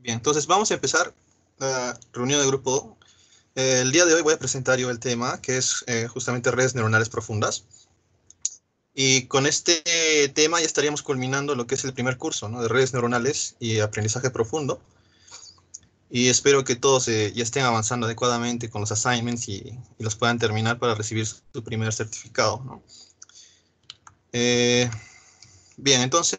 Bien, entonces vamos a empezar la reunión de grupo. El día de hoy voy a presentar yo el tema, que es justamente redes neuronales profundas. Y con este tema ya estaríamos culminando lo que es el primer curso, ¿no?, de redes neuronales y aprendizaje profundo. Y espero que todos ya estén avanzando adecuadamente con los assignments y los puedan terminar para recibir su primer certificado, ¿no? Bien, entonces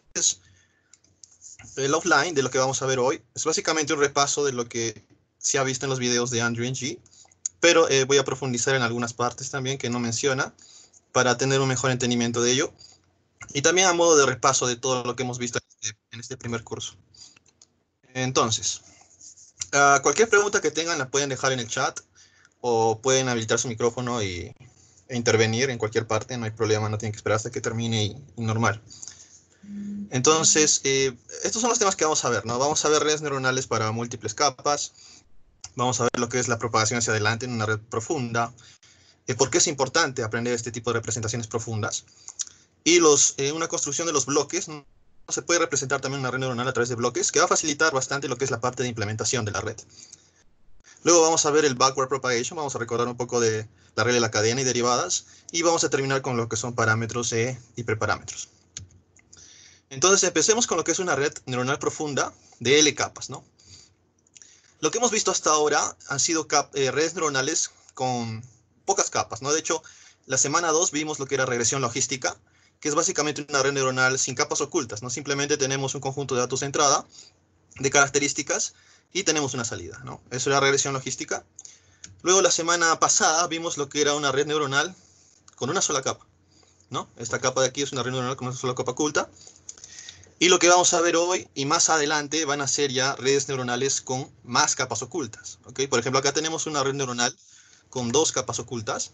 el offline de lo que vamos a ver hoy es básicamente un repaso de lo que se ha visto en los videos de Andrew Ng, pero voy a profundizar en algunas partes también que no menciona para tener un mejor entendimiento de ello y también a modo de repaso de todo lo que hemos visto en este primer curso. Entonces, cualquier pregunta que tengan la pueden dejar en el chat o pueden habilitar su micrófono e intervenir en cualquier parte, no hay problema, no tienen que esperar hasta que termine y normal. Entonces, estos son los temas que vamos a ver, ¿no? Vamos a ver redes neuronales para múltiples capas, vamos a ver lo que es la propagación hacia adelante en una red profunda, por qué es importante aprender este tipo de representaciones profundas, y una construcción de los bloques, ¿no? Se puede representar también una red neuronal a través de bloques, que va a facilitar bastante lo que es la parte de implementación de la red. Luego vamos a ver el backward propagation, vamos a recordar un poco de la regla de la cadena y derivadas, y vamos a terminar con lo que son parámetros y preparámetros. Entonces empecemos con lo que es una red neuronal profunda de L capas, ¿no? Lo que hemos visto hasta ahora han sido redes neuronales con pocas capas, ¿no? De hecho, la semana 2 vimos lo que era regresión logística, que es básicamente una red neuronal sin capas ocultas, ¿no? Simplemente tenemos un conjunto de datos de entrada, de características, y tenemos una salida, ¿no? Eso era regresión logística. Luego, la semana pasada vimos lo que era una red neuronal con una sola capa, ¿no? Esta capa de aquí es una red neuronal con una sola capa oculta. Y lo que vamos a ver hoy y más adelante van a ser ya redes neuronales con más capas ocultas, ¿ok? Por ejemplo, acá tenemos una red neuronal con 2 capas ocultas.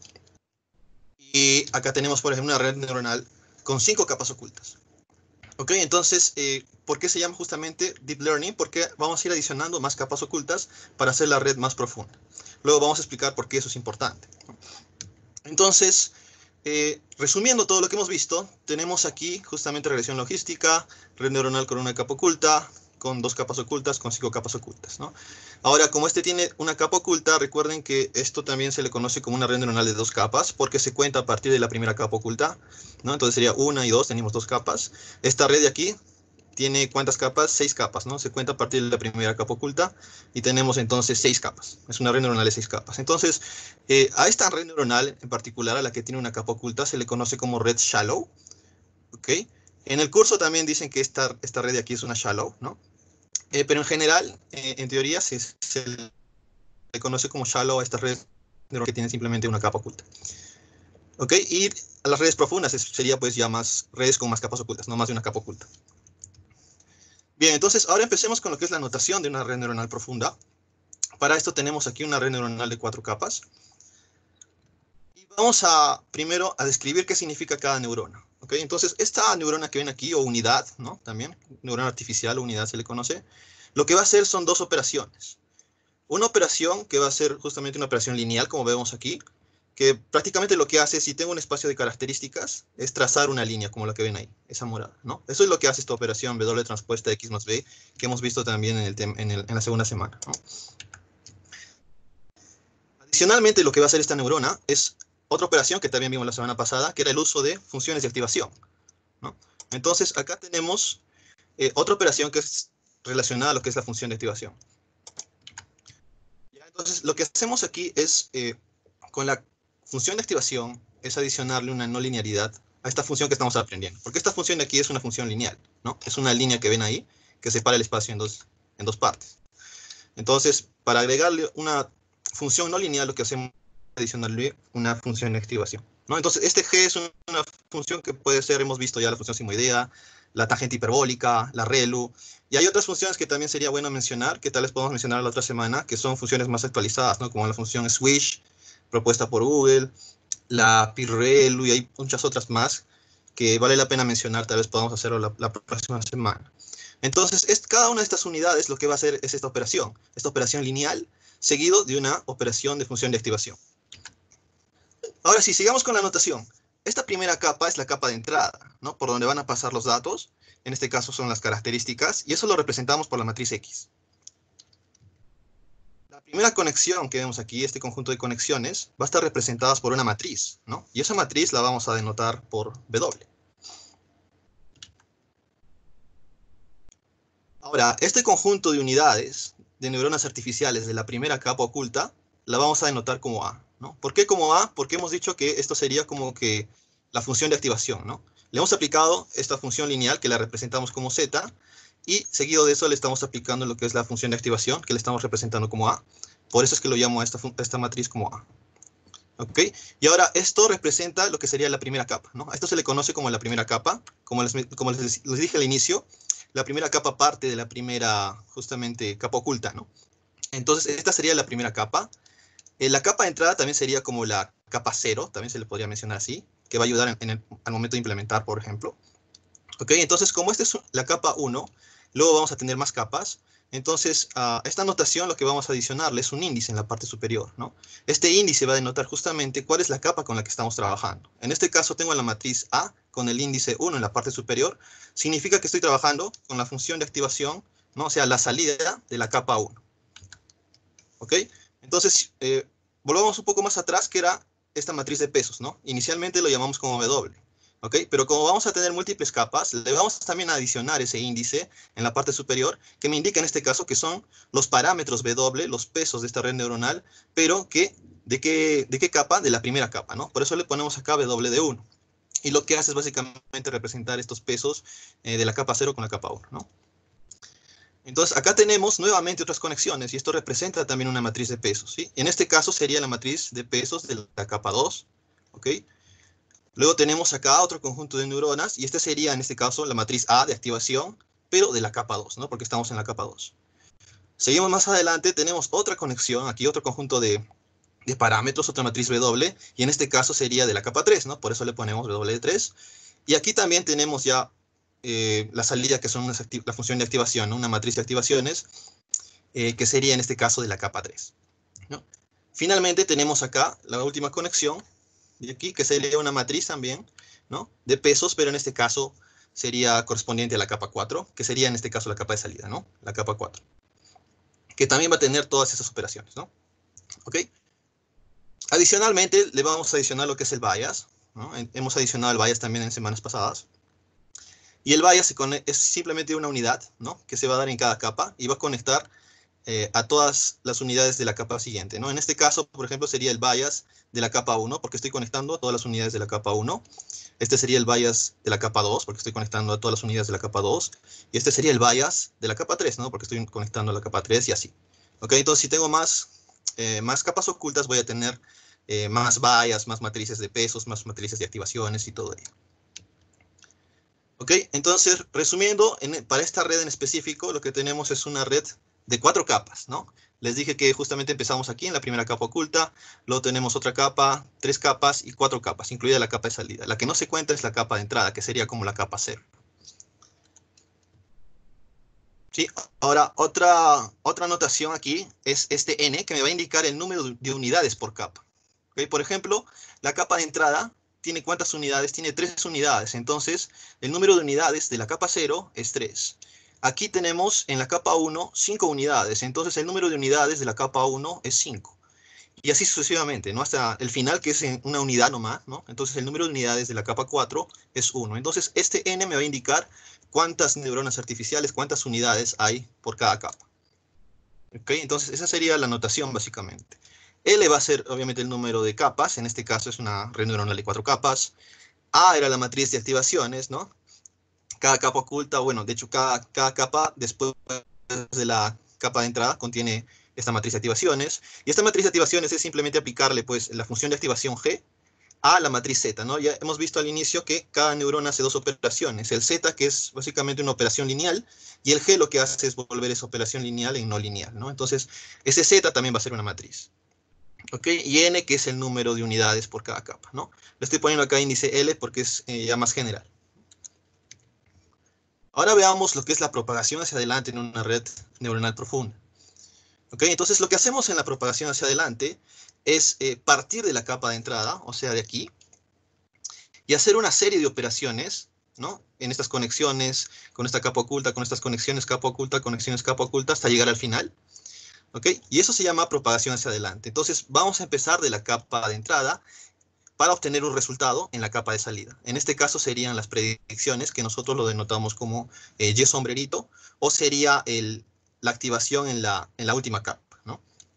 Y acá tenemos, por ejemplo, una red neuronal con 5 capas ocultas. ¿Ok? Entonces, ¿por qué se llama justamente Deep Learning? Porque vamos a ir adicionando más capas ocultas para hacer la red más profunda. Luego vamos a explicar por qué eso es importante. Entonces, resumiendo todo lo que hemos visto, tenemos aquí justamente regresión logística, red neuronal con una capa oculta, con 2 capas ocultas, con 5 capas ocultas, ¿no? Ahora, como este tiene una capa oculta, recuerden que esto también se le conoce como una red neuronal de 2 capas, porque se cuenta a partir de la primera capa oculta, ¿no? Entonces sería 1 y 2, tenemos 2 capas. Esta red de aquí tiene ¿cuántas capas? 6 capas, ¿no? Se cuenta a partir de la primera capa oculta y tenemos entonces 6 capas. Es una red neuronal de 6 capas. Entonces, a esta red neuronal en particular, a la que tiene una capa oculta, se le conoce como red shallow, ¿ok? En el curso también dicen que esta red de aquí es una shallow, ¿no? Pero en general, en teoría, se le conoce como shallow a estas redes que tienen simplemente una capa oculta. ¿Ok? Y a las redes profundas sería pues ya más redes con más capas ocultas, no más de una capa oculta. Bien, entonces ahora empecemos con lo que es la notación de una red neuronal profunda. Para esto tenemos aquí una red neuronal de 4 capas. Y vamos primero a describir qué significa cada neurona. ¿Ok? Entonces, esta neurona que ven aquí, o unidad, ¿no? También, neurona artificial o unidad se le conoce, lo que va a hacer son 2 operaciones. Una operación que va a ser justamente una operación lineal, como vemos aquí, que prácticamente lo que hace, si tengo un espacio de características, es trazar una línea, como la que ven ahí, esa morada, ¿no? Eso es lo que hace esta operación W transpuesta X más B, que hemos visto también en la segunda semana, ¿no? Adicionalmente, lo que va a hacer esta neurona es otra operación que también vimos la semana pasada, que era el uso de funciones de activación, ¿no? Entonces, acá tenemos otra operación que es relacionada a lo que es la función de activación. Entonces, lo que hacemos aquí es, con la función de activación, es adicionarle una no linealidad a esta función que estamos aprendiendo. Porque esta función de aquí es una función lineal, ¿no? Es una línea que ven ahí, que separa el espacio en dos partes. Entonces, para agregarle una función no lineal, lo que hacemos es adicionarle una función de activación, ¿no? Entonces, este G es una función que puede ser, hemos visto ya la función simoidea, la tangente hiperbólica, la ReLU, y hay otras funciones que también sería bueno mencionar, que tal vez podemos mencionar la otra semana, que son funciones más actualizadas, ¿no? Como la función Swish, propuesta por Google, la PIRRELU, y hay muchas otras más que vale la pena mencionar, tal vez podamos hacerlo la próxima semana. Entonces, cada una de estas unidades lo que va a hacer es esta operación lineal, seguido de una operación de función de activación. Ahora sí, sigamos con la notación. Esta primera capa es la capa de entrada, ¿no? Por donde van a pasar los datos. En este caso son las características, y eso lo representamos por la matriz X. primera conexión que vemos aquí, este conjunto de conexiones, va a estar representada por una matriz, ¿no? Y esa matriz la vamos a denotar por W. Ahora, este conjunto de unidades de neuronas artificiales de la primera capa oculta, la vamos a denotar como A, ¿no? ¿Por qué como A? Porque hemos dicho que esto sería como que la función de activación, ¿no? Le hemos aplicado esta función lineal que la representamos como Z, y seguido de eso le estamos aplicando lo que es la función de activación, que le estamos representando como A. Por eso es que lo llamo a esta matriz como A. ¿Ok? Y ahora esto representa lo que sería la primera capa, ¿no? A esto se le conoce como la primera capa. Como les dije al inicio, la primera capa parte de la primera, justamente, capa oculta, ¿no? Entonces, esta sería la primera capa. La capa de entrada también sería como la capa 0, también se le podría mencionar así, que va a ayudar al momento de implementar, por ejemplo. ¿Ok? Entonces, como esta es la capa 1, luego vamos a tener más capas. Entonces, a esta notación lo que vamos a adicionarle es un índice en la parte superior, ¿no? Este índice va a denotar justamente cuál es la capa con la que estamos trabajando. En este caso tengo la matriz A con el índice 1 en la parte superior. Significa que estoy trabajando con la función de activación, ¿no? O sea, la salida de la capa 1. ¿Ok? Entonces, volvamos un poco más atrás, que era esta matriz de pesos, ¿no? Inicialmente lo llamamos como W. ¿Ok? Pero como vamos a tener múltiples capas, le vamos también a adicionar ese índice en la parte superior, que me indica en este caso que son los parámetros W, los pesos de esta red neuronal, pero ¿de qué capa? De la primera capa, ¿no? Por eso le ponemos acá W de 1. Y lo que hace es básicamente representar estos pesos de la capa 0 con la capa 1, ¿no? Entonces, acá tenemos nuevamente otras conexiones, y esto representa también una matriz de pesos, ¿sí? En este caso sería la matriz de pesos de la capa 2, ¿ok? Luego tenemos acá otro conjunto de neuronas, y este sería, en este caso, la matriz A de activación, pero de la capa 2, ¿no? Porque estamos en la capa 2. Seguimos más adelante, tenemos otra conexión, aquí otro conjunto de parámetros, otra matriz W, y en este caso sería de la capa 3, ¿no? Por eso le ponemos W de 3. Y aquí también tenemos ya la salida, que son la función de activación, ¿no? Una matriz de activaciones, que sería en este caso de la capa 3, ¿no? Finalmente tenemos acá la última conexión, de aquí, que sería una matriz también, ¿no? De pesos, pero en este caso sería correspondiente a la capa 4, que sería en este caso la capa de salida, ¿no? La capa 4, que también va a tener todas esas operaciones, ¿no? ¿Ok? Adicionalmente, le vamos a adicionar lo que es el bias, ¿no? Hemos adicionado el bias también en semanas pasadas. Y el bias es simplemente una unidad, ¿no? Que se va a dar en cada capa y va a conectar a todas las unidades de la capa siguiente, ¿no? En este caso, por ejemplo, sería el bias de la capa 1, porque estoy conectando a todas las unidades de la capa 1. Este sería el bias de la capa 2, porque estoy conectando a todas las unidades de la capa 2. Y este sería el bias de la capa 3, ¿no? Porque estoy conectando a la capa 3 y así. ¿Ok? Entonces, si tengo más capas ocultas, voy a tener más bias, más matrices de pesos, más matrices de activaciones y todo ello. ¿Ok? Entonces, resumiendo, para esta red en específico, lo que tenemos es una red de 4 capas, ¿no? Les dije que justamente empezamos aquí en la primera capa oculta, luego tenemos otra capa, 3 capas y 4 capas, incluida la capa de salida. La que no se cuenta es la capa de entrada, que sería como la capa 0. ¿Sí? Ahora, otra notación aquí es este n, que me va a indicar el número de unidades por capa. ¿Ok? Por ejemplo, la capa de entrada tiene ¿cuántas unidades? Tiene 3 unidades. Entonces, el número de unidades de la capa 0 es 3. Aquí tenemos en la capa 1 5 unidades. Entonces, el número de unidades de la capa 1 es 5. Y así sucesivamente, ¿no? Hasta el final, que es en una unidad nomás, ¿no? Entonces, el número de unidades de la capa 4 es 1. Entonces, este n me va a indicar cuántas neuronas artificiales, cuántas unidades hay por cada capa. ¿Ok? Entonces, esa sería la notación, básicamente. L va a ser, obviamente, el número de capas. En este caso es una red neuronal de 4 capas. A era la matriz de activaciones, ¿no? Cada capa oculta, bueno, de hecho, cada capa, después de la capa de entrada, contiene esta matriz de activaciones. Y esta matriz de activaciones es simplemente aplicarle, pues, la función de activación G a la matriz Z, ¿no? Ya hemos visto al inicio que cada neurona hace 2 operaciones. El Z, que es básicamente una operación lineal, y el G lo que hace es volver esa operación lineal en no lineal, ¿no? Entonces, ese Z también va a ser una matriz. ¿Ok? Y n, que es el número de unidades por cada capa, ¿no? Le estoy poniendo acá índice L porque es ya más general. Ahora veamos lo que es la propagación hacia adelante en una red neuronal profunda. ¿Ok? Entonces, lo que hacemos en la propagación hacia adelante es partir de la capa de entrada, o sea, de aquí, y hacer una serie de operaciones, ¿no? En estas conexiones, con esta capa oculta, con estas conexiones capa oculta, conexiones capa oculta, hasta llegar al final. ¿Ok? Y eso se llama propagación hacia adelante. Entonces, vamos a empezar de la capa de entrada para obtener un resultado en la capa de salida. En este caso serían las predicciones, que nosotros lo denotamos como Y sombrerito, o sería la activación en la última capa, ¿no?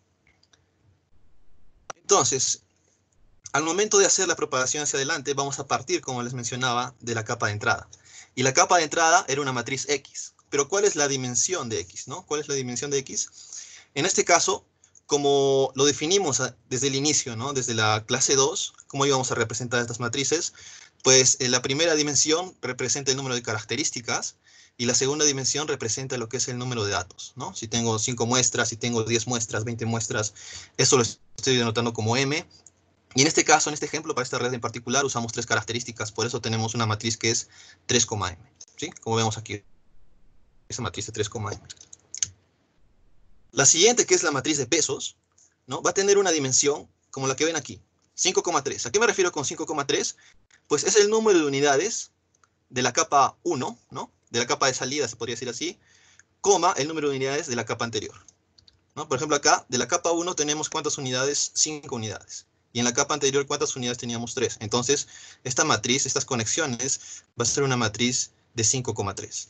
Entonces, al momento de hacer la propagación hacia adelante, vamos a partir, como les mencionaba, de la capa de entrada. Y la capa de entrada era una matriz X. Pero ¿cuál es la dimensión de X, no? ¿Cuál es la dimensión de X? En este caso, como lo definimos desde el inicio, ¿no? Desde la clase 2, cómo íbamos a representar estas matrices, pues la primera dimensión representa el número de características y la segunda dimensión representa lo que es el número de datos, ¿no? Si tengo 5 muestras, si tengo 10 muestras, 20 muestras, eso lo estoy denotando como M. Y en este caso, en este ejemplo, para esta red en particular, usamos 3 características, por eso tenemos una matriz que es 3,m, ¿sí? Como vemos aquí, esa matriz de 3,m. La siguiente, que es la matriz de pesos, ¿no? Va a tener una dimensión como la que ven aquí, 5,3. ¿A qué me refiero con 5,3? Pues es el número de unidades de la capa 1, ¿no? De la capa de salida, se podría decir así, coma el número de unidades de la capa anterior, ¿no? Por ejemplo, acá, de la capa 1 tenemos ¿cuántas unidades? 5 unidades. Y en la capa anterior, ¿cuántas unidades teníamos? 3. Entonces, esta matriz, estas conexiones, va a ser una matriz de 5,3.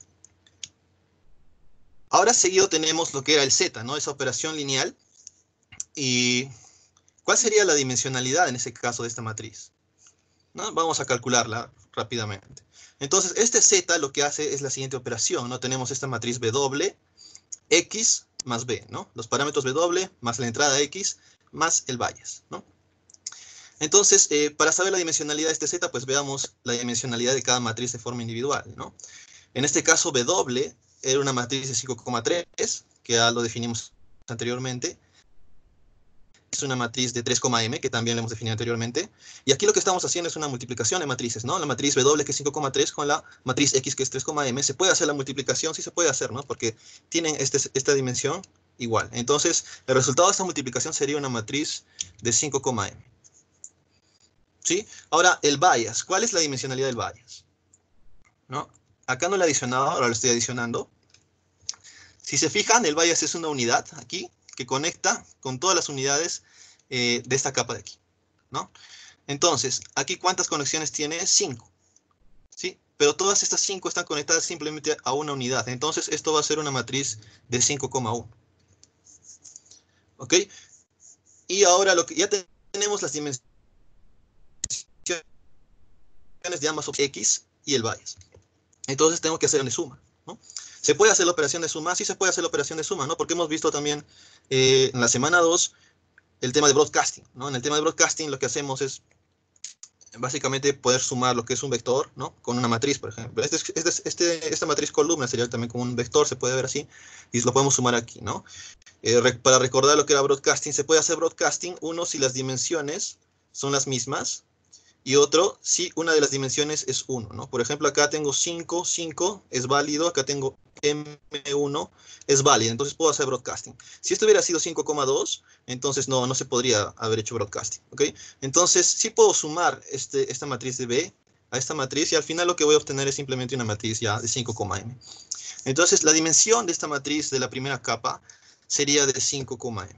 Ahora seguido tenemos lo que era el Z, ¿no? Esa operación lineal. ¿Y cuál sería la dimensionalidad en ese caso de esta matriz? ¿No? Vamos a calcularla rápidamente. Entonces, este Z lo que hace es la siguiente operación, ¿no? Tenemos esta matriz W, X más B, ¿no? Los parámetros W más la entrada X más el bias, ¿no? Entonces, para saber la dimensionalidad de este Z, pues veamos la dimensionalidad de cada matriz de forma individual, ¿no? En este caso, W era una matriz de 5,3, que ya lo definimos anteriormente. Es una matriz de 3,m, que también la hemos definido anteriormente. Y aquí lo que estamos haciendo es una multiplicación de matrices, ¿no? La matriz W, que es 5,3, con la matriz X, que es 3,m. ¿Se puede hacer la multiplicación? Sí se puede hacer, ¿no? Porque tienen esta dimensión igual. Entonces, el resultado de esta multiplicación sería una matriz de 5,m. ¿Sí? Ahora, el bias. ¿Cuál es la dimensionalidad del bias? ¿No? Acá no lo he adicionado, ahora lo estoy adicionando. Si se fijan, el bias es una unidad aquí que conecta con todas las unidades de esta capa de aquí, ¿no? Entonces, aquí ¿cuántas conexiones tiene? 5, ¿sí? Pero todas estas 5 están conectadas simplemente a una unidad. Entonces, esto va a ser una matriz de 5,1. ¿Ok? Y ahora ya tenemos las dimensiones de ambas X y el bias. Entonces, tengo que hacer una suma, ¿no? ¿Se puede hacer la operación de suma? Sí se puede hacer la operación de suma, ¿no? Porque hemos visto también en la semana 2 el tema de broadcasting, ¿no? En el tema de broadcasting lo que hacemos es básicamente poder sumar lo que es un vector, ¿no? Con una matriz, por ejemplo. Esta matriz columna sería también como un vector, se puede ver así, y lo podemos sumar aquí, ¿no? Para recordar lo que era broadcasting, se puede hacer broadcasting, uno, si las dimensiones son las mismas, y otro, si una de las dimensiones es 1, ¿no? Por ejemplo, acá tengo 5, 5 es válido, acá tengo M1 es válido, entonces puedo hacer broadcasting. Si esto hubiera sido 5,2, entonces no se podría haber hecho broadcasting, ¿ok? Entonces, sí puedo sumar esta matriz de B a esta matriz y al final lo que voy a obtener es simplemente una matriz ya de 5,m. Entonces, la dimensión de esta matriz de la primera capa sería de 5,m.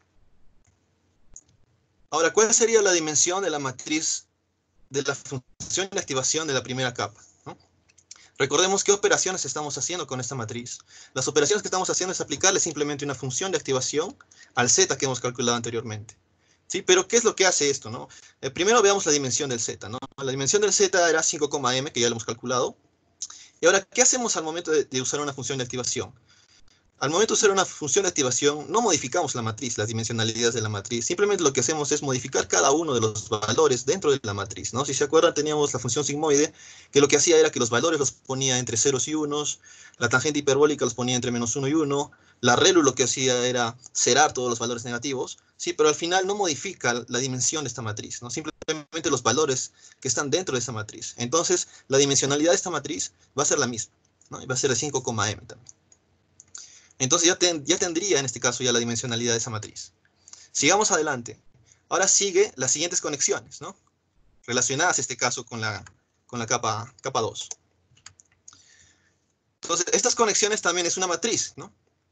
Ahora, ¿cuál sería la dimensión de la matriz de la función de activación de la primera capa, ¿no? Recordemos qué operaciones estamos haciendo con esta matriz. Las operaciones que estamos haciendo es aplicarle simplemente una función de activación al Z que hemos calculado anteriormente. ¿Sí? Pero ¿qué es lo que hace esto, no? Primero veamos la dimensión del Z, ¿no? La dimensión del Z era 5,m, que ya lo hemos calculado. Y ahora, ¿qué hacemos al momento de usar una función de activación? Al momento de usar una función de activación, no modificamos la matriz, las dimensionalidades de la matriz. Simplemente lo que hacemos es modificar cada uno de los valores dentro de la matriz, ¿no? Si se acuerdan, teníamos la función sigmoide, que lo que hacía era que los valores los ponía entre ceros y unos, la tangente hiperbólica los ponía entre -1 y 1, la ReLU lo que hacía era cerar todos los valores negativos, ¿sí? Pero al final no modifica la dimensión de esta matriz, ¿no? Simplemente los valores que están dentro de esa matriz. Entonces, la dimensionalidad de esta matriz va a ser la misma, ¿no? Y va a ser de 5,m también. Entonces ya tendría en este caso ya la dimensionalidad de esa matriz. Sigamos adelante. Ahora sigue las siguientes conexiones, ¿no? Relacionadas en este caso con la capa 2. Entonces, estas conexiones también es una matriz, ¿no?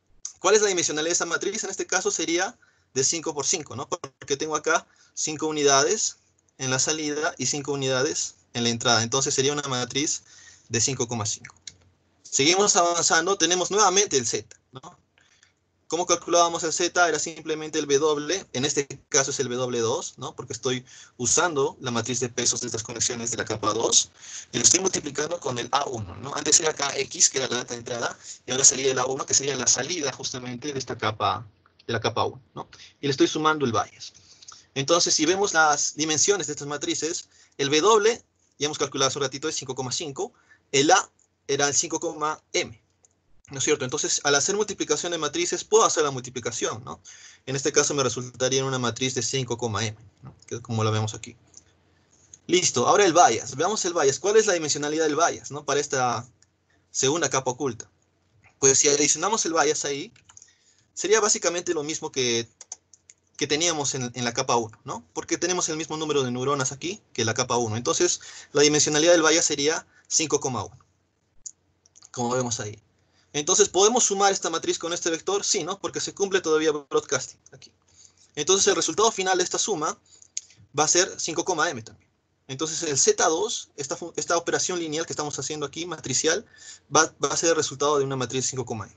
¿Cuál es la dimensionalidad de esta matriz? En este caso sería de 5 por 5, ¿no? Porque tengo acá 5 unidades en la salida y 5 unidades en la entrada. Entonces sería una matriz de 5,5. Seguimos avanzando, tenemos nuevamente el Z, ¿no? ¿Cómo calculábamos el Z? Era simplemente el W, en este caso es el W2, ¿no? Porque estoy usando la matriz de pesos de estas conexiones de la capa 2, y lo estoy multiplicando con el A1, ¿no? Antes era acá X, que era la data de entrada, y ahora sería el A1, que sería la salida justamente de esta capa, de la capa 1, ¿no? Y le estoy sumando el bias. Entonces, si vemos las dimensiones de estas matrices, el W, ya hemos calculado hace un ratito, es 5,5, el A era el 5,m. ¿No es cierto? Entonces, al hacer multiplicación de matrices, puedo hacer la multiplicación, ¿no? En este caso me resultaría en una matriz de 5,m, ¿no? Que es como la vemos aquí. Listo, ahora el bias. Veamos el bias. ¿Cuál es la dimensionalidad del bias, ¿no? Para esta segunda capa oculta. Pues si adicionamos el bias ahí, sería básicamente lo mismo que teníamos en la capa 1, ¿no? Porque tenemos el mismo número de neuronas aquí que la capa 1. Entonces, la dimensionalidad del bias sería 5,1, como vemos ahí. Entonces, ¿podemos sumar esta matriz con este vector? Sí, ¿no? Porque se cumple todavía broadcasting aquí. Entonces, el resultado final de esta suma va a ser 5,m también. Entonces, el Z2, esta operación lineal que estamos haciendo aquí, matricial, va a ser el resultado de una matriz 5,m.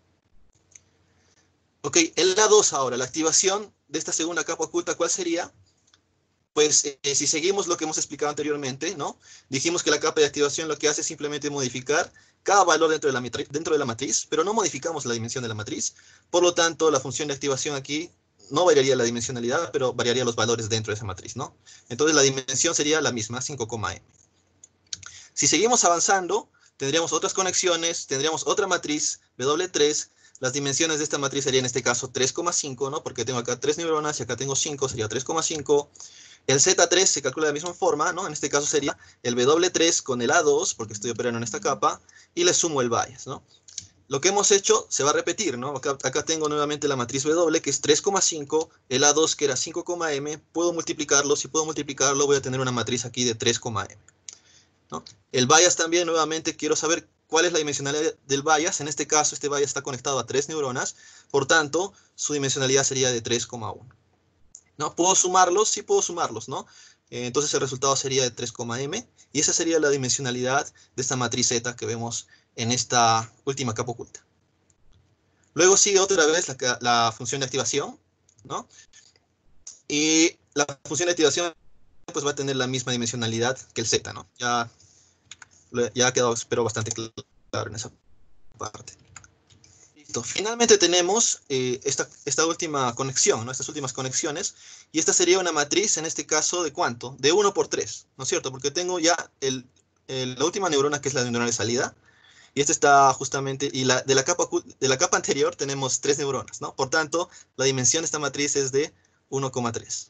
Ok, el A2 ahora, la activación de esta segunda capa oculta, ¿cuál sería? Pues si seguimos lo que hemos explicado anteriormente, ¿no? Dijimos que la capa de activación lo que hace es simplemente modificar cada valor dentro de la matriz, pero no modificamos la dimensión de la matriz. Por lo tanto, la función de activación aquí no variaría la dimensionalidad, pero variaría los valores dentro de esa matriz, ¿no? Entonces la dimensión sería la misma, 5,m. Si seguimos avanzando, tendríamos otras conexiones, tendríamos otra matriz, W3. Las dimensiones de esta matriz serían en este caso 3,5, ¿no? Porque tengo acá 3 neuronas y acá tengo 5, sería 3,5. El Z3 se calcula de la misma forma, ¿no? En este caso sería el W3 con el A2, porque estoy operando en esta capa, y le sumo el bias, ¿no? Lo que hemos hecho se va a repetir, ¿no? Acá tengo nuevamente la matriz W, que es 3,5, el A2 que era 5,m, puedo multiplicarlo, si puedo multiplicarlo voy a tener una matriz aquí de 3,m, ¿no? El bias también, nuevamente, quiero saber cuál es la dimensionalidad del bias. En este caso, este bias está conectado a 3 neuronas, por tanto, su dimensionalidad sería de 3,1. ¿No? ¿Puedo sumarlos? Sí puedo sumarlos, ¿no? Entonces el resultado sería de 3,m, y esa sería la dimensionalidad de esta matriz Z que vemos en esta última capa oculta. Luego sigue otra vez la función de activación, ¿no? Y la función de activación pues va a tener la misma dimensionalidad que el Z, ¿no? Ya ha quedado, espero, bastante claro en esa parte. Listo. Finalmente tenemos esta última conexión, ¿no? Estas últimas conexiones, y esta sería una matriz, en este caso, ¿de cuánto? De 1 por 3, ¿no es cierto? Porque tengo ya la última neurona, que es la neurona de salida, y esta está justamente, y de la capa anterior tenemos 3 neuronas, ¿no? Por tanto, la dimensión de esta matriz es de 1,3.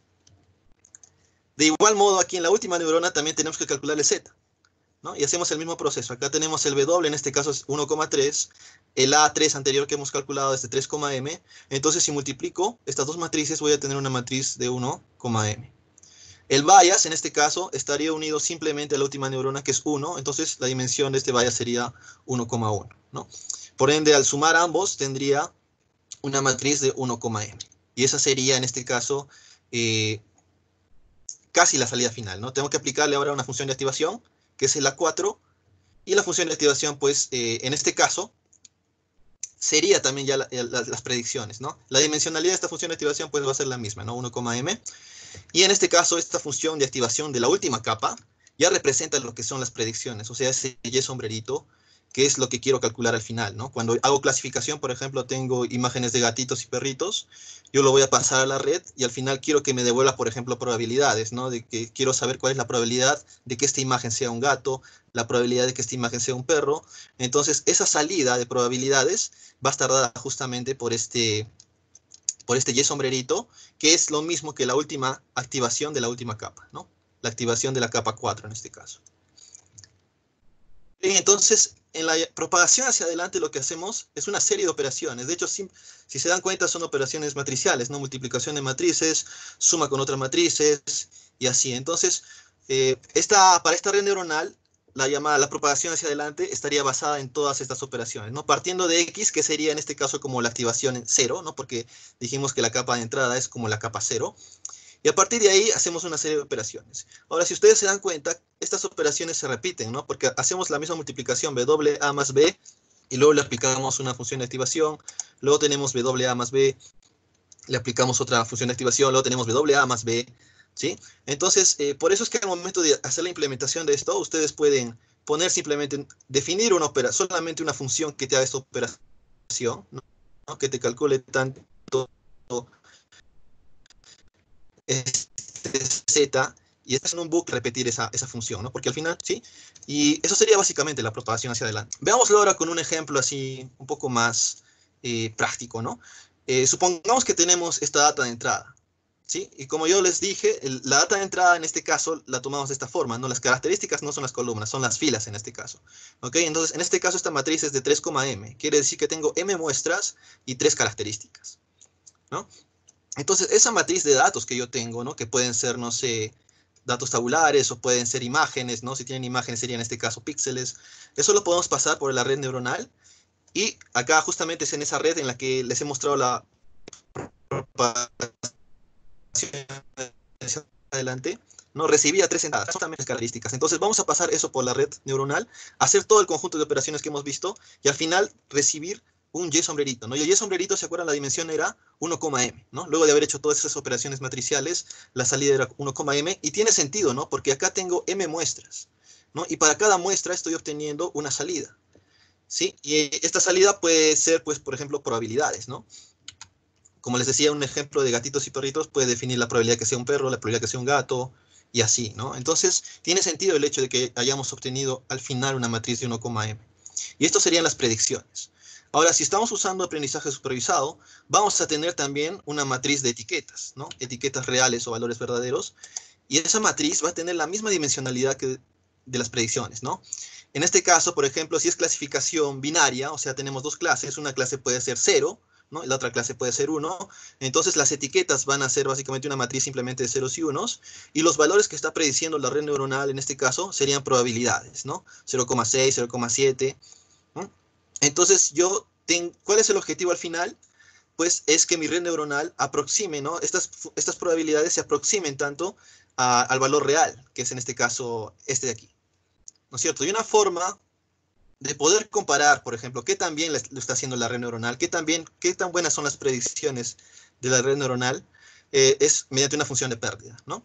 De igual modo, aquí en la última neurona también tenemos que calcular el Z, ¿no? Y hacemos el mismo proceso. Acá tenemos el W, en este caso es 1,3. El A3 anterior que hemos calculado es de 3,m. Entonces, si multiplico estas dos matrices, voy a tener una matriz de 1,m. El bias, en este caso, estaría unido simplemente a la última neurona, que es 1. Entonces, la dimensión de este bias sería 1,1, ¿no? Por ende, al sumar ambos, tendría una matriz de 1,m. Y esa sería, en este caso, casi la salida final, ¿no? Tengo que aplicarle ahora una función de activación, que es el A4, y la función de activación, pues, en este caso, sería también ya las predicciones, ¿no? La dimensionalidad de esta función de activación, pues, va a ser la misma, ¿no? 1,m, y en este caso, esta función de activación de la última capa, ya representa lo que son las predicciones, o sea, ese Y sombrerito, que es lo que quiero calcular al final, ¿no? Cuando hago clasificación, por ejemplo, tengo imágenes de gatitos y perritos, yo lo voy a pasar a la red y al final quiero que me devuelva, por ejemplo, probabilidades, ¿no? De que quiero saber cuál es la probabilidad de que esta imagen sea un gato, la probabilidad de que esta imagen sea un perro. Entonces, esa salida de probabilidades va a estar dada justamente por este Y sombrerito, que es lo mismo que la última activación de la última capa, ¿no? La activación de la capa 4 en este caso. Bien, entonces, en la propagación hacia adelante lo que hacemos es una serie de operaciones. De hecho, si se dan cuenta, son operaciones matriciales, ¿no? Multiplicación de matrices, suma con otras matrices, y así. Entonces, para esta red neuronal, la propagación hacia adelante estaría basada en todas estas operaciones, ¿no? Partiendo de X, que sería en este caso como la activación en 0, ¿no? Porque dijimos que la capa de entrada es como la capa 0. Y a partir de ahí hacemos una serie de operaciones. Ahora, si ustedes se dan cuenta, estas operaciones se repiten, ¿no? Porque hacemos la misma multiplicación, WA más B, y luego le aplicamos una función de activación, luego tenemos WA más B, le aplicamos otra función de activación, luego tenemos WA más B, ¿sí? Entonces, por eso es que al momento de hacer la implementación de esto, ustedes pueden poner simplemente, definir una operación, solamente una función que te haga esta operación, ¿no? Que te calcule tanto Z, y estás en un bucle repetir esa función, ¿no? Porque al final, ¿sí? Y eso sería básicamente la propagación hacia adelante. Veámoslo ahora con un ejemplo así un poco más práctico, ¿no? Supongamos que tenemos esta data de entrada, ¿sí? Y como yo les dije, la data de entrada en este caso la tomamos de esta forma, ¿no? Las características no son las columnas, son las filas en este caso, ¿ok? Entonces, en este caso esta matriz es de 3,m, quiere decir que tengo m muestras y 3 características, ¿no? Entonces, esa matriz de datos que yo tengo, ¿no? Que pueden ser, no sé, datos tabulares o pueden ser imágenes, ¿no? Si tienen imágenes serían en este caso píxeles. Eso lo podemos pasar por la red neuronal. Y acá justamente es en esa red en la que les he mostrado la propagación hacia adelante, ¿no? Recibía 3 entradas, son también las características. Entonces vamos a pasar eso por la red neuronal, hacer todo el conjunto de operaciones que hemos visto y al final recibir un Y sombrerito, ¿no? Y el Y sombrerito, ¿se acuerdan? La dimensión era 1,m, ¿no? Luego de haber hecho todas esas operaciones matriciales, la salida era 1,m y tiene sentido, ¿no? Porque acá tengo m muestras, ¿no? Y para cada muestra estoy obteniendo una salida, ¿sí? Y esta salida puede ser, pues, por ejemplo, probabilidades, ¿no? Como les decía, un ejemplo de gatitos y perritos puede definir la probabilidad que sea un perro, la probabilidad que sea un gato, y así, ¿no? Entonces, tiene sentido el hecho de que hayamos obtenido al final una matriz de 1,m. Y esto serían las predicciones. Ahora, si estamos usando aprendizaje supervisado, vamos a tener también una matriz de etiquetas, ¿no? Etiquetas reales o valores verdaderos. Y esa matriz va a tener la misma dimensionalidad que de las predicciones, ¿no? En este caso, por ejemplo, si es clasificación binaria, o sea, tenemos dos clases, una clase puede ser 0, ¿no? La otra clase puede ser 1. Entonces, las etiquetas van a ser básicamente una matriz simplemente de ceros y unos. Y los valores que está prediciendo la red neuronal, en este caso, serían probabilidades, ¿no? 0,6, 0,7. ¿No? Entonces, ¿cuál es el objetivo al final? Pues es que mi red neuronal aproxime, ¿no? Estas probabilidades se aproximen tanto al valor real, que es en este caso este de aquí, ¿no es cierto? Y una forma de poder comparar, por ejemplo, qué tan bien lo está haciendo la red neuronal, qué tan buenas son las predicciones de la red neuronal, es mediante una función de pérdida, ¿no?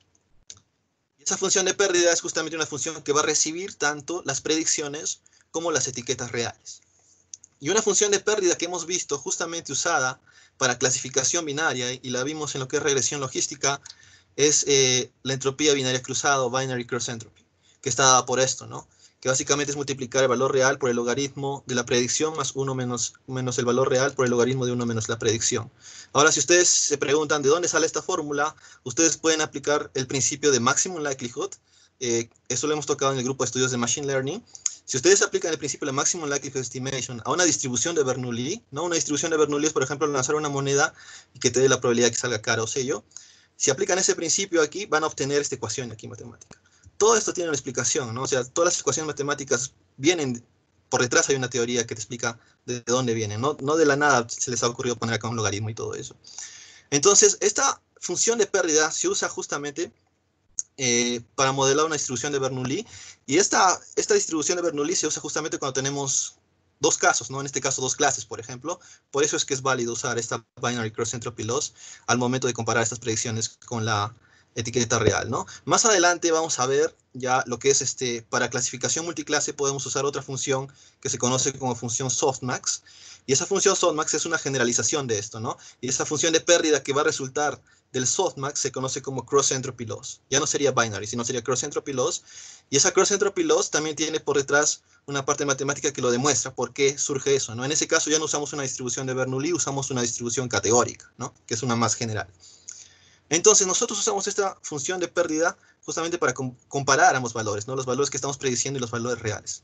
Y esa función de pérdida es justamente una función que va a recibir tanto las predicciones como las etiquetas reales. Y una función de pérdida que hemos visto justamente usada para clasificación binaria, y la vimos en lo que es regresión logística, es la entropía binaria cruzada o binary cross entropy, que está dada por esto, ¿no? Que básicamente es multiplicar el valor real por el logaritmo de la predicción más 1 menos el valor real por el logaritmo de 1 menos la predicción. Ahora, si ustedes se preguntan de dónde sale esta fórmula, ustedes pueden aplicar el principio de maximum likelihood. Eso lo hemos tocado en el grupo de estudios de Machine Learning. Si ustedes aplican el principio de maximum likelihood estimation a una distribución de Bernoulli, ¿no? Una distribución de Bernoulli es, por ejemplo, lanzar una moneda y que te dé la probabilidad que salga cara o sello. Si aplican ese principio aquí, van a obtener esta ecuación aquí matemática. Todo esto tiene una explicación, ¿no? O sea, todas las ecuaciones matemáticas vienen, por detrás hay una teoría que te explica de dónde vienen, ¿no? No de la nada se les ha ocurrido poner acá un logaritmo y todo eso. Entonces, esta función de pérdida se usa justamente para modelar una distribución de Bernoulli. Y esta distribución de Bernoulli se usa justamente cuando tenemos dos casos, ¿no? En este caso, dos clases, por ejemplo. Por eso es que es válido usar esta binary cross entropy loss al momento de comparar estas predicciones con la etiqueta real, ¿no? Más adelante vamos a ver ya lo que es para clasificación multiclase podemos usar otra función que se conoce como función softmax. Y esa función softmax es una generalización de esto, ¿no? Y esa función de pérdida que va a resultar del softmax se conoce como cross entropy loss. Ya no sería binary, sino sería cross entropy loss. Y esa cross entropy loss también tiene por detrás una parte matemática que lo demuestra por qué surge eso, ¿no? En ese caso ya no usamos una distribución de Bernoulli, usamos una distribución categórica, ¿no? Que es una más general. Entonces nosotros usamos esta función de pérdida justamente para comparar ambos valores, ¿no? Los valores que estamos prediciendo y los valores reales.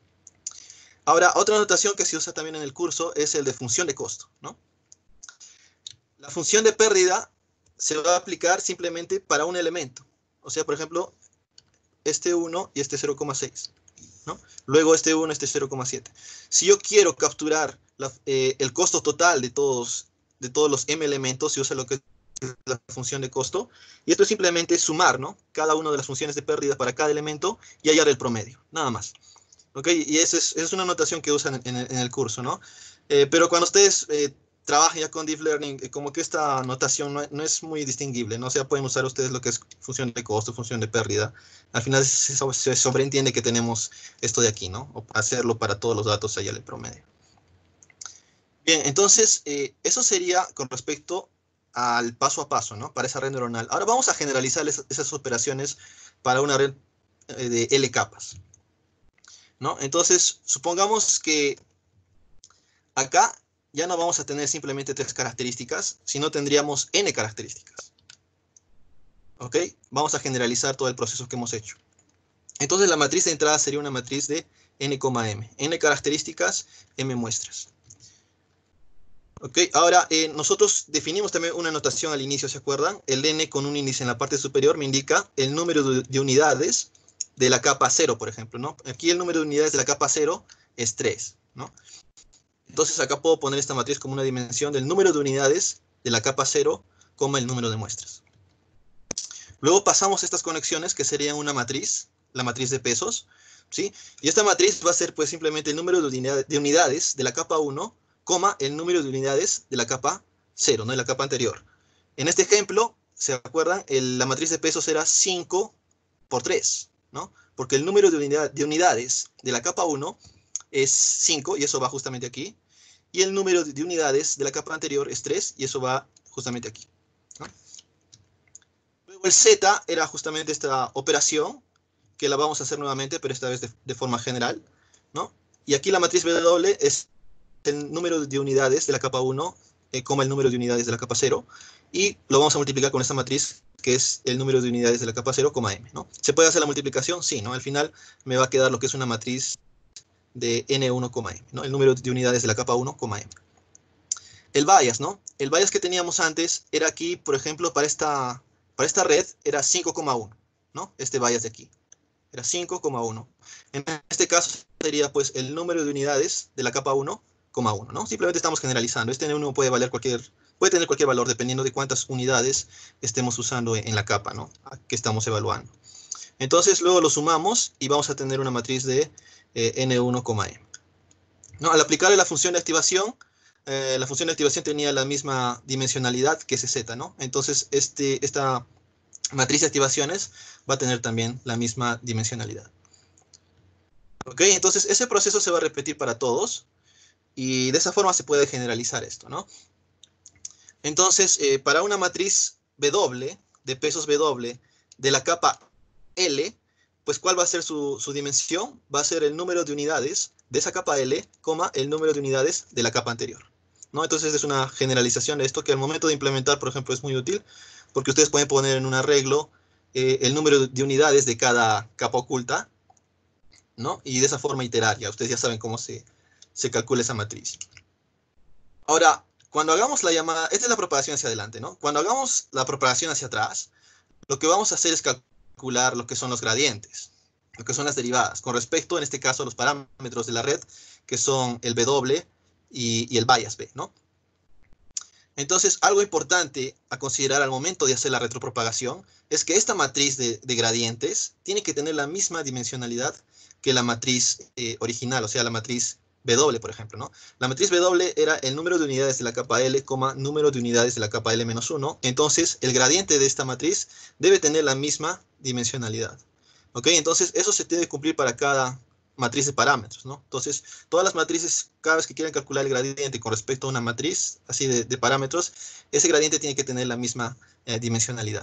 Ahora, otra notación que se usa también en el curso es el de función de costo, ¿no? La función de pérdida se va a aplicar simplemente para un elemento. O sea, por ejemplo, este 1 y este 0,6. ¿no? Luego este 1, este 0,7. Si yo quiero capturar el costo total de todos los m elementos, se usa lo que es la función de costo, y esto es simplemente sumar, ¿no? Cada una de las funciones de pérdida para cada elemento y hallar el promedio, nada más. ¿Ok? Y esa es una notación que usan en el curso, ¿no? Pero cuando ustedes trabajan ya con Deep Learning, como que esta notación no es muy distinguible, ¿no? O sea, pueden usar ustedes lo que es función de costo, función de pérdida. Al final se sobreentiende que tenemos esto de aquí, ¿no? O hacerlo para todos los datos, hallar el promedio. Bien, entonces, eso sería con respecto al paso a paso, ¿no? Para esa red neuronal. Ahora vamos a generalizar esas operaciones para una red de L capas, ¿no? Entonces, supongamos que acá ya no vamos a tener simplemente 3 características, sino tendríamos n características. ¿Ok? Vamos a generalizar todo el proceso que hemos hecho. Entonces, la matriz de entrada sería una matriz de n,m. N características, m muestras. Ok, ahora nosotros definimos también una notación al inicio, ¿se acuerdan? El n con un índice en la parte superior me indica el número de unidades de la capa 0, por ejemplo, ¿no? Aquí el número de unidades de la capa 0 es 3, ¿no? Entonces acá puedo poner esta matriz como una dimensión del número de unidades de la capa 0, el número de muestras. Luego pasamos estas conexiones que serían una matriz, la matriz de pesos, ¿sí? Y esta matriz va a ser pues simplemente el número de unidades de la capa 1, el número de unidades de la capa 0, ¿no? De la capa anterior. En este ejemplo, ¿se acuerdan? La matriz de pesos era 5 por 3, ¿no? Porque el número de unidades de la capa 1 es 5, y eso va justamente aquí. Y el número de unidades de la capa anterior es 3, y eso va justamente aquí, ¿no? Luego el Z era justamente esta operación, que la vamos a hacer nuevamente, pero esta vez de forma general, ¿no? Y aquí la matriz W es el número de unidades de la capa 1, el número de unidades de la capa 0, y lo vamos a multiplicar con esta matriz, que es el número de unidades de la capa 0, m, ¿no? ¿Se puede hacer la multiplicación? Sí, ¿no? Al final me va a quedar lo que es una matriz de n1, m, ¿no? El número de unidades de la capa 1, m. El bias, ¿no? El bias que teníamos antes era aquí, por ejemplo, para esta red era 5,1, ¿no? Este bias de aquí era 5,1. En este caso sería pues el número de unidades de la capa 1, 1, ¿no? Simplemente estamos generalizando. Este n1 puede tener cualquier valor dependiendo de cuántas unidades estemos usando en la capa, ¿no? Que estamos evaluando. Entonces luego lo sumamos y vamos a tener una matriz de n1, m. ¿No? Al aplicarle la función de activación, la función de activación tenía la misma dimensionalidad que ese z, ¿no? Entonces esta matriz de activaciones va a tener también la misma dimensionalidad. ¿Ok? Entonces ese proceso se va a repetir para todos y de esa forma se puede generalizar esto, ¿no? Entonces, para una matriz W, de pesos W, de la capa L, pues ¿cuál va a ser su dimensión? Va a ser el número de unidades de esa capa L, el número de unidades de la capa anterior, ¿no? Entonces es una generalización de esto que al momento de implementar, por ejemplo, es muy útil, porque ustedes pueden poner en un arreglo el número de unidades de cada capa oculta, ¿no? Y de esa forma iterar, ya ustedes ya saben cómo se calcula esa matriz. Ahora, cuando hagamos la llamada, esta es la propagación hacia adelante, ¿no? Cuando hagamos la propagación hacia atrás, lo que vamos a hacer es calcular lo que son los gradientes, lo que son las derivadas, con respecto, en este caso, a los parámetros de la red, que son el W y el bias B, ¿no? Entonces, algo importante a considerar al momento de hacer la retropropagación es que esta matriz de gradientes tiene que tener la misma dimensionalidad que la matriz original, o sea, la matriz W, por ejemplo, ¿no? La matriz W era el número de unidades de la capa L, número de unidades de la capa L-1. Entonces, el gradiente de esta matriz debe tener la misma dimensionalidad. ¿Ok? Entonces, eso se debe cumplir para cada matriz de parámetros, ¿no? Entonces, todas las matrices, cada vez que quieran calcular el gradiente con respecto a una matriz, así de parámetros, ese gradiente tiene que tener la misma dimensionalidad.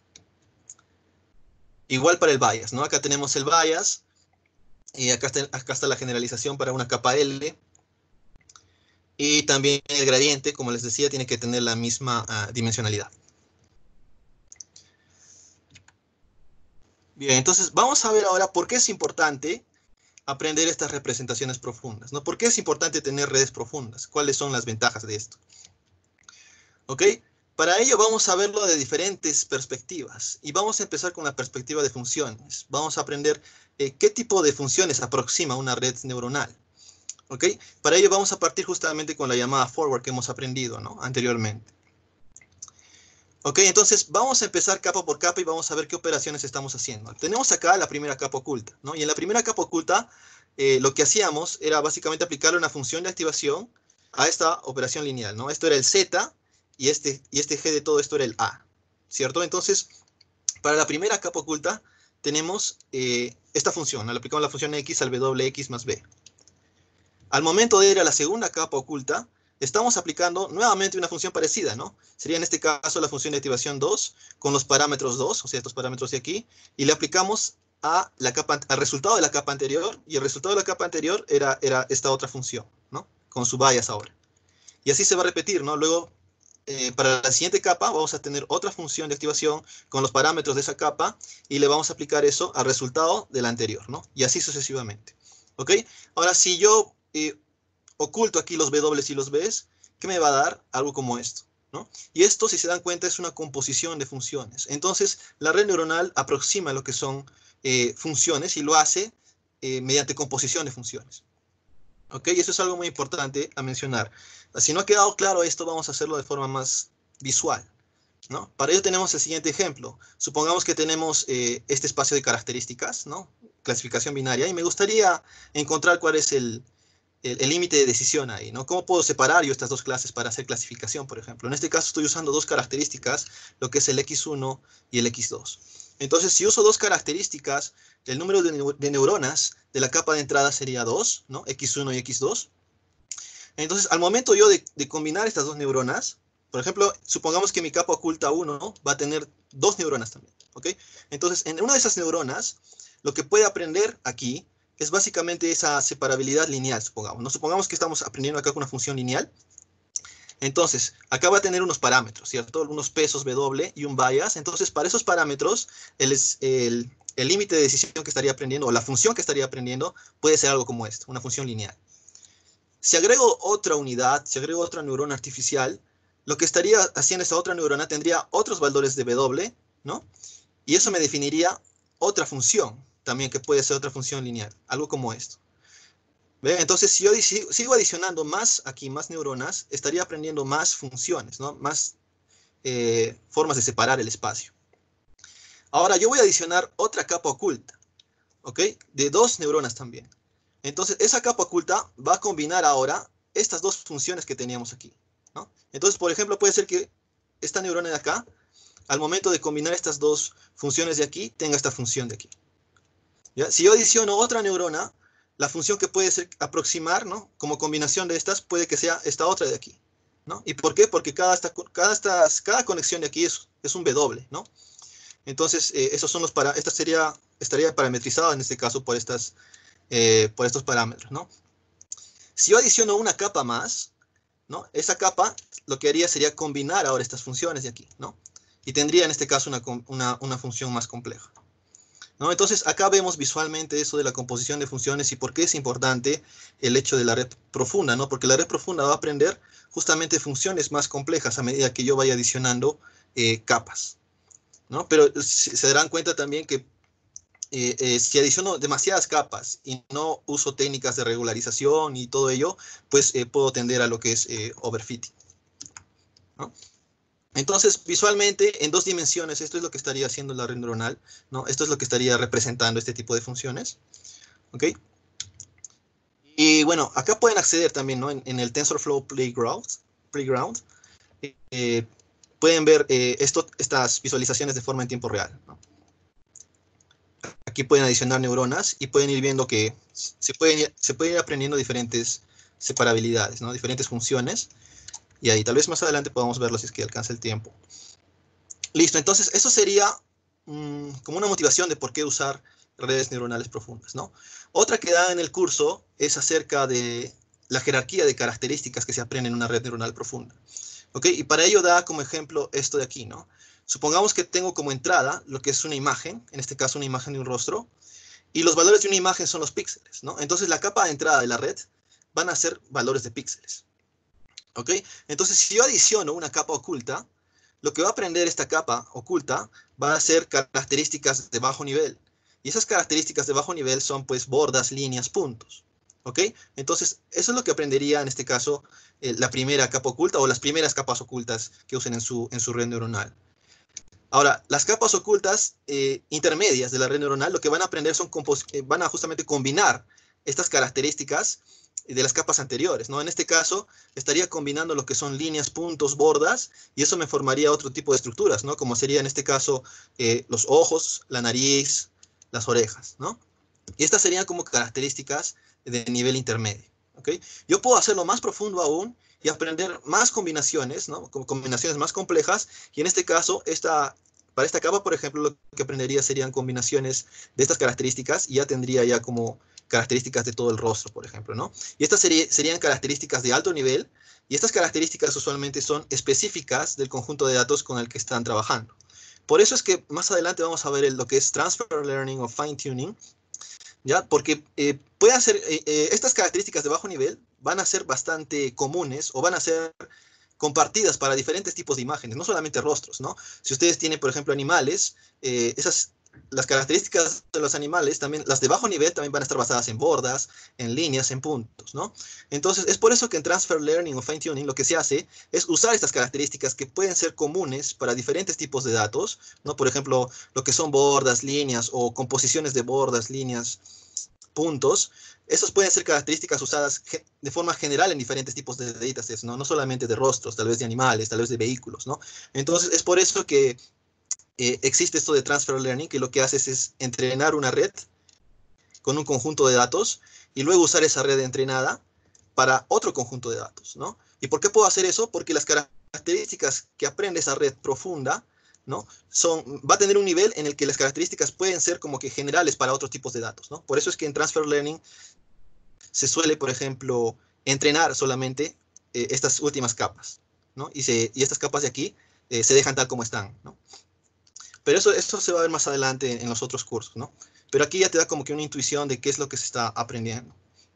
Igual para el bias, ¿no? Acá tenemos el bias, y acá está la generalización para una capa L, y también el gradiente, como les decía, tiene que tener la misma dimensionalidad. Bien, entonces vamos a ver ahora por qué es importante aprender estas representaciones profundas, ¿no? ¿Por qué es importante tener redes profundas? ¿Cuáles son las ventajas de esto? ¿Ok? Para ello vamos a verlo de diferentes perspectivas y vamos a empezar con la perspectiva de funciones. Vamos a aprender qué tipo de funciones aproxima una red neuronal. ¿Ok? Para ello vamos a partir justamente con la llamada forward que hemos aprendido, ¿no?, anteriormente. Ok, entonces vamos a empezar capa por capa y vamos a ver qué operaciones estamos haciendo. Tenemos acá la primera capa oculta, ¿no? Y en la primera capa oculta lo que hacíamos era básicamente aplicarle una función de activación a esta operación lineal, ¿no? Esto era el Z y este G de todo esto era el A, ¿cierto? Entonces, para la primera capa oculta tenemos esta función, ¿no? Le aplicamos la función X al WX más B. Al momento de ir a la segunda capa oculta, estamos aplicando nuevamente una función parecida, ¿no? Sería en este caso la función de activación 2 con los parámetros 2, o sea, estos parámetros de aquí, y le aplicamos a al resultado de la capa anterior, y el resultado de la capa anterior era esta otra función, ¿no? Con su bias ahora. Y así se va a repetir, ¿no? Luego, para la siguiente capa, vamos a tener otra función de activación con los parámetros de esa capa, y le vamos a aplicar eso al resultado de la anterior, ¿no? Y así sucesivamente. ¿Ok? Ahora, si yo oculto aquí los W y los Bs, ¿qué me va a dar? Algo como esto, ¿no? Y esto, si se dan cuenta, es una composición de funciones. Entonces, la red neuronal aproxima lo que son funciones y lo hace mediante composición de funciones. ¿Ok? Y eso es algo muy importante a mencionar. Si no ha quedado claro esto, vamos a hacerlo de forma más visual, ¿no? Para ello tenemos el siguiente ejemplo. Supongamos que tenemos este espacio de características, ¿no? Clasificación binaria, y me gustaría encontrar cuál es el límite de decisión ahí, ¿no? ¿Cómo puedo separar yo estas dos clases para hacer clasificación, por ejemplo? En este caso estoy usando dos características, lo que es el X1 y el X2. Entonces, si uso dos características, el número de neuronas de la capa de entrada sería 2, ¿no? X1 y X2. Entonces, al momento yo de combinar estas dos neuronas, por ejemplo, supongamos que mi capa oculta 1 va a tener dos neuronas también, ¿ok? Entonces, en una de esas neuronas, lo que puede aprender aquí es básicamente esa separabilidad lineal, supongamos. ¿No? Supongamos que estamos aprendiendo acá con una función lineal. Entonces, acá va a tener unos parámetros, ¿cierto? Unos pesos W y un bias. Entonces, para esos parámetros, el límite de decisión que estaría aprendiendo, o la función que estaría aprendiendo, puede ser algo como esto, una función lineal. Si agrego otra unidad, si agrego otra neurona artificial, lo que estaría haciendo esta otra neurona tendría otros valores de W, ¿no? Y eso me definiría otra función, también que puede ser otra función lineal, algo como esto. ¿Ve? Entonces, si yo sigo adicionando más aquí, más neuronas, estaría aprendiendo más funciones, ¿no? Más formas de separar el espacio. Ahora, yo voy a adicionar otra capa oculta, ¿ok? De dos neuronas también. Entonces, esa capa oculta va a combinar ahora estas dos funciones que teníamos aquí, ¿no? Entonces, por ejemplo, puede ser que esta neurona de acá, al momento de combinar estas dos funciones de aquí, tenga esta función de aquí. ¿Ya? Si yo adiciono otra neurona, la función que puede ser aproximar, ¿no? Como combinación de estas, puede que sea esta otra de aquí, ¿no? ¿Y por qué? Porque cada conexión de aquí es un W, ¿no? Entonces, esos son estaría parametrizado en este caso por estos parámetros, ¿no? Si yo adiciono una capa más, ¿no? Esa capa lo que haría sería combinar ahora estas funciones de aquí, ¿no? Y tendría en este caso una función más compleja, ¿no? Entonces, acá vemos visualmente eso de la composición de funciones y por qué es importante el hecho de la red profunda, ¿no? Porque la red profunda va a aprender justamente funciones más complejas a medida que yo vaya adicionando capas, ¿no? Pero se darán cuenta también que si adiciono demasiadas capas y no uso técnicas de regularización y todo ello, pues puedo tender a lo que es overfitting, ¿no? Entonces, visualmente, en dos dimensiones, esto es lo que estaría haciendo la red neuronal, ¿no? Esto es lo que estaría representando este tipo de funciones, ¿ok? Y bueno, acá pueden acceder también, ¿no? En el TensorFlow Playground eh, pueden ver estas visualizaciones de forma en tiempo real, ¿no? Aquí pueden adicionar neuronas y pueden ir viendo que se pueden ir aprendiendo diferentes separabilidades, ¿no? Diferentes funciones. Y ahí tal vez más adelante podamos verlo si es que alcanza el tiempo. Listo, entonces eso sería como una motivación de por qué usar redes neuronales profundas, ¿no? Otra que da en el curso es acerca de la jerarquía de características que se aprende en una red neuronal profunda. ¿Ok? Y para ello da como ejemplo esto de aquí, ¿no? Supongamos que tengo como entrada lo que es una imagen, en este caso una imagen de un rostro, y los valores de una imagen son los píxeles, ¿no? Entonces la capa de entrada de la red van a ser valores de píxeles. ¿Ok? Entonces si yo adiciono una capa oculta, lo que va a aprender esta capa oculta va a ser características de bajo nivel. Y esas características de bajo nivel son pues bordas, líneas, puntos. ¿Ok? Entonces, eso es lo que aprendería en este caso la primera capa oculta o las primeras capas ocultas que usen en su red neuronal. Ahora, las capas ocultas intermedias de la red neuronal lo que van a aprender son, van a justamente combinar estas características de las capas anteriores, ¿no? En este caso, estaría combinando lo que son líneas, puntos, bordas, y eso me formaría otro tipo de estructuras, ¿no? Como sería en este caso los ojos, la nariz, las orejas, ¿no? Y estas serían como características de nivel intermedio, ¿ok? Yo puedo hacerlo más profundo aún y aprender más combinaciones, ¿no? Combinaciones más complejas, y en este caso, para esta capa, por ejemplo, lo que aprendería serían combinaciones de estas características, y ya tendría ya como características de todo el rostro, por ejemplo, ¿no? Y estas serían características de alto nivel, y estas características usualmente son específicas del conjunto de datos con el que están trabajando. Por eso es que más adelante vamos a ver lo que es Transfer Learning o Fine Tuning, ¿ya? Porque estas características de bajo nivel van a ser bastante comunes o van a ser compartidas para diferentes tipos de imágenes, no solamente rostros, ¿no? Si ustedes tienen, por ejemplo, animales, las características de los animales, también las de bajo nivel, también van a estar basadas en bordas, en líneas, en puntos, ¿no? Entonces, es por eso que en Transfer Learning o Fine Tuning lo que se hace es usar estas características que pueden ser comunes para diferentes tipos de datos, ¿no? Por ejemplo, lo que son bordas, líneas o composiciones de bordas, líneas, puntos. Esas pueden ser características usadas de forma general en diferentes tipos de datasets, ¿no? No solamente de rostros, tal vez de animales, tal vez de vehículos, ¿no? Entonces, es por eso que existe esto de Transfer Learning, que lo que haces es entrenar una red con un conjunto de datos y luego usar esa red entrenada para otro conjunto de datos, ¿no? ¿Y por qué puedo hacer eso? Porque las características que aprende esa red profunda, ¿no? Va a tener un nivel en el que las características pueden ser como que generales para otros tipos de datos, ¿no? Por eso es que en Transfer Learning se suele, por ejemplo, entrenar solamente estas últimas capas, ¿no? Y estas capas de aquí se dejan tal como están, ¿no? Pero eso se va a ver más adelante en los otros cursos, ¿no? Pero aquí ya te da como que una intuición de qué es lo que se está aprendiendo.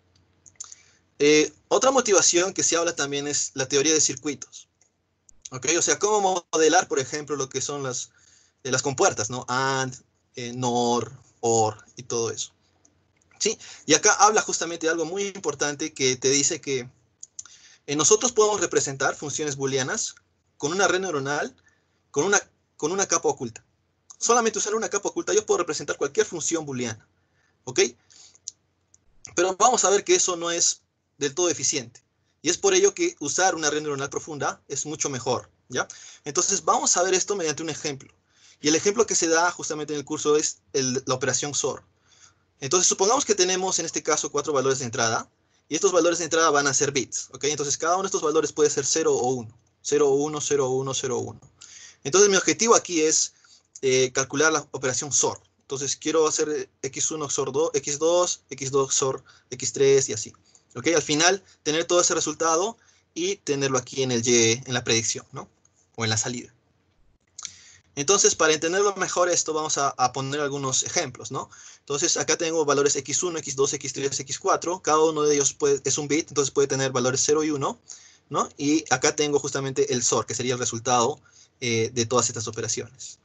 Otra motivación que se habla también es la teoría de circuitos. ¿Ok? O sea, cómo modelar, por ejemplo, lo que son las compuertas, ¿no? AND, NOR, OR y todo eso. ¿Sí? Y acá habla justamente de algo muy importante que te dice que nosotros podemos representar funciones booleanas con una red neuronal con una capa oculta. Solamente usar una capa oculta yo puedo representar cualquier función booleana. ¿Ok? Pero vamos a ver que eso no es del todo eficiente. Y es por ello que usar una red neuronal profunda es mucho mejor, ¿ya? Entonces vamos a ver esto mediante un ejemplo. Y el ejemplo que se da justamente en el curso es la operación XOR. Entonces supongamos que tenemos en este caso 4 valores de entrada. Y estos valores de entrada van a ser bits, ¿ok? Entonces cada uno de estos valores puede ser 0 o 1. 0 o 1, 0 o 1, 0 o 1. Entonces mi objetivo aquí es calcular la operación XOR. Entonces quiero hacer x1 XOR 2, x2, x2 XOR x3 y así. ¿Ok? Al final, tener todo ese resultado y tenerlo aquí en en la predicción, ¿no? O en la salida. Entonces, para entenderlo mejor esto, vamos a poner algunos ejemplos, ¿no? Entonces, acá tengo valores x1, x2, x3, x4. Cada uno de ellos es un bit, entonces puede tener valores 0 y 1, ¿no? Y acá tengo justamente el XOR, que sería el resultado de todas estas operaciones.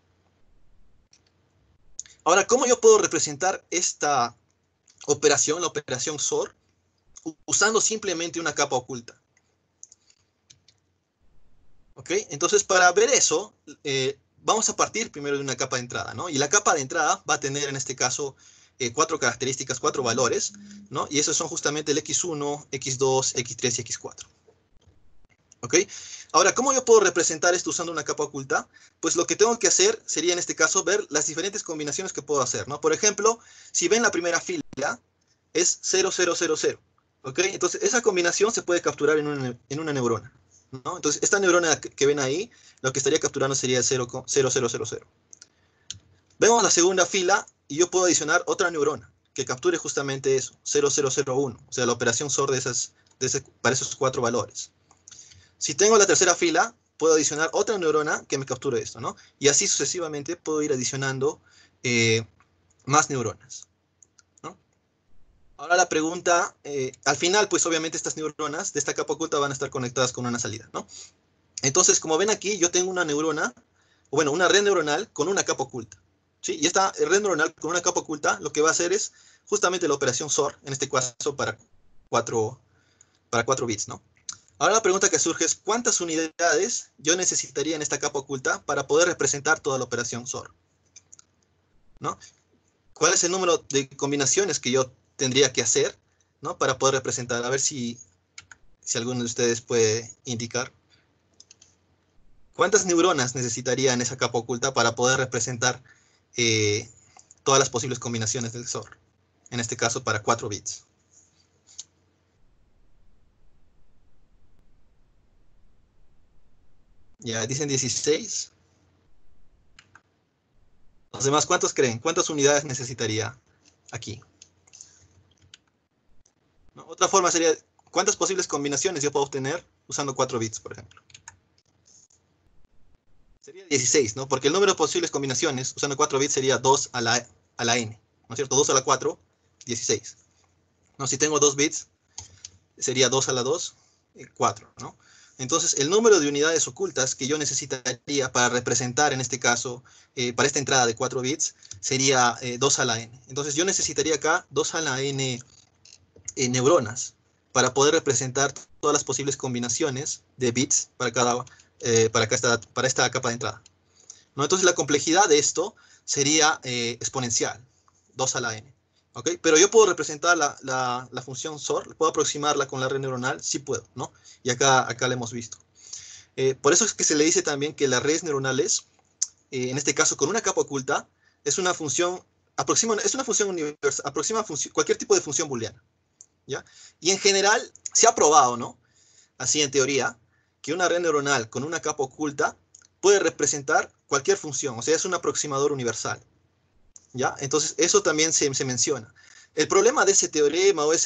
Ahora, ¿cómo yo puedo representar esta operación, la operación XOR, usando simplemente una capa oculta? ¿Ok? Entonces, para ver eso, vamos a partir primero de una capa de entrada, ¿no? Y la capa de entrada va a tener, en este caso, 4 características, 4 valores, ¿no? Y esos son justamente el x1, x2, x3 y x4. ¿Ok? Ahora, ¿cómo yo puedo representar esto usando una capa oculta? Pues lo que tengo que hacer sería, en este caso, ver las diferentes combinaciones que puedo hacer, ¿no? Por ejemplo, si ven la primera fila, es 0, 0, 0, 0. ¿Ok? Entonces, esa combinación se puede capturar en una neurona, ¿no? Entonces, esta neurona que ven ahí, lo que estaría capturando sería 0, 0, 0, 0, 0. Vemos la segunda fila y yo puedo adicionar otra neurona que capture justamente eso, 0, 0, 0, 1. O sea, la operación XOR para esos 4 valores. Si tengo la tercera fila, puedo adicionar otra neurona que me capture esto, ¿no? Y así sucesivamente puedo ir adicionando más neuronas, ¿no? Ahora la pregunta, al final, pues obviamente estas neuronas de esta capa oculta van a estar conectadas con una salida, ¿no? Entonces, como ven aquí, yo tengo una neurona, o bueno, una red neuronal con una capa oculta. ¿sí? Y esta red neuronal con una capa oculta lo que va a hacer es justamente la operación SOR, en este caso para 4 bits, ¿no? Ahora la pregunta que surge es, ¿cuántas unidades yo necesitaría en esta capa oculta para poder representar toda la operación SOR? ¿No? ¿Cuál es el número de combinaciones que yo tendría que hacer, ¿no? Para poder representar? A ver si alguno de ustedes puede indicar. ¿Cuántas neuronas necesitaría en esa capa oculta para poder representar todas las posibles combinaciones del SOR? En este caso para 4 bits. Ya, dicen 16. Los demás, ¿cuántos creen? ¿Cuántas unidades necesitaría aquí? ¿No? Otra forma sería, ¿cuántas posibles combinaciones yo puedo obtener usando 4 bits, por ejemplo? Sería 16, ¿no? Porque el número de posibles combinaciones usando 4 bits sería 2 a la n, ¿no es cierto? 2 a la 4, 16. ¿No? Si tengo 2 bits, sería 2 a la 2, 4, ¿no? Entonces, el número de unidades ocultas que yo necesitaría para representar, en este caso, para esta entrada de 4 bits, sería 2 a la n. Entonces, yo necesitaría acá 2 a la n neuronas para poder representar todas las posibles combinaciones de bits para esta capa de entrada, ¿no? Entonces, la complejidad de esto sería exponencial, 2 a la n. ¿Okay? Pero yo puedo representar la función SOR, puedo aproximarla con la red neuronal, sí puedo, ¿no? Y acá la hemos visto. Por eso es que se le dice también que las redes neuronales, en este caso con una capa oculta, es una función, es una función universal, aproxima cualquier tipo de función booleana, ¿ya? Y en general se ha probado, ¿no? Así en teoría, que una red neuronal con una capa oculta puede representar cualquier función, o sea, es un aproximador universal. ¿Ya? Entonces, eso también se menciona. El problema de ese teorema o de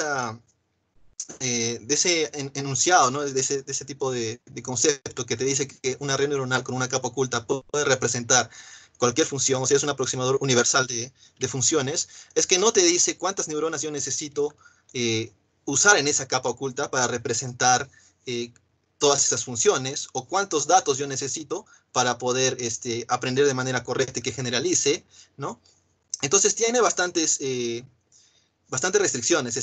ese enunciado, ¿no? de ese tipo de concepto que te dice que una red neuronal con una capa oculta puede representar cualquier función, o sea, es un aproximador universal de funciones, es que no te dice cuántas neuronas yo necesito usar en esa capa oculta para representar todas esas funciones, o cuántos datos yo necesito para poder aprender de manera correcta y que generalice, ¿no? Entonces tiene bastantes restricciones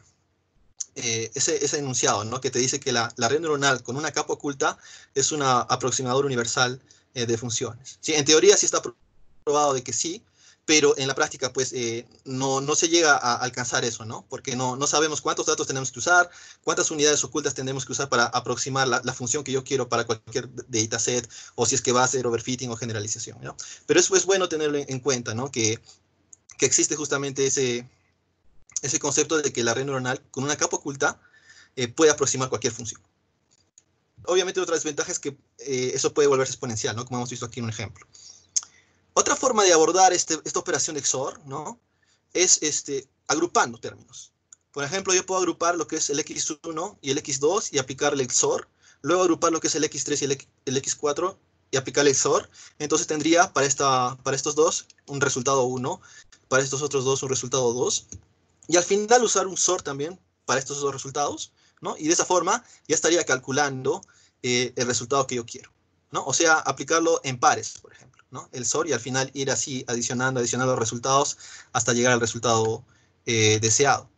ese enunciado, ¿no? Que te dice que la red neuronal con una capa oculta es un aproximador universal de funciones. ¿Sí? En teoría sí está probado de que sí, pero en la práctica pues no se llega a alcanzar eso, ¿no? Porque no sabemos cuántos datos tenemos que usar, cuántas unidades ocultas tenemos que usar para aproximar la función que yo quiero para cualquier dataset, o si es que va a ser overfitting o generalización, ¿no? Pero eso es bueno tenerlo en cuenta, ¿no? Que existe justamente ese concepto de que la red neuronal con una capa oculta puede aproximar cualquier función. Obviamente otra desventaja es que eso puede volverse exponencial, ¿no? Como hemos visto aquí en un ejemplo. Otra forma de abordar esta operación de XOR, ¿no? Es agrupando términos. Por ejemplo, yo puedo agrupar lo que es el X1 y el X2 y aplicarle el XOR. Luego agrupar lo que es el X3 y el X4 y aplicarle el XOR. Entonces tendría para estos dos un resultado 1, para estos otros dos un resultado 2. Y al final usar un SOR también para estos dos resultados, ¿no? Y de esa forma ya estaría calculando el resultado que yo quiero, ¿no? O sea, aplicarlo en pares, por ejemplo, ¿no? El SOR y al final ir así adicionando los resultados hasta llegar al resultado deseado.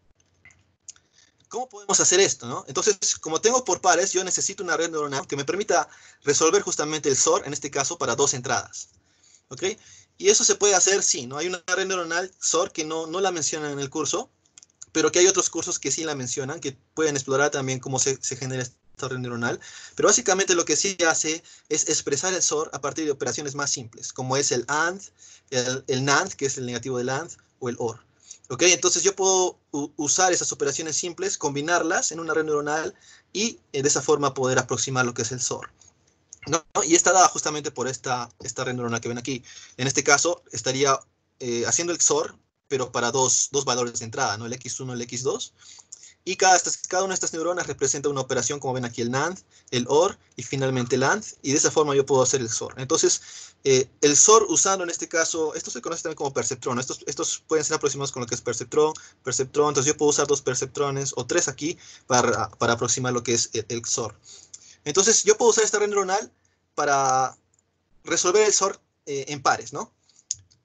¿Cómo podemos hacer esto, no? Entonces, como tengo por pares, yo necesito una red neuronal que me permita resolver justamente el SOR, en este caso, para 2 entradas, ¿ok? Y eso se puede hacer, sí, ¿no? Hay una red neuronal SOR que no la mencionan en el curso, pero que hay otros cursos que sí la mencionan, que pueden explorar también cómo se genera esta red neuronal. Pero básicamente lo que sí hace es expresar el SOR a partir de operaciones más simples, como es el AND, el NAND, que es el negativo del AND, o el OR. ¿Ok? Entonces yo puedo usar esas operaciones simples, combinarlas en una red neuronal y de esa forma poder aproximar lo que es el SOR. ¿No? Y está dada justamente por esta red neuronal que ven aquí. En este caso estaría haciendo el XOR, pero para dos valores de entrada, ¿no? El X1 y el X2. Y cada una de estas neuronas representa una operación, como ven aquí, el NAND, el OR y finalmente el AND. Y de esa forma yo puedo hacer el XOR. Entonces, el XOR usando en este caso, esto se conoce también como perceptrón. Estos pueden ser aproximados con lo que es perceptrón. Entonces yo puedo usar 2 perceptrones o 3 aquí para aproximar lo que es el XOR. Entonces yo puedo usar esta red neuronal para resolver el SOR en pares, ¿no?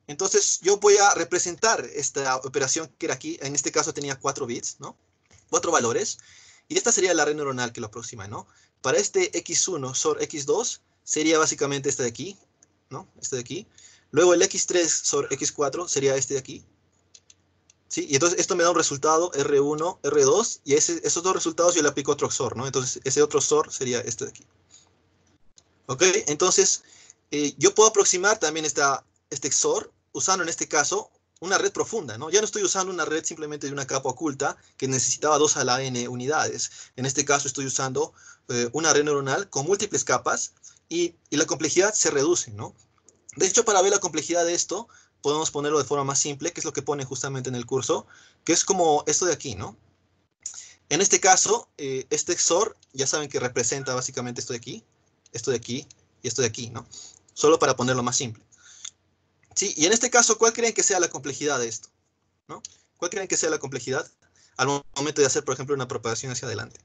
Entonces yo voy a representar esta operación que era aquí, en este caso tenía 4 bits, ¿no? 4 valores, y esta sería la red neuronal que lo aproxima, ¿no? Para este x1 XOR x2 sería básicamente este de aquí, ¿no? Este de aquí. Luego el x3 XOR x4 sería este de aquí, ¿sí? Y entonces esto me da un resultado R1, R2, y esos dos resultados yo le aplico otro XOR, ¿no? Entonces ese otro XOR sería este de aquí. ¿Ok? Entonces yo puedo aproximar también este XOR usando en este caso una red profunda, ¿no? Ya no estoy usando una red simplemente de una capa oculta que necesitaba 2 a la n unidades. En este caso estoy usando una red neuronal con múltiples capas y la complejidad se reduce, ¿no? De hecho, para ver la complejidad de esto, podemos ponerlo de forma más simple, que es lo que pone justamente en el curso, que es como esto de aquí, ¿no? En este caso, este XOR, ya saben que representa básicamente esto de aquí y esto de aquí, ¿no? Solo para ponerlo más simple. Sí, y en este caso, ¿cuál creen que sea la complejidad de esto? ¿No? ¿Cuál creen que sea la complejidad al momento de hacer, por ejemplo, una propagación hacia adelante?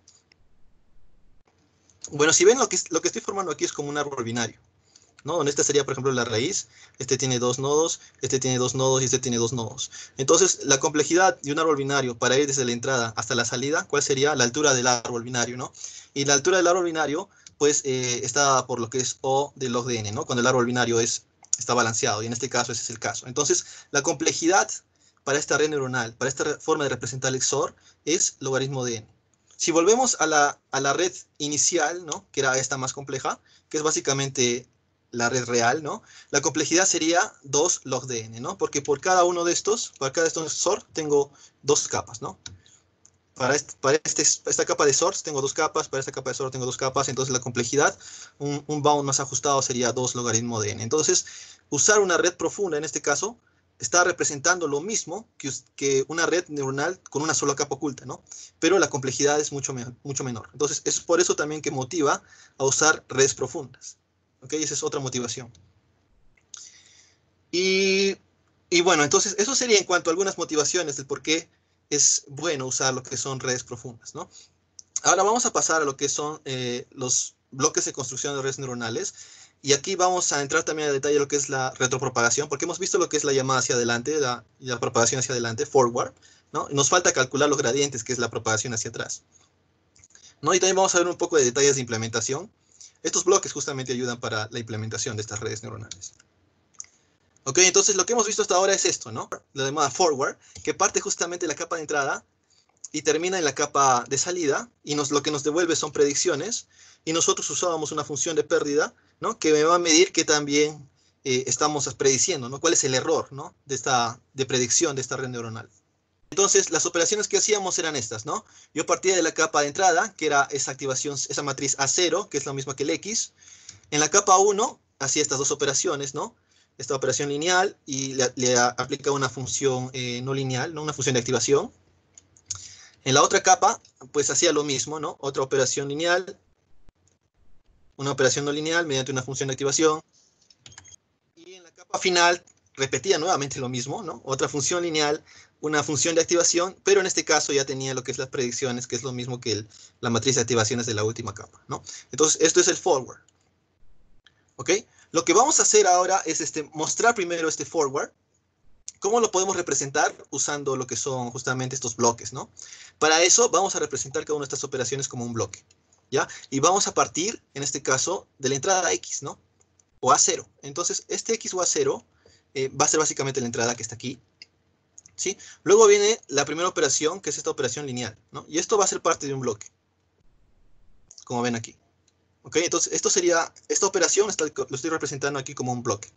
Bueno, si ven lo que estoy formando aquí es como un árbol binario, ¿no? Donde esta sería, por ejemplo, la raíz, este tiene 2 nodos, este tiene 2 nodos y este tiene 2 nodos. Entonces, la complejidad de un árbol binario para ir desde la entrada hasta la salida, ¿cuál sería? La altura del árbol binario, ¿no? Y la altura del árbol binario, pues, está por lo que es O de log de n, ¿no? Cuando el árbol binario está balanceado, y en este caso ese es el caso. Entonces, la complejidad para esta red neuronal, para esta forma de representar el XOR, es logaritmo de n. Si volvemos a la red inicial, ¿no? Que era esta más compleja, que es básicamente la red real, ¿no? La complejidad sería 2 log de n, ¿no? Porque por cada uno de estos, para cada de estos XOR, tengo 2 capas, ¿no? Para esta capa de source tengo 2 capas, para esta capa de source tengo 2 capas, entonces la complejidad, un bound más ajustado sería 2 logaritmo de n. Entonces, usar una red profunda en este caso está representando lo mismo que una red neuronal con una sola capa oculta, ¿no? Pero la complejidad es mucho menor. Entonces, es por eso también que motiva a usar redes profundas. ¿Ok? Esa es otra motivación. Y, y bueno, entonces, eso sería en cuanto a algunas motivaciones del por qué es bueno usar lo que son redes profundas, ¿no? Ahora vamos a pasar a lo que son los bloques de construcción de redes neuronales. Y aquí vamos a entrar también a detalle lo que es la retropropagación, porque hemos visto lo que es la llamada hacia adelante, la propagación hacia adelante, forward, ¿no? Y nos falta calcular los gradientes, que es la propagación hacia atrás, ¿no? Y también vamos a ver un poco de detalles de implementación. Estos bloques justamente ayudan para la implementación de estas redes neuronales. Ok, entonces lo que hemos visto hasta ahora es esto, ¿no? La llamada forward, que parte justamente de la capa de entrada y termina en la capa de salida, y lo que nos devuelve son predicciones, y nosotros usábamos una función de pérdida, ¿no? Que me va a medir qué también estamos prediciendo, ¿no? Cuál es el error, ¿no? De predicción de esta red neuronal. Entonces, las operaciones que hacíamos eran estas, ¿no? Yo partía de la capa de entrada, que era esa activación, esa matriz A0, que es la misma que el X. En la capa 1, hacía estas dos operaciones, ¿no? Esta operación lineal, y le aplica una función no lineal, ¿no? Una función de activación. En la otra capa, pues hacía lo mismo, ¿no? Otra operación lineal, una operación no lineal mediante una función de activación. Y en la capa final, repetía nuevamente lo mismo, ¿no? Otra función lineal, una función de activación, pero en este caso ya tenía lo que es las predicciones, que es lo mismo que la matriz de activaciones de la última capa, ¿no? Entonces, esto es el forward. ¿Ok? Lo que vamos a hacer ahora es mostrar primero este forward. ¿Cómo lo podemos representar? Usando lo que son justamente estos bloques, ¿no? Para eso vamos a representar cada una de estas operaciones como un bloque, ¿ya? Y vamos a partir, en este caso, de la entrada X, ¿no? O A0. Entonces, este X o A0 va a ser básicamente la entrada que está aquí, ¿sí? Luego viene la primera operación, que es esta operación lineal, ¿no? Y esto va a ser parte de un bloque, como ven aquí. ¿Ok? Entonces, esta operación lo estoy representando aquí como un bloque.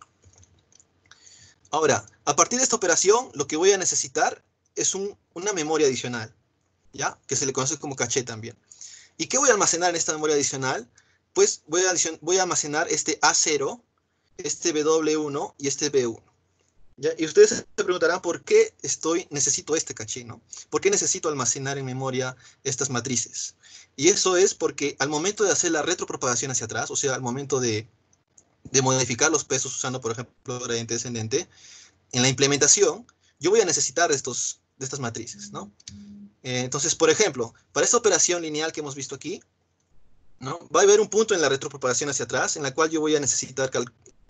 Ahora, a partir de esta operación, lo que voy a necesitar es una memoria adicional, ¿ya? Que se le conoce como caché también. ¿Y qué voy a almacenar en esta memoria adicional? Pues voy a almacenar este A0, este W1 y este B1. ¿Ya? Y ustedes se preguntarán por qué necesito este caché, ¿no? ¿Por qué necesito almacenar en memoria estas matrices? Y eso es porque al momento de hacer la retropropagación hacia atrás, o sea, al momento de modificar los pesos usando, por ejemplo, gradiente descendente, en la implementación, yo voy a necesitar de estas matrices, ¿no? Entonces, por ejemplo, para esta operación lineal que hemos visto aquí, ¿no? Va a haber un punto en la retropropagación hacia atrás en la cual yo voy a necesitar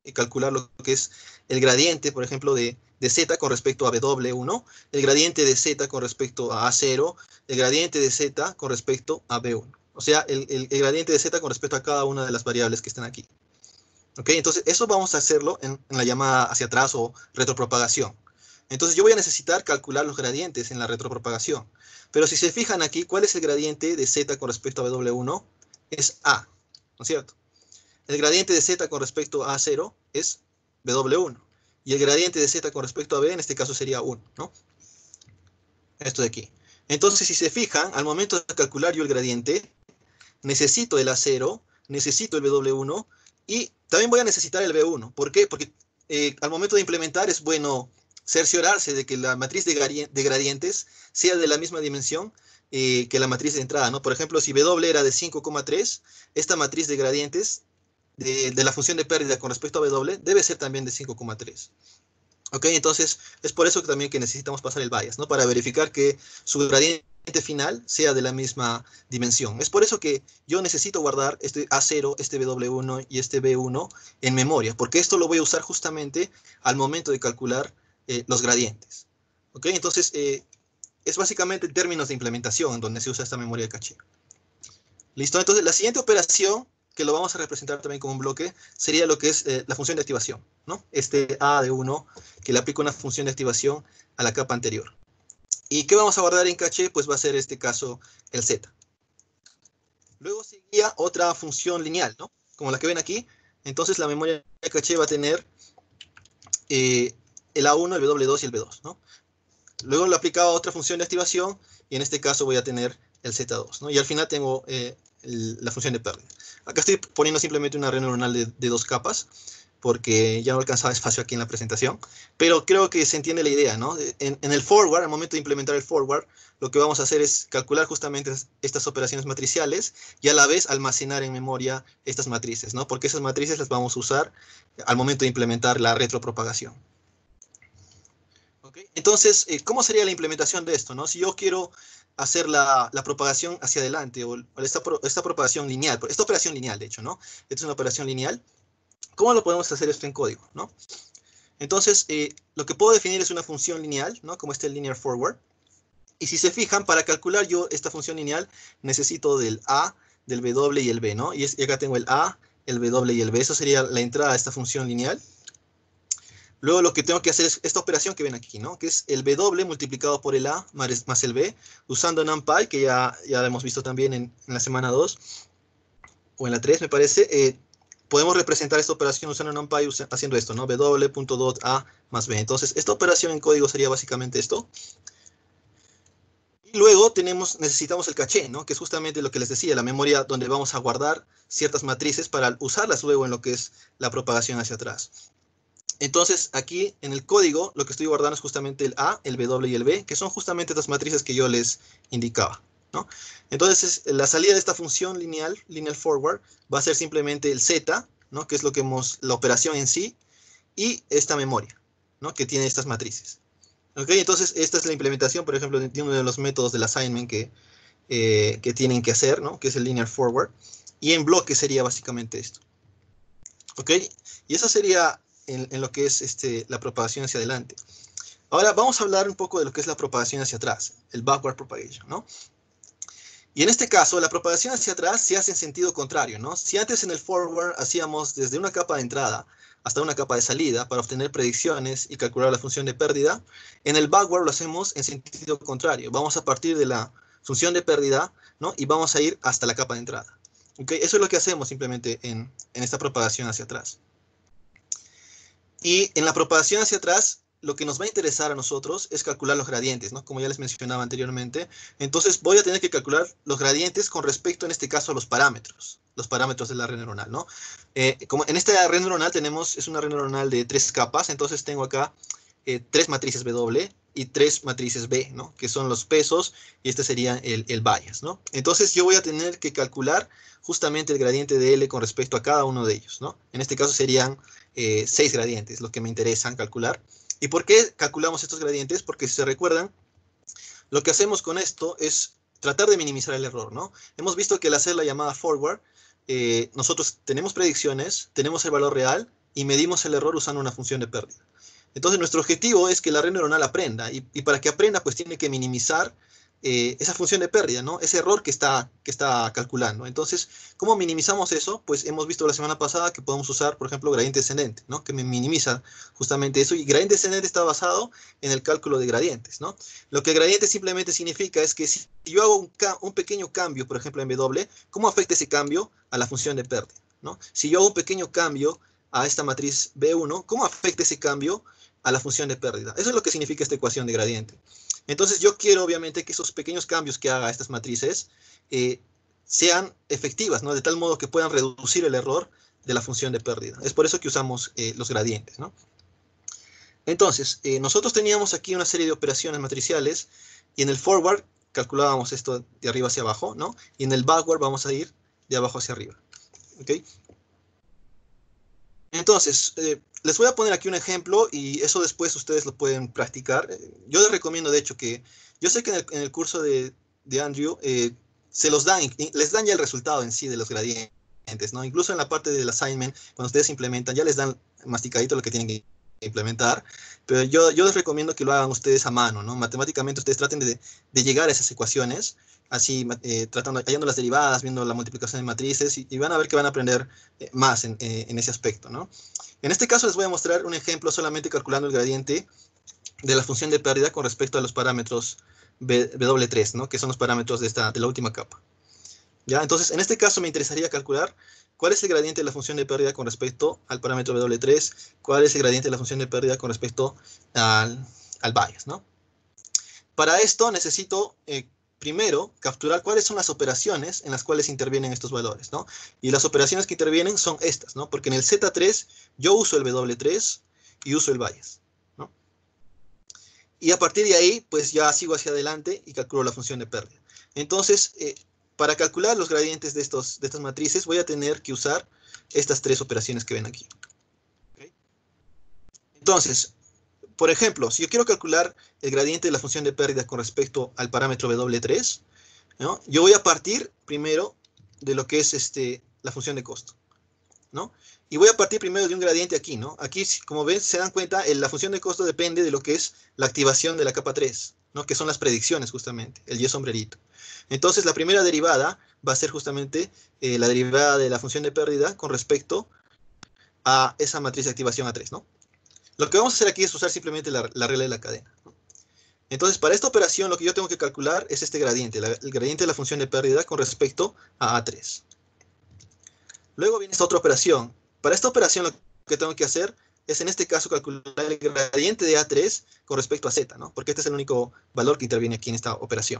calcular lo que es el gradiente, por ejemplo, de Z con respecto a W1, el gradiente de Z con respecto a A0, el gradiente de Z con respecto a B1. O sea, el gradiente de Z con respecto a cada una de las variables que están aquí. ¿Ok? Entonces, eso vamos a hacerlo en la llamada hacia atrás o retropropagación. Entonces, yo voy a necesitar calcular los gradientes en la retropropagación. Pero si se fijan aquí, ¿cuál es el gradiente de Z con respecto a W1? Es A, ¿no es cierto? El gradiente de Z con respecto a A0 es W1. Y el gradiente de Z con respecto a B, en este caso sería 1, ¿no? Esto de aquí. Entonces, si se fijan, al momento de calcular yo el gradiente, necesito el A0, necesito el W1 y también voy a necesitar el B1. ¿Por qué? Porque al momento de implementar es bueno cerciorarse de que la matriz de gradientes sea de la misma dimensión que la matriz de entrada, ¿no? Por ejemplo, si W era de 5,3, esta matriz de gradientes de la función de pérdida con respecto a W debe ser también de 5,3. ¿Ok? Entonces, es por eso que también que necesitamos pasar el bias, ¿no? Para verificar que su gradiente final sea de la misma dimensión. Es por eso que yo necesito guardar este A0, este W1 y este B1 en memoria, porque esto lo voy a usar justamente al momento de calcular los gradientes. ¿Ok? Entonces, es básicamente en términos de implementación en donde se usa esta memoria de caché. ¿Listo? Entonces, la siguiente operación, que lo vamos a representar también como un bloque, sería lo que es la función de activación, ¿no? Este A de 1, que le aplica una función de activación a la capa anterior. ¿Y qué vamos a guardar en caché? Pues va a ser, en este caso, el Z. Luego seguía otra función lineal, ¿no? Como la que ven aquí. Entonces, la memoria de caché va a tener el A1, el W2 y el B2, ¿no? Luego le aplicaba otra función de activación y en este caso voy a tener el Z2, ¿no? Y al final tengo la función de pérdida. Acá estoy poniendo simplemente una red neuronal de 2 capas porque ya no alcanzaba espacio aquí en la presentación, pero creo que se entiende la idea, ¿no? En el forward, al momento de implementar el forward, lo que vamos a hacer es calcular justamente estas operaciones matriciales y a la vez almacenar en memoria estas matrices, ¿no? Porque esas matrices las vamos a usar al momento de implementar la retropropagación. ¿Okay? Entonces, ¿cómo sería la implementación de esto, no? Si yo quiero hacer la propagación hacia adelante o esta propagación lineal, esta operación lineal, de hecho, ¿no? Esta es una operación lineal. ¿Cómo lo podemos hacer esto en código, no? Entonces, lo que puedo definir es una función lineal, ¿no? Como este linear forward. Y si se fijan, para calcular yo esta función lineal, necesito del A, del W y el B, ¿no? Y acá tengo el A, el W y el B. Eso sería la entrada a esta función lineal. Luego lo que tengo que hacer es esta operación que ven aquí, ¿no? Que es el W multiplicado por el A más el B, usando NumPy, que ya hemos visto también en la semana 2, o en la 3 me parece. Podemos representar esta operación usando NumPy haciendo esto, ¿no? W.dot.A más B. Entonces, esta operación en código sería básicamente esto. Y luego necesitamos el caché, ¿no? Que es justamente lo que les decía, la memoria donde vamos a guardar ciertas matrices para usarlas luego en lo que es la propagación hacia atrás. Entonces, aquí en el código, lo que estoy guardando es justamente el A, el W y el B, que son justamente estas matrices que yo les indicaba, ¿no? Entonces, la salida de esta función lineal forward, va a ser simplemente el Z, ¿no? Que es la operación en sí, y esta memoria, ¿no? Que tiene estas matrices. ¿Ok? Entonces, esta es la implementación, por ejemplo, de uno de los métodos del assignment que tienen que hacer, ¿no? Que es el linear forward. Y en bloque sería básicamente esto. ¿Ok? Y eso sería en lo que es la propagación hacia adelante. Ahora vamos a hablar un poco de lo que es la propagación hacia atrás, el backward propagation, ¿no? Y en este caso, la propagación hacia atrás se hace en sentido contrario, ¿no? Si antes en el forward hacíamos desde una capa de entrada hasta una capa de salida para obtener predicciones y calcular la función de pérdida, en el backward lo hacemos en sentido contrario. Vamos a partir de la función de pérdida, ¿no? Y vamos a ir hasta la capa de entrada. ¿Okay? Eso es lo que hacemos simplemente en esta propagación hacia atrás. Y en la propagación hacia atrás, lo que nos va a interesar a nosotros es calcular los gradientes, ¿no? Como ya les mencionaba anteriormente. Entonces voy a tener que calcular los gradientes con respecto, en este caso, a los parámetros de la red neuronal, ¿no? Como en esta red neuronal es una red neuronal de 3 capas, entonces tengo acá 3 matrices W y 3 matrices B, ¿no? Que son los pesos y este sería el bias, ¿no? Entonces yo voy a tener que calcular justamente el gradiente de L con respecto a cada uno de ellos, ¿no? En este caso serían 6 gradientes, los que me interesan calcular. ¿Y por qué calculamos estos gradientes? Porque si se recuerdan, lo que hacemos con esto es tratar de minimizar el error, ¿no? Hemos visto que al hacer la llamada forward, nosotros tenemos predicciones, tenemos el valor real y medimos el error usando una función de pérdida. Entonces, nuestro objetivo es que la red neuronal aprenda, y para que aprenda, pues tiene que minimizar esa función de pérdida, ¿no? Ese error que está calculando. Entonces, ¿cómo minimizamos eso? Pues hemos visto la semana pasada que podemos usar, por ejemplo, gradiente descendente, ¿no? Que me minimiza justamente eso. Y gradiente descendente está basado en el cálculo de gradientes, ¿no? Lo que gradiente simplemente significa es que si yo hago un pequeño cambio, por ejemplo, en W, ¿cómo afecta ese cambio a la función de pérdida, ¿no? Si yo hago un pequeño cambio a esta matriz B1, ¿cómo afecta ese cambio a la función de pérdida? Eso es lo que significa esta ecuación de gradiente. Entonces yo quiero obviamente que esos pequeños cambios que haga a estas matrices sean efectivas, ¿no? De tal modo que puedan reducir el error de la función de pérdida. Es por eso que usamos los gradientes, ¿no? Entonces, nosotros teníamos aquí una serie de operaciones matriciales, y en el forward calculábamos esto de arriba hacia abajo, ¿no? Y en el backward vamos a ir de abajo hacia arriba, ¿ok? Entonces, les voy a poner aquí un ejemplo y eso después ustedes lo pueden practicar. Yo les recomiendo, de hecho, que yo sé que en el curso de Andrew se los dan, les dan ya el resultado en sí de los gradientes, ¿no? Incluso en la parte del assignment, cuando ustedes implementan, ya les dan masticadito lo que tienen que implementar, pero yo les recomiendo que lo hagan ustedes a mano, ¿no? Matemáticamente ustedes traten de llegar a esas ecuaciones, así hallando las derivadas, viendo la multiplicación de matrices, y van a ver que van a aprender más en ese aspecto, ¿no? En este caso les voy a mostrar un ejemplo solamente calculando el gradiente de la función de pérdida con respecto a los parámetros W3, ¿no? Que son los parámetros de la última capa. ¿Ya? Entonces, en este caso me interesaría calcular cuál es el gradiente de la función de pérdida con respecto al parámetro W3, cuál es el gradiente de la función de pérdida con respecto al bias, ¿no? Para esto necesito primero capturar cuáles son las operaciones en las cuales intervienen estos valores, ¿no? Y las operaciones que intervienen son estas, ¿no? Porque en el Z3 yo uso el W3 y uso el bias, ¿no? Y a partir de ahí, pues ya sigo hacia adelante y calculo la función de pérdida. Entonces, para calcular los gradientes de estas matrices, voy a tener que usar estas tres operaciones que ven aquí. ¿Okay? Entonces, por ejemplo, si yo quiero calcular el gradiente de la función de pérdida con respecto al parámetro W3, ¿no? Yo voy a partir primero de lo que es la función de costo, ¿no? Y voy a partir primero de un gradiente aquí, ¿no? Aquí, como ven, se dan cuenta, la función de costo depende de lo que es la activación de la capa 3, ¿no? Que son las predicciones, justamente, el Y sombrerito. Entonces, la primera derivada va a ser justamente la derivada de la función de pérdida con respecto a esa matriz de activación A3, ¿no? Lo que vamos a hacer aquí es usar simplemente la regla de la cadena, ¿no? Entonces, para esta operación, lo que yo tengo que calcular es este gradiente, el gradiente de la función de pérdida con respecto a A3. Luego viene esta otra operación. Para esta operación, lo que tengo que hacer es, en este caso, calcular el gradiente de A3 con respecto a Z, ¿no? Porque este es el único valor que interviene aquí en esta operación.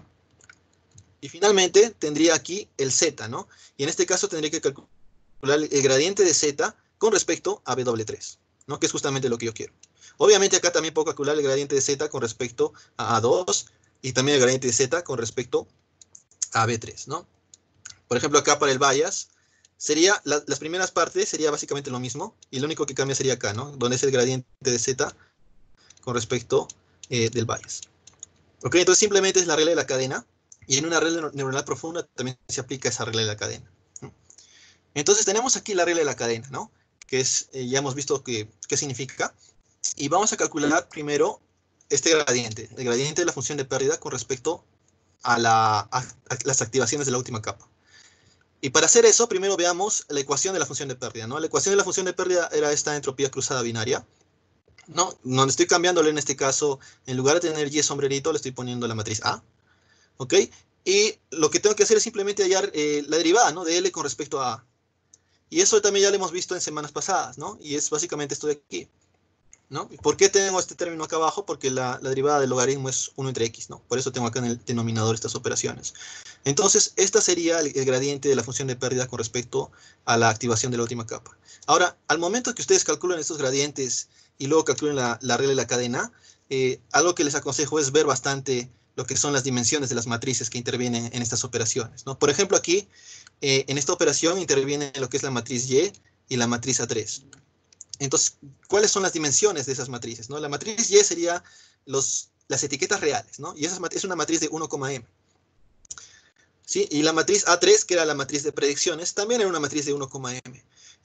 Y finalmente, tendría aquí el Z, ¿no? Y en este caso, tendría que calcular el gradiente de Z con respecto a W3, ¿no? Que es justamente lo que yo quiero. Obviamente acá también puedo calcular el gradiente de Z con respecto a A2 y también el gradiente de Z con respecto a B3, ¿no? Por ejemplo, acá para el bias, sería, las primeras partes sería básicamente lo mismo y lo único que cambia sería acá, ¿no? Donde es el gradiente de Z con respecto del bias. ¿Ok? Entonces simplemente es la regla de la cadena y en una red neuronal profunda también se aplica esa regla de la cadena, ¿no? Entonces tenemos aquí la regla de la cadena, ¿no? Que es, ya hemos visto qué significa. Y vamos a calcular primero este gradiente, el gradiente de la función de pérdida con respecto a las activaciones de la última capa. Y para hacer eso, primero veamos la ecuación de la función de pérdida, ¿no? La ecuación de la función de pérdida era esta entropía cruzada binaria, ¿no? Donde estoy cambiándole en este caso, en lugar de tener Y sombrerito, le estoy poniendo la matriz A, ¿ok? Y lo que tengo que hacer es simplemente hallar la derivada, ¿no? De L con respecto a A. Y eso también ya lo hemos visto en semanas pasadas, ¿no? Y es básicamente esto de aquí, ¿no? ¿Por qué tengo este término acá abajo? Porque la derivada del logaritmo es 1 entre x, ¿no? Por eso tengo acá en el denominador estas operaciones. Entonces, esta sería el gradiente de la función de pérdida con respecto a la activación de la última capa. Ahora, al momento que ustedes calculen estos gradientes y luego calculen la regla de la cadena, algo que les aconsejo es ver bastante lo que son las dimensiones de las matrices que intervienen en estas operaciones, ¿no? Por ejemplo, aquí, en esta operación interviene lo que es la matriz Y la matriz A3. Entonces, ¿cuáles son las dimensiones de esas matrices, ¿no? La matriz Y sería las etiquetas reales, ¿no? Y esa es una matriz de 1,m. ¿Sí? Y la matriz A3, que era la matriz de predicciones, también era una matriz de 1,m.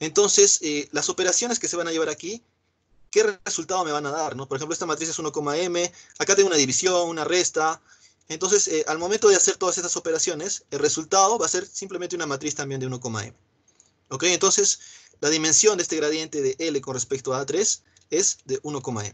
Entonces, las operaciones que se van a llevar aquí, ¿qué resultado me van a dar, ¿no? Por ejemplo, esta matriz es 1,m, acá tengo una división, una resta. Entonces, al momento de hacer todas estas operaciones, el resultado va a ser simplemente una matriz también de 1,m. ¿Ok? Entonces, la dimensión de este gradiente de L con respecto a A3 es de 1,m.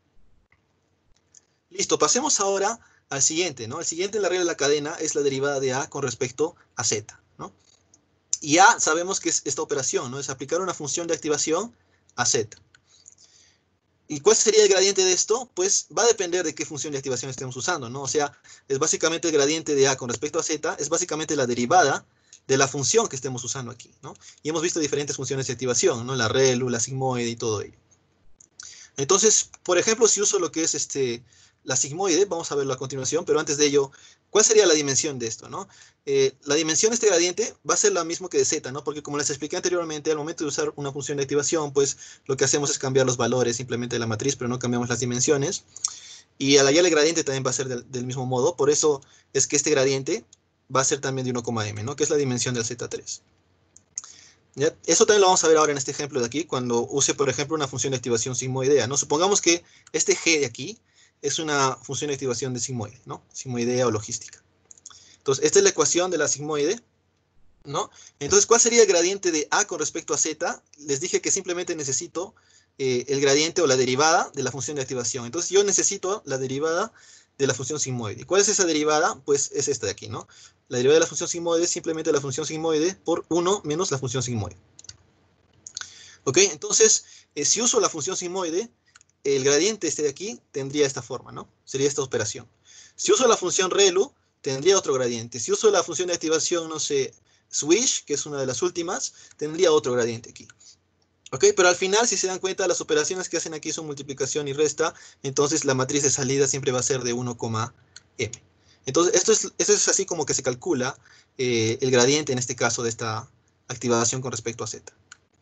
Listo, pasemos ahora al siguiente, ¿no? El siguiente en la regla de la cadena es la derivada de A con respecto a Z, ¿no? Y A sabemos que es esta operación, ¿no? Es aplicar una función de activación a Z. ¿Y cuál sería el gradiente de esto? Pues va a depender de qué función de activación estemos usando, ¿no? O sea, es básicamente el gradiente de A con respecto a Z, es básicamente la derivada de la función que estemos usando aquí, ¿no? Y hemos visto diferentes funciones de activación, ¿no? La ReLU, la sigmoide y todo ello. Entonces, por ejemplo, si uso lo que es la sigmoide, vamos a verlo a continuación, pero antes de ello, ¿cuál sería la dimensión de esto, no? La dimensión de este gradiente va a ser la misma que de z, ¿no? Porque como les expliqué anteriormente, al momento de usar una función de activación, pues lo que hacemos es cambiar los valores simplemente de la matriz, pero no cambiamos las dimensiones. Y al hallar el gradiente también va a ser del mismo modo, por eso es que este gradiente va a ser también de 1,m, ¿no? Que es la dimensión del Z3. ¿Ya? Eso también lo vamos a ver ahora en este ejemplo de aquí, cuando use, por ejemplo, una función de activación sigmoidea, ¿no? Supongamos que este G de aquí es una función de activación de sigmoide, ¿no? Sigmoidea o logística. Entonces, esta es la ecuación de la sigmoide, ¿no? Entonces, ¿cuál sería el gradiente de A con respecto a Z? Les dije que simplemente necesito el gradiente o la derivada de la función de activación. Entonces, yo necesito la derivada de la función sigmoide. ¿Cuál es esa derivada? Pues es esta de aquí, ¿no? La derivada de la función sigmoide es simplemente la función sigmoide por 1 menos la función sigmoide. ¿Ok? Entonces, si uso la función sigmoide, el gradiente este de aquí tendría esta forma, ¿no? Sería esta operación. Si uso la función ReLU, tendría otro gradiente. Si uso la función de activación, no sé, Swish, que es una de las últimas, tendría otro gradiente aquí. ¿Ok? Pero al final, si se dan cuenta, las operaciones que hacen aquí son multiplicación y resta, entonces la matriz de salida siempre va a ser de 1,m. Entonces, esto es así como que se calcula el gradiente, en este caso, de esta activación con respecto a Z.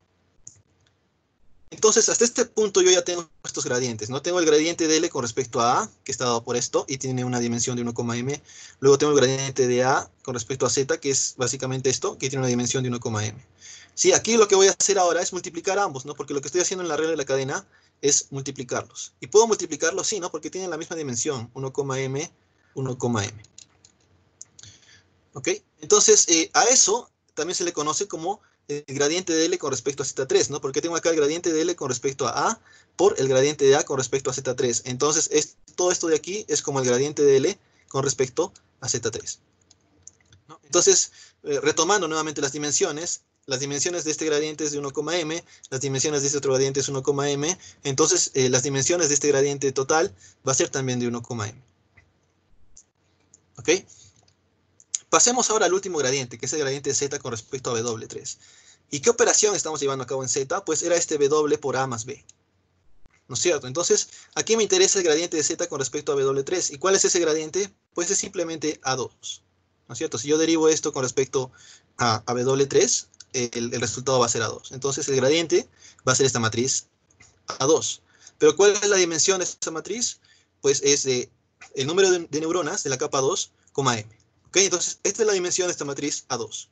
Entonces, hasta este punto yo ya tengo estos gradientes, ¿no? Tengo el gradiente de L con respecto a A, que está dado por esto, y tiene una dimensión de 1,m. Luego tengo el gradiente de A con respecto a Z, que es básicamente esto, que tiene una dimensión de 1,m. Sí, aquí lo que voy a hacer ahora es multiplicar ambos, ¿no? Porque lo que estoy haciendo en la regla de la cadena es multiplicarlos. Y puedo multiplicarlos, sí, ¿no? Porque tienen la misma dimensión, 1,m, 1,m. ¿Ok? Entonces, a eso también se le conoce como el gradiente de L con respecto a Z3, ¿no? Porque tengo acá el gradiente de L con respecto a A por el gradiente de A con respecto a Z3. Entonces, todo esto de aquí es como el gradiente de L con respecto a Z3, ¿no? Entonces, retomando nuevamente las dimensiones de este gradiente es de 1,m, las dimensiones de este otro gradiente es 1,m, entonces las dimensiones de este gradiente total va a ser también de 1,m. ¿Ok? Pasemos ahora al último gradiente, que es el gradiente de Z con respecto a W3. ¿Y qué operación estamos llevando a cabo en Z? Pues era este W por A más B, ¿no es cierto? Entonces, aquí me interesa el gradiente de Z con respecto a W3. ¿Y cuál es ese gradiente? Pues es simplemente A2, ¿no es cierto? Si yo derivo esto con respecto a W3, el resultado va a ser A2. Entonces, el gradiente va a ser esta matriz A2. ¿Pero cuál es la dimensión de esta matriz? Pues es el número de neuronas de la capa 2, M. ¿Ok? Entonces, esta es la dimensión de esta matriz A2.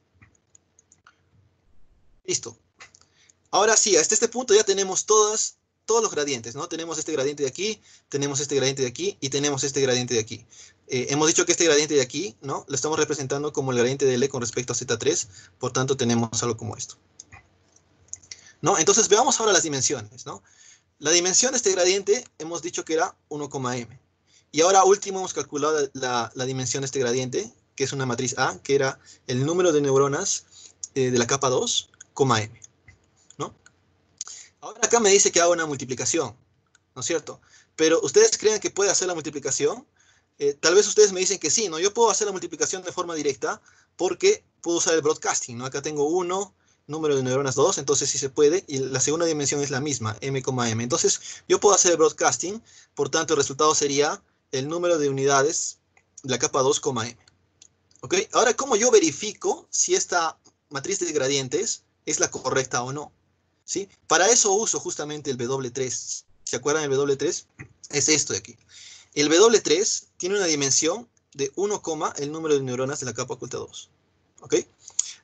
Listo. Ahora sí, hasta este punto ya tenemos todos los gradientes, ¿no? Tenemos este gradiente de aquí, tenemos este gradiente de aquí y tenemos este gradiente de aquí. Hemos dicho que este gradiente de aquí, ¿no? Lo estamos representando como el gradiente de L con respecto a Z3, por tanto tenemos algo como esto, ¿no? Entonces veamos ahora las dimensiones, ¿no? La dimensión de este gradiente hemos dicho que era 1,m. Y ahora último hemos calculado la dimensión de este gradiente, que es una matriz A, que era el número de neuronas de la capa 2, m, ¿no? Ahora acá me dice que haga una multiplicación, ¿no es cierto? Pero ¿ustedes creen que puede hacer la multiplicación? Tal vez ustedes me dicen que sí, ¿no? Yo puedo hacer la multiplicación de forma directa porque puedo usar el broadcasting, ¿no? Acá tengo 1, número de neuronas 2, entonces sí se puede, y la segunda dimensión es la misma, m, m. Entonces yo puedo hacer el broadcasting, por tanto el resultado sería el número de unidades de la capa 2, m. ¿Ok? Ahora, ¿cómo yo verifico si esta matriz de gradientes es la correcta o no? ¿Sí? Para eso uso justamente el W3. ¿Se acuerdan del W3? Es esto de aquí. El W3 tiene una dimensión de 1, el número de neuronas de la capa oculta 2. ¿Ok?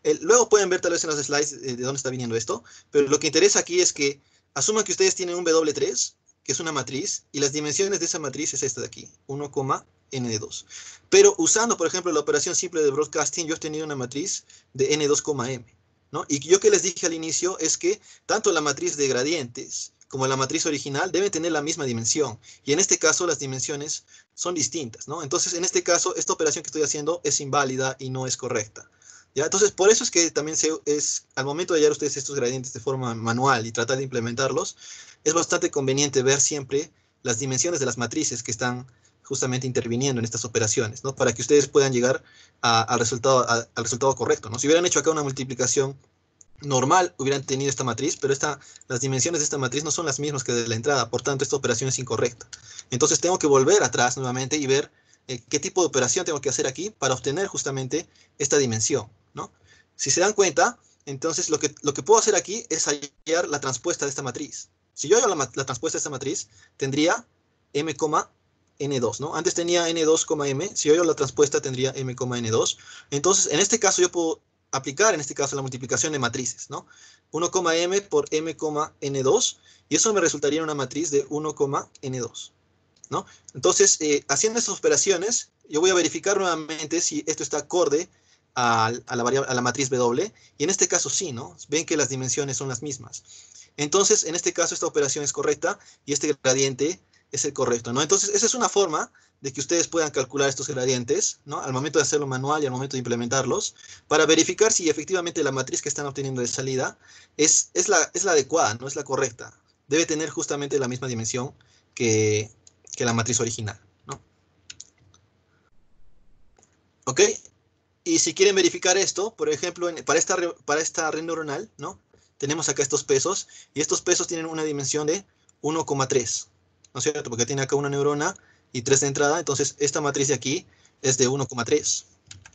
Luego pueden ver tal vez en los slides de dónde está viniendo esto, pero lo que interesa aquí es que asuman que ustedes tienen un W3, que es una matriz, y las dimensiones de esa matriz es esta de aquí, 1, n de 2. Pero usando, por ejemplo, la operación simple de broadcasting, yo he tenido una matriz de n2, m, ¿no? Y yo que les dije al inicio es que tanto la matriz de gradientes como la matriz original deben tener la misma dimensión. Y en este caso las dimensiones son distintas, ¿no? Entonces, en este caso, esta operación que estoy haciendo es inválida y no es correcta. ¿Ya? Entonces, por eso es que también al momento de hallar ustedes estos gradientes de forma manual y tratar de implementarlos, es bastante conveniente ver siempre las dimensiones de las matrices que están justamente interviniendo en estas operaciones, ¿no? Para que ustedes puedan llegar al resultado correcto, ¿no? Si hubieran hecho acá una multiplicación normal, hubieran tenido esta matriz, pero las dimensiones de esta matriz no son las mismas que de la entrada, por tanto, esta operación es incorrecta. Entonces, tengo que volver atrás nuevamente y ver qué tipo de operación tengo que hacer aquí para obtener justamente esta dimensión, ¿no? Si se dan cuenta, entonces lo que puedo hacer aquí es hallar la transpuesta de esta matriz. Si yo hallo la transpuesta de esta matriz, tendría m, n2, ¿no? Antes tenía n2, m, si yo hallo la transpuesta tendría m, n2. Entonces, en este caso yo puedo aplicar, en este caso, la multiplicación de matrices, ¿no? 1, m por m, n2, y eso me resultaría en una matriz de 1, n2, ¿no? Entonces, haciendo estas operaciones, yo voy a verificar nuevamente si esto está acorde a la matriz W, y en este caso sí, ¿no? Ven que las dimensiones son las mismas. Entonces, en este caso, esta operación es correcta, y este gradiente es el correcto, ¿no? Entonces, esa es una forma de que ustedes puedan calcular estos gradientes, ¿no? Al momento de hacerlo manual y al momento de implementarlos, para verificar si efectivamente la matriz que están obteniendo de salida es la adecuada, no es la correcta. Debe tener justamente la misma dimensión que la matriz original, ¿no? ¿Ok? Y si quieren verificar esto, por ejemplo, para esta red neuronal, ¿no? Tenemos acá estos pesos, y estos pesos tienen una dimensión de 1,3, ¿no es cierto? Porque tiene acá una neurona y 3 de entrada, entonces esta matriz de aquí es de 1,3.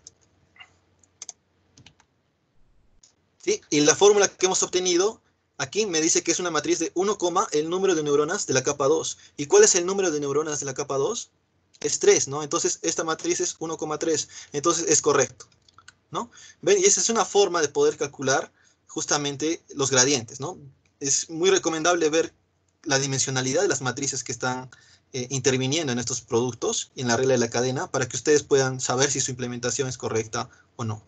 ¿Sí? Y la fórmula que hemos obtenido aquí me dice que es una matriz de 1, el número de neuronas de la capa 2. ¿Y cuál es el número de neuronas de la capa 2? Es 3, ¿no? Entonces esta matriz es 1,3, entonces es correcto, ¿no? ¿Ven? Y esa es una forma de poder calcular justamente los gradientes, ¿no? Es muy recomendable ver la dimensionalidad de las matrices que están interviniendo en estos productos y en la regla de la cadena para que ustedes puedan saber si su implementación es correcta o no.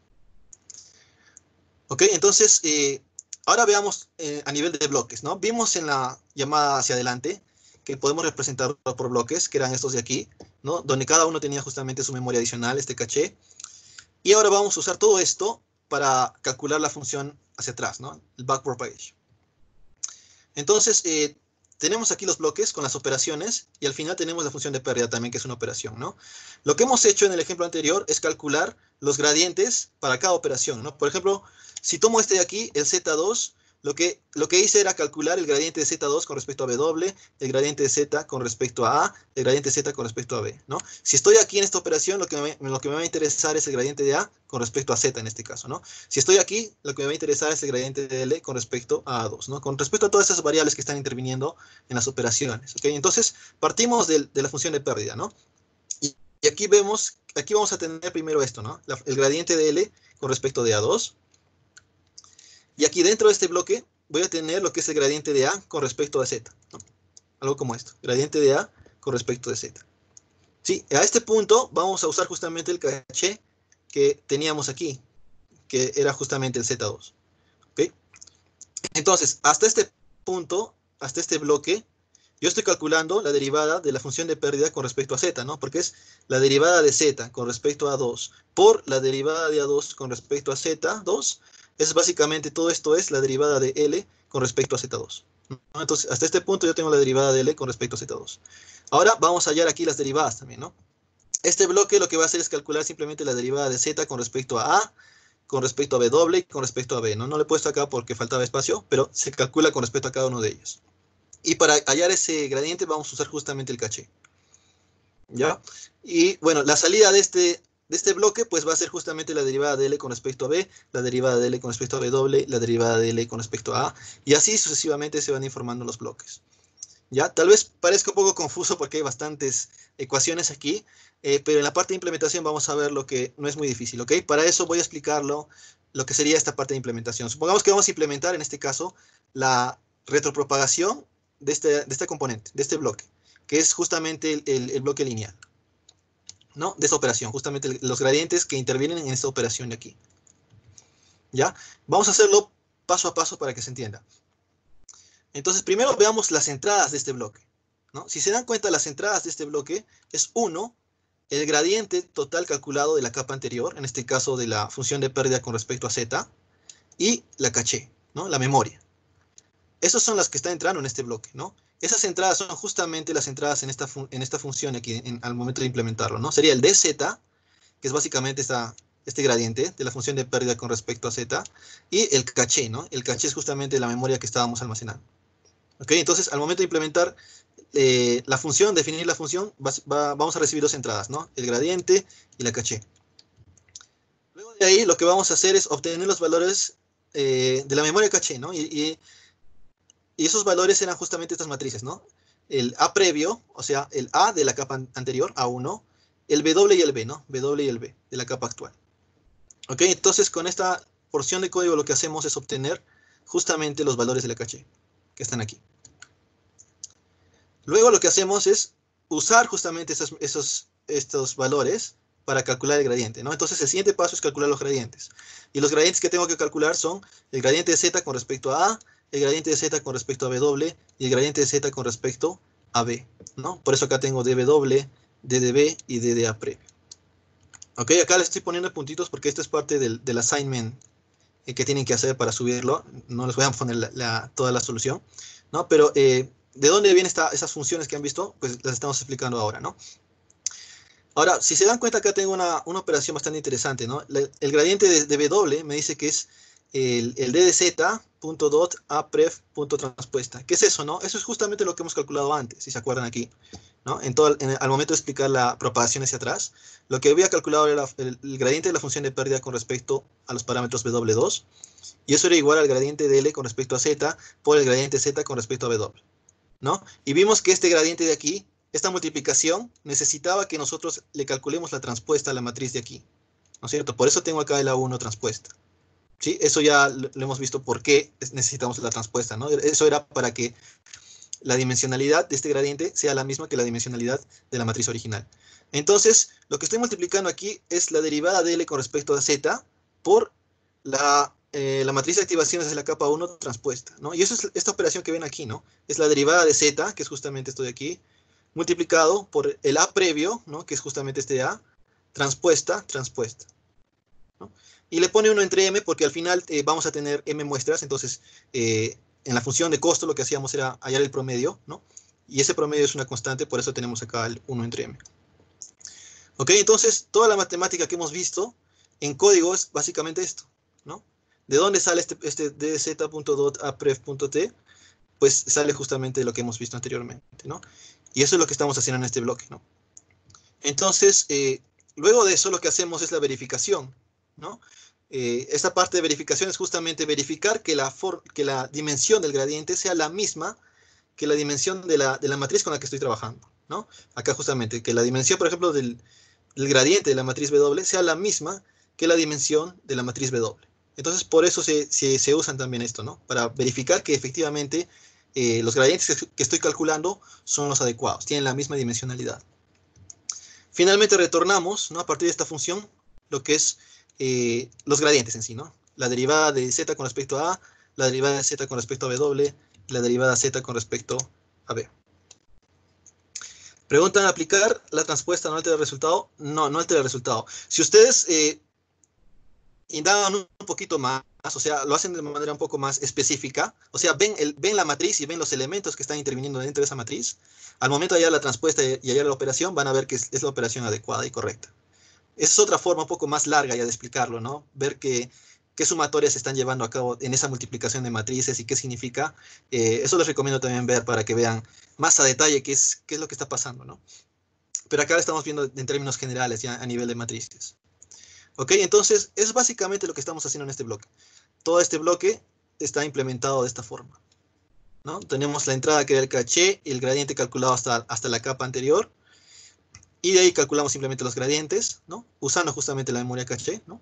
Ok, entonces, ahora veamos a nivel de bloques, ¿no? Vimos en la llamada hacia adelante que podemos representarlo por bloques, que eran estos de aquí, ¿no? Donde cada uno tenía justamente su memoria adicional, este caché. Y ahora vamos a usar todo esto para calcular la función hacia atrás, ¿no? El backward propagation. Entonces, tenemos aquí los bloques con las operaciones y al final tenemos la función de pérdida también, que es una operación, ¿no? Lo que hemos hecho en el ejemplo anterior es calcular los gradientes para cada operación, ¿no? Por ejemplo, si tomo este de aquí, el Z2, lo que hice era calcular el gradiente de Z2 con respecto a W, el gradiente de Z con respecto a A, el gradiente de Z con respecto a B, ¿no? Si estoy aquí en esta operación, lo que me va a interesar es el gradiente de A con respecto a Z en este caso, ¿no? Si estoy aquí, lo que me va a interesar es el gradiente de L con respecto a A2, ¿no? Con respecto a todas esas variables que están interviniendo en las operaciones, ¿ok? Entonces, partimos de la función de pérdida, ¿no? Y aquí vamos a tener primero esto, ¿no? El gradiente de L con respecto de A2. Y aquí dentro de este bloque voy a tener lo que es el gradiente de A con respecto a Z, ¿no? Algo como esto, gradiente de A con respecto de Z. Sí, a este punto vamos a usar justamente el caché que teníamos aquí, que era justamente el Z2. ¿Ok? Entonces, hasta este punto, hasta este bloque, yo estoy calculando la derivada de la función de pérdida con respecto a Z, ¿no? Porque es la derivada de Z con respecto a 2 por la derivada de A2 con respecto a Z2. Es básicamente todo esto es la derivada de L con respecto a Z2, ¿no? Entonces, hasta este punto yo tengo la derivada de L con respecto a Z2. Ahora vamos a hallar aquí las derivadas también, ¿no? Este bloque lo que va a hacer es calcular simplemente la derivada de Z con respecto a A, con respecto a W y con respecto a B, ¿no? No lo he puesto acá porque faltaba espacio, pero se calcula con respecto a cada uno de ellos. Y para hallar ese gradiente vamos a usar justamente el caché, ¿ya? Y bueno, la salida de este bloque pues va a ser justamente la derivada de L con respecto a B, la derivada de L con respecto a W, la derivada de L con respecto a A, y así sucesivamente se van informando los bloques. ¿Ya? Tal vez parezca un poco confuso porque hay bastantes ecuaciones aquí, pero en la parte de implementación vamos a ver lo que no es muy difícil, ¿ok? Para eso voy a explicarlo lo que sería esta parte de implementación. Supongamos que vamos a implementar, en este caso, la retropropagación de este componente, de este bloque, que es justamente el bloque lineal, ¿no? De esta operación, justamente los gradientes que intervienen en esta operación de aquí. ¿Ya? Vamos a hacerlo paso a paso para que se entienda. Entonces, primero veamos las entradas de este bloque, ¿no? Si se dan cuenta, las entradas de este bloque es 1, el gradiente total calculado de la capa anterior, en este caso de la función de pérdida con respecto a z, y la caché, ¿no? La memoria. Esas son las que están entrando en este bloque, ¿no? Esas entradas son justamente las entradas en esta función aquí, al momento de implementarlo, ¿no? Sería el dz, que es básicamente este gradiente de la función de pérdida con respecto a z, y el caché, ¿no? El caché es justamente la memoria que estábamos almacenando. ¿Ok? Entonces, al momento de implementar la función, definir la función, vamos a recibir dos entradas, ¿no? El gradiente y la caché. Luego de ahí, lo que vamos a hacer es obtener los valores de la memoria caché, ¿no? Y esos valores eran justamente estas matrices, ¿no? El A previo, o sea, el A de la capa anterior, A1, el W y el B, ¿no? W y el B de la capa actual. ¿Ok? Entonces, con esta porción de código lo que hacemos es obtener justamente los valores de la caché, que están aquí. Luego lo que hacemos es usar justamente estos valores para calcular el gradiente, ¿no? Entonces, el siguiente paso es calcular los gradientes. Y los gradientes que tengo que calcular son el gradiente de z con respecto a A, el gradiente de z con respecto a W y el gradiente de z con respecto a B, ¿no? Por eso acá tengo dW, ddB y dda previo. Ok, acá les estoy poniendo puntitos porque esto es parte del assignment que tienen que hacer para subirlo. No les voy a poner toda la solución, ¿no? Pero ¿de dónde vienen esas funciones que han visto? Pues las estamos explicando ahora, ¿no? Ahora, si se dan cuenta, acá tengo una operación bastante interesante, ¿no? El gradiente de W me dice que es el ddz.dot apref.transpuesta. ¿Qué es eso, no? Eso es justamente lo que hemos calculado antes, si se acuerdan aquí, ¿no? Al momento de explicar la propagación hacia atrás, lo que había calculado era el gradiente de la función de pérdida con respecto a los parámetros W2, y eso era igual al gradiente de L con respecto a Z por el gradiente Z con respecto a W, ¿no? Y vimos que este gradiente de aquí, esta multiplicación, necesitaba que nosotros le calculemos la transpuesta a la matriz de aquí, ¿no es cierto? Por eso tengo acá el A1 transpuesta, ¿sí? Eso ya lo hemos visto por qué necesitamos la transpuesta, ¿no? Eso era para que la dimensionalidad de este gradiente sea la misma que la dimensionalidad de la matriz original. Entonces, lo que estoy multiplicando aquí es la derivada de L con respecto a Z por la matriz de activaciones de la capa 1 transpuesta, ¿no? Y eso es esta operación que ven aquí, ¿no? Es la derivada de Z, que es justamente esto de aquí, multiplicado por el A previo, ¿no? Que es justamente este A, transpuesta, ¿no? Y le pone 1 entre M porque al final vamos a tener M muestras, entonces en la función de costo lo que hacíamos era hallar el promedio, ¿no? Y ese promedio es una constante, por eso tenemos acá el 1 entre M. Ok, entonces toda la matemática que hemos visto en código es básicamente esto, ¿no? ¿De dónde sale este dz.dot.apref.t? Pues sale justamente de lo que hemos visto anteriormente, ¿no? Y eso es lo que estamos haciendo en este bloque, ¿no? Entonces, luego de eso lo que hacemos es la verificación, ¿no? Esta parte de verificación es justamente verificar que la dimensión del gradiente sea la misma que la dimensión de la matriz con la que estoy trabajando, ¿no? Acá justamente, que la dimensión, por ejemplo, del gradiente de la matriz W sea la misma que la dimensión de la matriz W. Entonces, por eso se usan también esto, ¿no? Para verificar que efectivamente los gradientes que estoy calculando son los adecuados, tienen la misma dimensionalidad. Finalmente retornamos, ¿no? A partir de esta función, lo que es los gradientes en sí, ¿no? La derivada de z con respecto a A, la derivada de z con respecto a W, la derivada de z con respecto a B. Preguntan, ¿aplicar la transpuesta no altera el resultado? No, no altera el resultado. Si ustedes indagan un poquito más, o sea, lo hacen de manera un poco más específica, o sea, ven la matriz y ven los elementos que están interviniendo dentro de esa matriz, al momento de hallar la transpuesta y hallar la operación, van a ver que es la operación adecuada y correcta. Esa es otra forma un poco más larga ya de explicarlo, ¿no? Ver qué sumatorias se están llevando a cabo en esa multiplicación de matrices y qué significa. Eso les recomiendo también ver para que vean más a detalle qué es lo que está pasando, ¿no? Pero acá lo estamos viendo en términos generales, ya a nivel de matrices. Ok, entonces es básicamente lo que estamos haciendo en este bloque. Todo este bloque está implementado de esta forma, ¿no? Tenemos la entrada que era el caché y el gradiente calculado hasta la capa anterior. Y de ahí calculamos simplemente los gradientes, ¿no? Usando justamente la memoria caché, ¿no?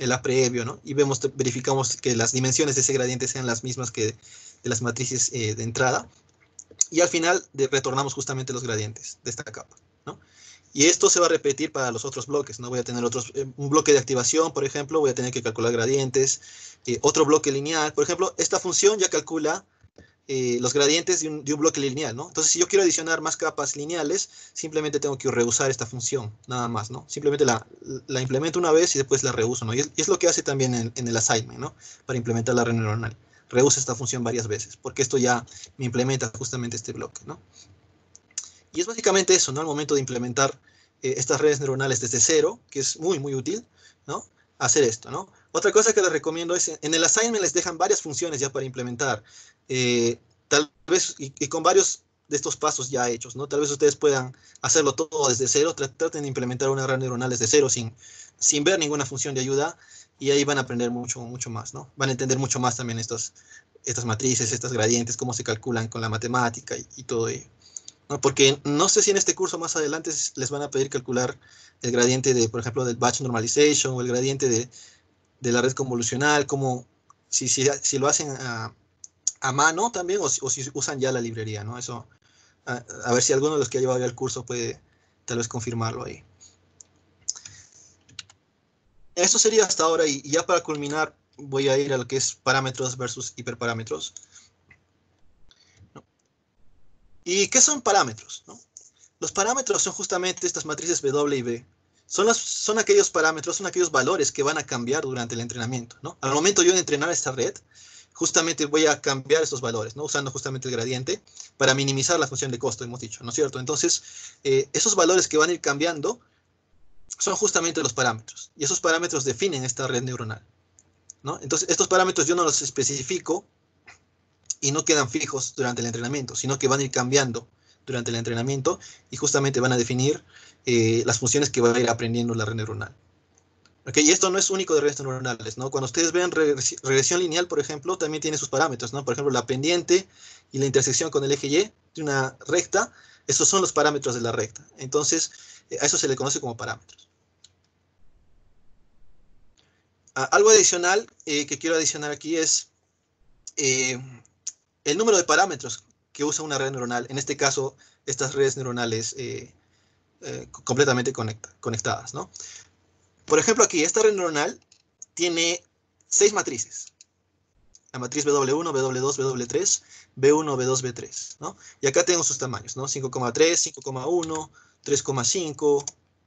el A previo, ¿no? Y verificamos que las dimensiones de ese gradiente sean las mismas que de las matrices de entrada. Y al final retornamos justamente los gradientes de esta capa, ¿no? Y esto se va a repetir para los otros bloques, ¿no? Voy a tener un bloque de activación, por ejemplo, voy a tener que calcular gradientes, otro bloque lineal. Por ejemplo, esta función ya calcula los gradientes de un bloque lineal, ¿no? Entonces, si yo quiero adicionar más capas lineales, simplemente tengo que reusar esta función, nada más, ¿no? Simplemente la implemento una vez y después la reuso, ¿no? Y es lo que hace también en el assignment, ¿no? Para implementar la red neuronal. Reusa esta función varias veces, porque esto ya me implementa justamente este bloque, ¿no? Y es básicamente eso, ¿no? Al momento de implementar estas redes neuronales desde cero, que es muy, muy útil, ¿no? Hacer esto, ¿no? Otra cosa que les recomiendo es, en el assignment les dejan varias funciones ya para implementar, tal vez, y con varios de estos pasos ya hechos, ¿no? Tal vez ustedes puedan hacerlo todo desde cero, traten de implementar una red neuronal desde cero sin ver ninguna función de ayuda, y ahí van a aprender mucho, mucho más, ¿no? Van a entender mucho más también estas matrices, estas gradientes, cómo se calculan con la matemática y todo ello. ¿No? Porque no sé si en este curso más adelante les van a pedir calcular el gradiente de, por ejemplo, del batch normalization o el gradiente de la red convolucional, como si lo hacen a mano también o si usan ya la librería, ¿no? Eso, a ver si alguno de los que ha llevado ya el curso puede tal vez confirmarlo ahí. Eso sería hasta ahora y ya para culminar voy a ir a lo que es parámetros versus hiperparámetros. ¿No? ¿Y qué son parámetros? ¿No? Los parámetros son justamente estas matrices W y B. Son aquellos parámetros, son aquellos valores que van a cambiar durante el entrenamiento, ¿no? Al momento yo de entrenar esta red, justamente voy a cambiar esos valores, ¿no? Usando justamente el gradiente para minimizar la función de costo, hemos dicho, ¿no es cierto? Entonces, esos valores que van a ir cambiando son justamente los parámetros. Y esos parámetros definen esta red neuronal, ¿no? Entonces, estos parámetros yo no los especifico y no quedan fijos durante el entrenamiento, sino que van a ir cambiando durante el entrenamiento y justamente van a definir las funciones que va a ir aprendiendo la red neuronal. Okay, y esto no es único de redes neuronales, ¿no? Cuando ustedes vean regresión lineal, por ejemplo, también tiene sus parámetros, ¿no? Por ejemplo, la pendiente y la intersección con el eje Y de una recta, esos son los parámetros de la recta. Entonces, a eso se le conoce como parámetros. Algo adicional que quiero adicionar aquí es el número de parámetros que usa una red neuronal, en este caso, estas redes neuronales completamente conectadas, ¿no? Por ejemplo, aquí, esta red neuronal tiene 6 matrices. La matriz W1, W2, W3, B1, B2, B3, ¿no? Y acá tengo sus tamaños, ¿no? 5,3, 5,1, 3,5,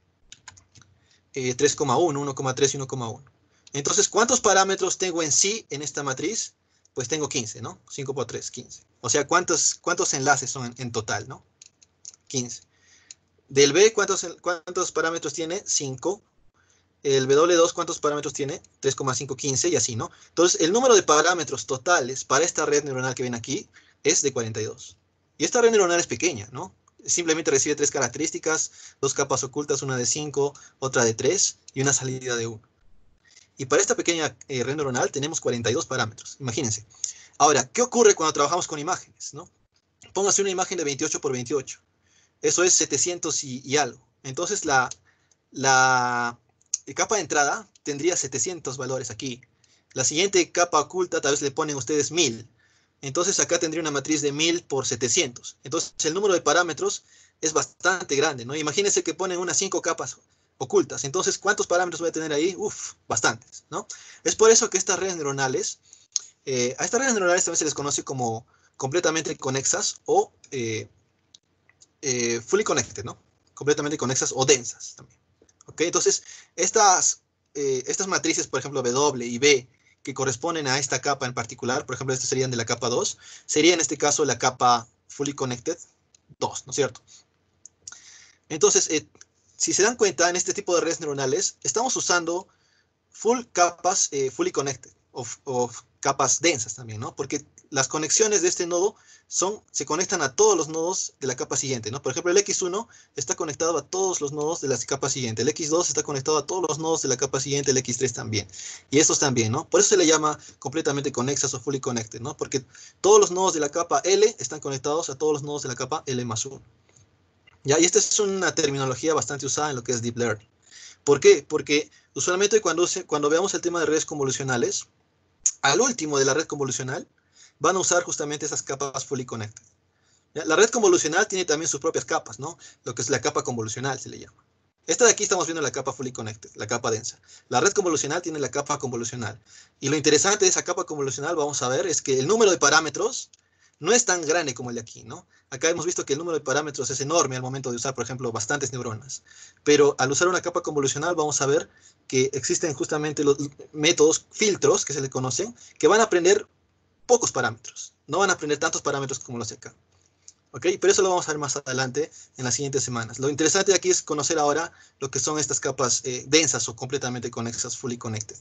3,1, 1,3 y 1,1. Entonces, ¿cuántos parámetros tengo en sí en esta matriz? Pues tengo 15, ¿no? 5 por 3, 15. O sea, ¿cuántos enlaces son en total, no? 15. Del B, ¿cuántos parámetros tiene? 5. El W2, ¿cuántos parámetros tiene? 3,5, 15 y así, ¿no? Entonces, el número de parámetros totales para esta red neuronal que ven aquí es de 42. Y red neuronal es pequeña, ¿no? Simplemente recibe 3 características, 2 capas ocultas, una de 5, otra de 3 y una salida de 1. Y para esta pequeña red neuronal tenemos 42 parámetros, imagínense. Ahora, ¿qué ocurre cuando trabajamos con imágenes, no? Póngase una imagen de 28 por 28. Eso es 700 y algo. Entonces, la capa de entrada tendría 700 valores aquí. La siguiente capa oculta tal vez le ponen ustedes 1000. Entonces acá tendría una matriz de 1000 por 700. Entonces el número de parámetros es bastante grande, ¿no? Imagínense que ponen unas 5 capas ocultas. Entonces, ¿cuántos parámetros voy a tener ahí? Uf, bastantes, ¿no? Es por eso que estas redes neuronales, a estas redes neuronales también se les conoce como completamente conexas o fully connected, ¿no? Completamente conexas o densas también. ¿Ok? Entonces, estas matrices, por ejemplo, W y B, que corresponden a esta capa en particular, por ejemplo, estas serían de la capa 2, sería en este caso la capa fully connected 2, ¿no es cierto? Entonces, si se dan cuenta, en este tipo de redes neuronales, estamos usando capas fully connected, o capas densas también, ¿no? Porque las conexiones de este nodo se conectan a todos los nodos de la capa siguiente, ¿no? Por ejemplo, el X1 está conectado a todos los nodos de la capa siguiente, el X2 está conectado a todos los nodos de la capa siguiente, el X3 también, y estos también, ¿no? Por eso se le llama completamente conexas o fully connected, ¿no? Porque todos los nodos de la capa L están conectados a todos los nodos de la capa L más 1. ¿Ya? Y esta es una terminología bastante usada en lo que es Deep Learning. ¿Por qué? Porque Usualmente cuando veamos el tema de redes convolucionales, al último de la red convolucional, van a usar justamente esas capas fully connected. ¿Ya? La red convolucional tiene también sus propias capas, ¿no? Lo que es la capa convolucional se le llama. Esta de aquí estamos viendo la capa fully connected, la capa densa. La red convolucional tiene la capa convolucional. Y lo interesante de esa capa convolucional, vamos a ver, es que el número de parámetros no es tan grande como el de aquí, ¿no? Acá hemos visto que el número de parámetros es enorme al momento de usar, por ejemplo, bastantes neuronas. Pero al usar una capa convolucional vamos a ver que existen justamente los métodos, filtros, que se le conocen, que van a aprender pocos parámetros. No van a aprender tantos parámetros como los de acá. ¿Ok? Pero eso lo vamos a ver más adelante en las siguientes semanas. Lo interesante de aquí es conocer ahora lo que son estas capas densas o completamente conexas, fully connected.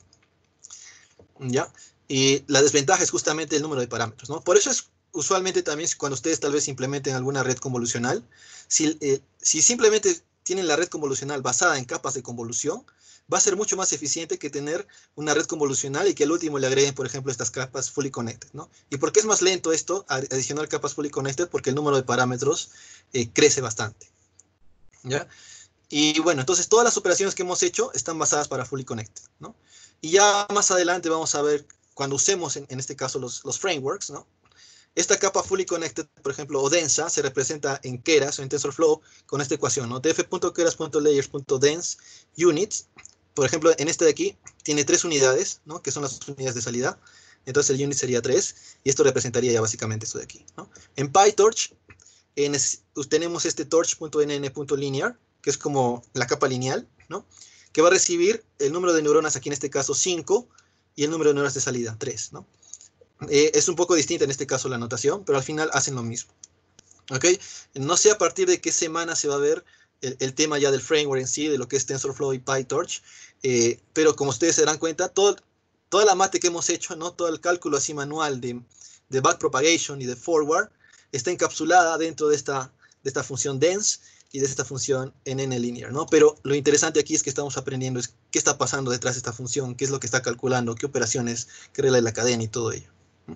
¿Ya? Y la desventaja es justamente el número de parámetros, ¿no? Por eso es usualmente también cuando ustedes tal vez implementen alguna red convolucional, si simplemente tienen la red convolucional basada en capas de convolución, va a ser mucho más eficiente que tener una red convolucional y que al último le agreguen, por ejemplo, estas capas fully connected, ¿no? ¿Y por qué es más lento esto, adicionar capas fully connected? Porque el número de parámetros crece bastante, ¿ya? Y bueno, entonces todas las operaciones que hemos hecho están basadas para fully connected, ¿no? Y ya más adelante vamos a ver, cuando usemos en este caso los frameworks, ¿no? Esta capa fully connected, por ejemplo, o densa, se representa en Keras o en TensorFlow con esta ecuación, ¿no? df.keras.layers.dense units. Por ejemplo, en este de aquí tiene 3 unidades, ¿no? Que son las unidades de salida. Entonces el unit sería 3 y esto representaría ya básicamente esto de aquí, ¿no? En PyTorch tenemos este torch.nn.linear, que es como la capa lineal, ¿no? Que va a recibir el número de neuronas, aquí en este caso 5, y el número de neuronas de salida 3, ¿no? Es un poco distinta en este caso la notación, pero al final hacen lo mismo. ¿Ok? No sé a partir de qué semana se va a ver el tema ya del framework en sí, de lo que es TensorFlow y PyTorch, pero como ustedes se darán cuenta, toda la mate que hemos hecho, ¿no? Todo el cálculo así manual de backpropagation y de forward, está encapsulada dentro de esta función dense y de esta función NN-linear, ¿no? Pero lo interesante aquí es que estamos aprendiendo es qué está pasando detrás de esta función, qué es lo que está calculando, qué operaciones, qué regla de la cadena y todo ello.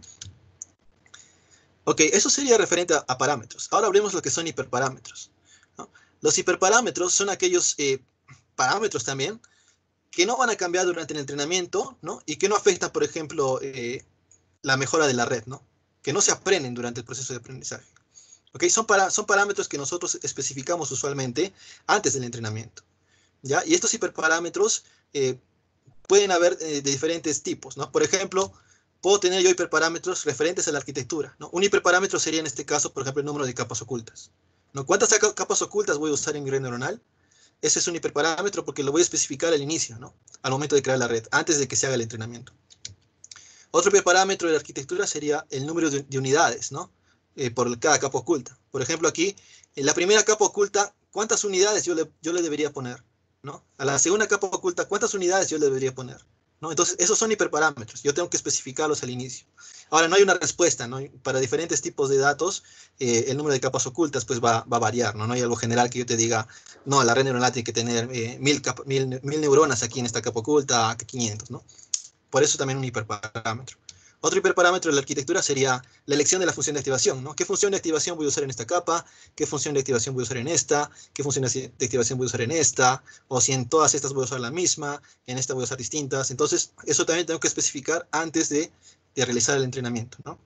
Ok, eso sería referente a parámetros. Ahora hablemos lo que son hiperparámetros, ¿no? Los hiperparámetros son aquellos parámetros también que no van a cambiar durante el entrenamiento, ¿no? Y que no afectan, por ejemplo, la mejora de la red, ¿no? Que no se aprenden durante el proceso de aprendizaje. ¿Ok? Son parámetros que nosotros especificamos usualmente antes del entrenamiento, ¿ya? Y estos hiperparámetros pueden haber de diferentes tipos, ¿no? Por ejemplo, puedo tener yo hiperparámetros referentes a la arquitectura, ¿no? Un hiperparámetro sería en este caso, por ejemplo, el número de capas ocultas, ¿no? ¿Cuántas capas ocultas voy a usar en mi red neuronal? Ese es un hiperparámetro porque lo voy a especificar al inicio, ¿no? Al momento de crear la red, antes de que se haga el entrenamiento. Otro hiperparámetro de la arquitectura sería el número de unidades, ¿no? Por cada capa oculta. Por ejemplo, aquí, en la primera capa oculta, ¿cuántas unidades yo le debería poner? ¿No? A la segunda capa oculta, ¿cuántas unidades yo le debería poner? ¿No? Entonces, esos son hiperparámetros. Yo tengo que especificarlos al inicio. Ahora, no hay una respuesta, ¿no? Para diferentes tipos de datos, el número de capas ocultas pues va a variar, ¿no? No hay algo general que yo te diga, no, la red neuronal tiene que tener 1000 neuronas aquí en esta capa oculta, 500, ¿no? Por eso también un hiperparámetro. Otro hiperparámetro de la arquitectura sería la elección de la función de activación, ¿no? ¿Qué función de activación voy a usar en esta capa? ¿Qué función de activación voy a usar en esta? ¿Qué función de activación voy a usar en esta? O si en todas estas voy a usar la misma, en esta voy a usar distintas. Entonces, eso también tengo que especificar antes de realizar el entrenamiento, ¿no?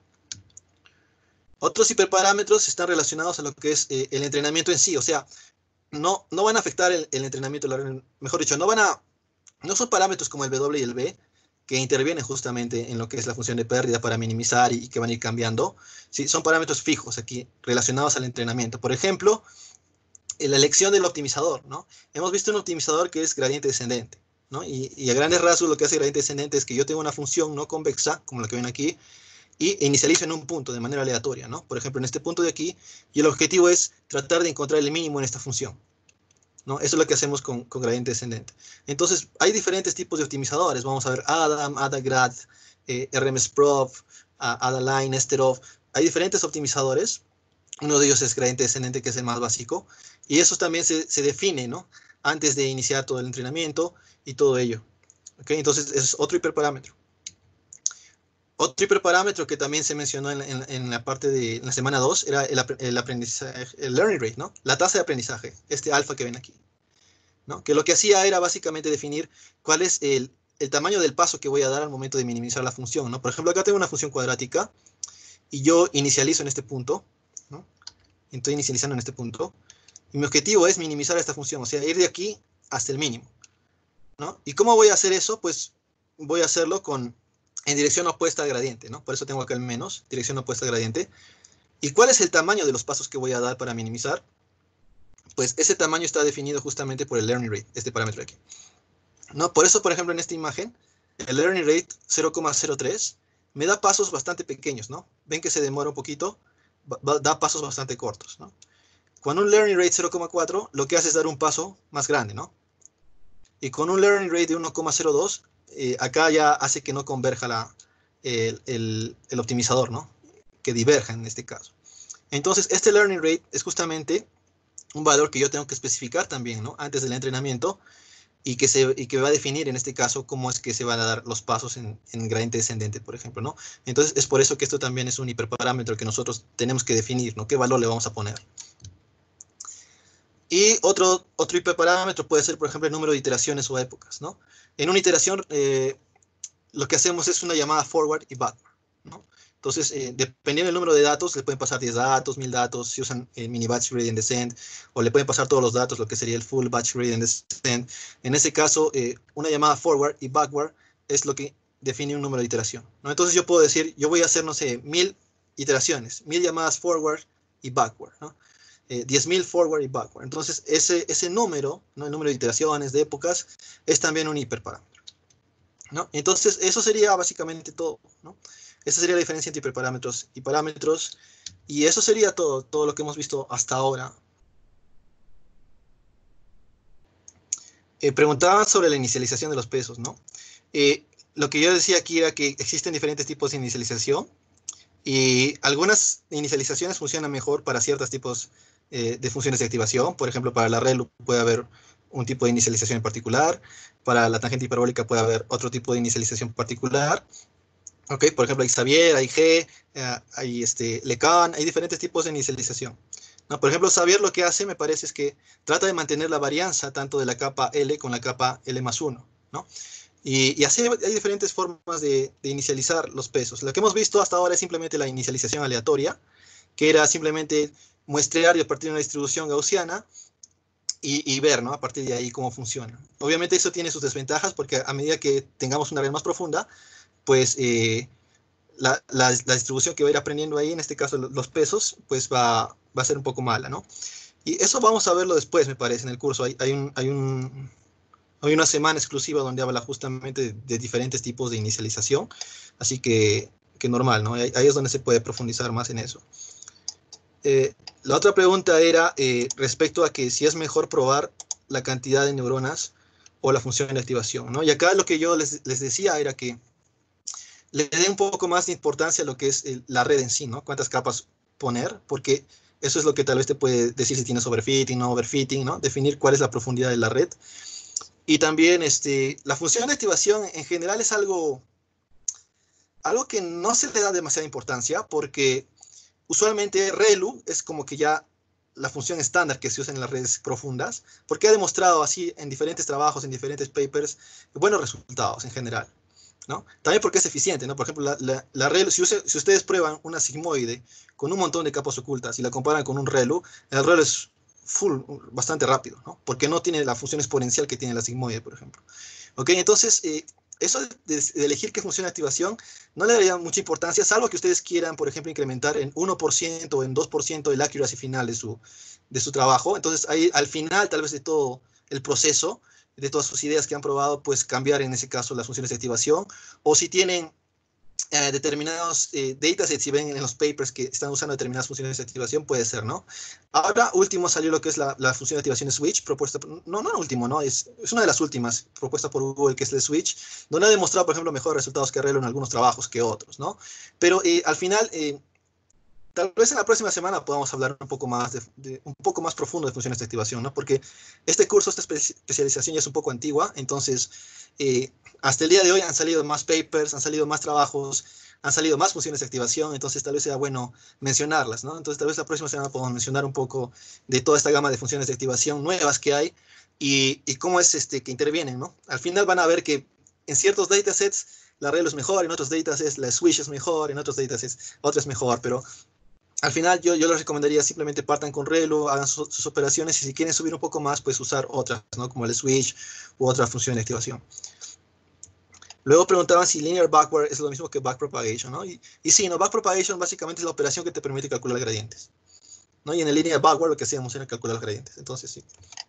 Otros hiperparámetros están relacionados a lo que es el entrenamiento en sí, o sea, no van a afectar el entrenamiento, mejor dicho, no son parámetros como el W y el B, que intervienen justamente en lo que es la función de pérdida para minimizar y que van a ir cambiando. Sí, son parámetros fijos aquí relacionados al entrenamiento. Por ejemplo, la elección del optimizador, ¿no? Hemos visto un optimizador que es gradiente descendente, ¿no? Y a grandes rasgos lo que hace gradiente descendente es que yo tengo una función no convexa, como la que ven aquí, y inicializo en un punto de manera aleatoria, ¿no? Por ejemplo, en este punto de aquí, y el objetivo es tratar de encontrar el mínimo en esta función, ¿no? Eso es lo que hacemos con gradiente descendente. Entonces, hay diferentes tipos de optimizadores. Vamos a ver Adam, Adagrad, RMSprof, Adaline, Nesterov. Hay diferentes optimizadores. Uno de ellos es gradiente descendente, que es el más básico. Y eso también se define, ¿no? Antes de iniciar todo el entrenamiento y todo ello. ¿Okay? Entonces, es otro hiperparámetro. Otro hiperparámetro que también se mencionó en la parte de la semana 2 era el aprendizaje, el learning rate, ¿no? La tasa de aprendizaje, este alfa que ven aquí. ¿no? Que lo que hacía era básicamente definir cuál es el tamaño del paso que voy a dar al momento de minimizar la función, ¿no? Por ejemplo, acá tengo una función cuadrática y yo inicializo en este punto, ¿no? Estoy inicializando en este punto. Y mi objetivo es minimizar esta función, o sea, ir de aquí hasta el mínimo, ¿no? ¿Y cómo voy a hacer eso? Pues voy a hacerlo en dirección opuesta al gradiente, ¿no? Por eso tengo acá el menos, dirección opuesta al gradiente. ¿Y cuál es el tamaño de los pasos que voy a dar para minimizar? Pues ese tamaño está definido justamente por el learning rate, este parámetro de aquí, ¿no? Por eso, por ejemplo, en esta imagen, el learning rate 0,03 me da pasos bastante pequeños, ¿no? Ven que se demora un poquito, da pasos bastante cortos, ¿no? Con un learning rate 0,4, lo que hace es dar un paso más grande, ¿no? Y con un learning rate de 1,02, acá ya hace que no converja el optimizador, ¿no? Que diverja en este caso. Entonces, este learning rate es justamente un valor que yo tengo que especificar también, ¿no? Antes del entrenamiento y que va a definir en este caso cómo es que se van a dar los pasos en gradiente descendente, por ejemplo, ¿no? Entonces, es por eso que esto también es un hiperparámetro que nosotros tenemos que definir, ¿no? ¿Qué valor le vamos a poner? Y otro hiperparámetro puede ser, por ejemplo, el número de iteraciones o épocas, ¿no? En una iteración, lo que hacemos es una llamada forward y backward, ¿no? Entonces, dependiendo del número de datos, le pueden pasar 10 datos, 1000 datos, si usan mini batch read and descend, o le pueden pasar todos los datos, lo que sería el full batch read and descend. En ese caso, una llamada forward y backward es lo que define un número de iteración, ¿no? Entonces yo puedo decir, yo voy a hacer, no sé, 1000 iteraciones, 1000 llamadas forward y backward, ¿no? 10.000 forward y backward. Entonces, ese número, ¿no? El número de iteraciones, de épocas, es también un hiperparámetro, ¿no? Entonces, eso sería básicamente todo, ¿no? Esa sería la diferencia entre hiperparámetros y parámetros. Y eso sería todo lo que hemos visto hasta ahora. Preguntaban sobre la inicialización de los pesos, ¿no? Lo que yo decía aquí era que existen diferentes tipos de inicialización y algunas inicializaciones funcionan mejor para ciertos tipos de funciones de activación. Por ejemplo, para la ReLU puede haber un tipo de inicialización en particular. Para la tangente hiperbólica puede haber otro tipo de inicialización particular. Ok, por ejemplo, hay Xavier, hay G, hay Lecan, hay diferentes tipos de inicialización, ¿no? Por ejemplo, Xavier lo que hace, me parece, es que trata de mantener la varianza tanto de la capa L con la capa L más 1, ¿no? Y así hay diferentes formas de inicializar los pesos. Lo que hemos visto hasta ahora es simplemente la inicialización aleatoria, que era simplemente muestrear y a partir de una distribución gaussiana y ver, ¿no? A partir de ahí cómo funciona. Obviamente eso tiene sus desventajas porque a medida que tengamos una red más profunda, pues la distribución que va a ir aprendiendo ahí, en este caso los pesos, pues va a ser un poco mala, ¿no? Y eso vamos a verlo después, me parece, en el curso. Hay una semana exclusiva donde habla justamente de diferentes tipos de inicialización, así que normal, ¿no? Ahí es donde se puede profundizar más en eso. La otra pregunta era respecto a que si es mejor probar la cantidad de neuronas o la función de activación, ¿no? Y acá lo que yo les decía era que le dé un poco más de importancia a lo que es la red en sí, ¿no? Cuántas capas poner, porque eso es lo que tal vez te puede decir si tienes overfitting, no overfitting, ¿no? Definir cuál es la profundidad de la red. Y también la función de activación en general es algo que no se le da demasiada importancia, porque usualmente ReLU es como que ya la función estándar que se usa en las redes profundas, porque ha demostrado así en diferentes trabajos, en diferentes papers, buenos resultados en general, ¿no? También porque es eficiente, ¿no? Por ejemplo, la ReLU, si ustedes prueban una sigmoide con un montón de capas ocultas y la comparan con un ReLU, el ReLU es bastante rápido, ¿no? Porque no tiene la función exponencial que tiene la sigmoide, por ejemplo. ¿Ok? Entonces, eso de elegir qué función de activación no le daría mucha importancia, salvo que ustedes quieran, por ejemplo, incrementar en 1% o en 2% el accuracy final de su trabajo. Entonces, ahí al final, tal vez de todo el proceso, de todas sus ideas que han probado, pues cambiar en ese caso las funciones de activación. O si tienen determinados datasets, si ven en los papers que están usando determinadas funciones de activación, puede ser, ¿no? Ahora, último salió lo que es la función de activación de switch, propuesta, no último, ¿no? Es una de las últimas propuesta por Google, que es el switch, donde ha demostrado, por ejemplo, mejores resultados que ReLU en algunos trabajos que otros, ¿no? Pero al final, tal vez en la próxima semana podamos hablar un poco más un poco más profundo de funciones de activación, ¿no? Porque este curso, esta especialización ya es un poco antigua, entonces hasta el día de hoy han salido más papers, han salido más trabajos, han salido más funciones de activación, entonces tal vez sea bueno mencionarlas, ¿no? Entonces tal vez la próxima semana podamos mencionar un poco de toda esta gama de funciones de activación nuevas que hay y cómo es que intervienen, ¿no? Al final van a ver que en ciertos datasets la Relo es mejor, en otros datasets la Swish es mejor, en otros datasets otra es mejor, pero al final yo les recomendaría simplemente partan con Relo, hagan sus operaciones y si quieren subir un poco más, pues usar otras, ¿no? Como el Switch u otra función de activación. Luego preguntaban si linear backward es lo mismo que backpropagation, ¿no? Y sí, ¿no? Backpropagation básicamente es la operación que te permite calcular gradientes, ¿no? Y en el linear backward lo que hacíamos era calcular los gradientes. Entonces, sí.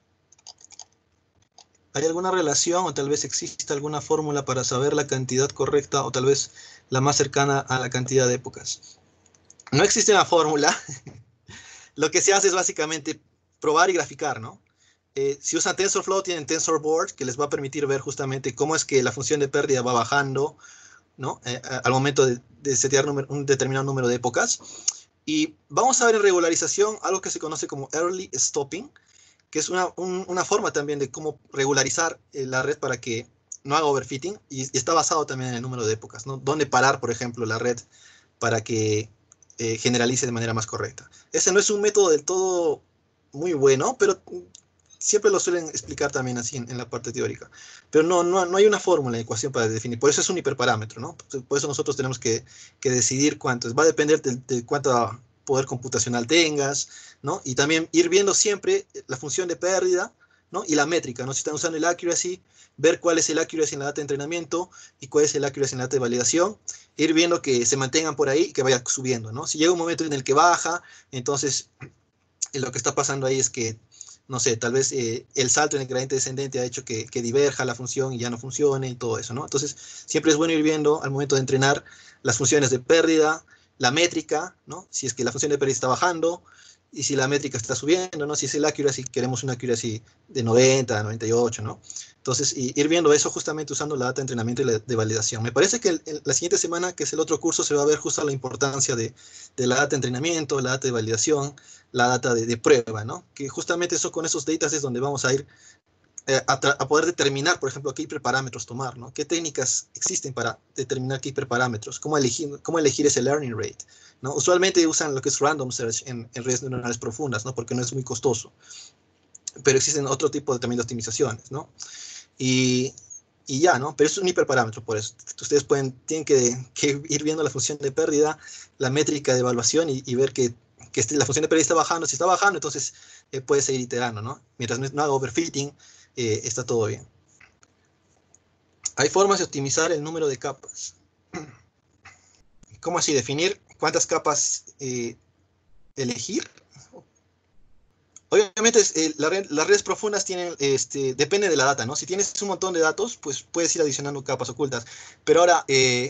¿Hay alguna relación o tal vez existe alguna fórmula para saber la cantidad correcta o tal vez la más cercana a la cantidad de épocas? No existe una fórmula. Lo que se hace es básicamente probar y graficar, ¿no? Si usan TensorFlow, tienen TensorBoard, que les va a permitir ver justamente cómo es que la función de pérdida va bajando, ¿no? Al momento de setear un determinado número de épocas. Y vamos a ver en regularización algo que se conoce como early stopping, que es una forma también de cómo regularizar la red para que no haga overfitting, y está basado también en el número de épocas, ¿no? Dónde parar, por ejemplo, la red para que generalice de manera más correcta. Ese no es un método del todo muy bueno, pero siempre lo suelen explicar también así en la parte teórica. Pero no hay una fórmula de ecuación para definir. Por eso es un hiperparámetro, ¿no? Por eso nosotros tenemos que decidir cuánto. Va a depender de cuánto poder computacional tengas, ¿no? Y también ir viendo siempre la función de pérdida, ¿no? Y la métrica, ¿no? Si están usando el accuracy, ver cuál es el accuracy en la data de entrenamiento y cuál es el accuracy en la data de validación, ir viendo que se mantengan por ahí y que vaya subiendo, ¿no? Si llega un momento en el que baja, entonces lo que está pasando ahí es que, no sé, tal vez el salto en el gradiente descendente ha hecho que diverja la función y ya no funcione y todo eso, ¿no? Entonces, siempre es bueno ir viendo al momento de entrenar las funciones de pérdida, la métrica, ¿no? Si es que la función de pérdida está bajando y si la métrica está subiendo, ¿no? Si es el accuracy, queremos una accuracy de 90, 98, ¿no? Entonces, ir viendo eso justamente usando la data de entrenamiento y de validación. Me parece que la siguiente semana, que es el otro curso, se va a ver justo la importancia de la data de entrenamiento, la data de validación, la data de prueba, ¿no? Que justamente eso con esos datas es donde vamos a ir a poder determinar, por ejemplo, qué hiperparámetros tomar, ¿no? ¿Qué técnicas existen para determinar qué hiperparámetros? ¿Cómo elegir ese learning rate? ¿No? Usualmente usan lo que es random search en redes neuronales profundas, ¿no? Porque no es muy costoso. Pero existen otro tipo también de optimizaciones, ¿no? Y ya, ¿no? Pero es un hiperparámetro, por eso. Ustedes tienen que ir viendo la función de pérdida, la métrica de evaluación y ver que la función de pérdida está bajando. Si está bajando, entonces puede seguir iterando, ¿no? Mientras no haga overfitting, está todo bien. Hay formas de optimizar el número de capas. ¿Cómo así? ¿Definir cuántas capas elegir? Obviamente, las redes profundas tienen, depende de la data, ¿no? Si tienes un montón de datos, pues puedes ir adicionando capas ocultas. Pero ahora,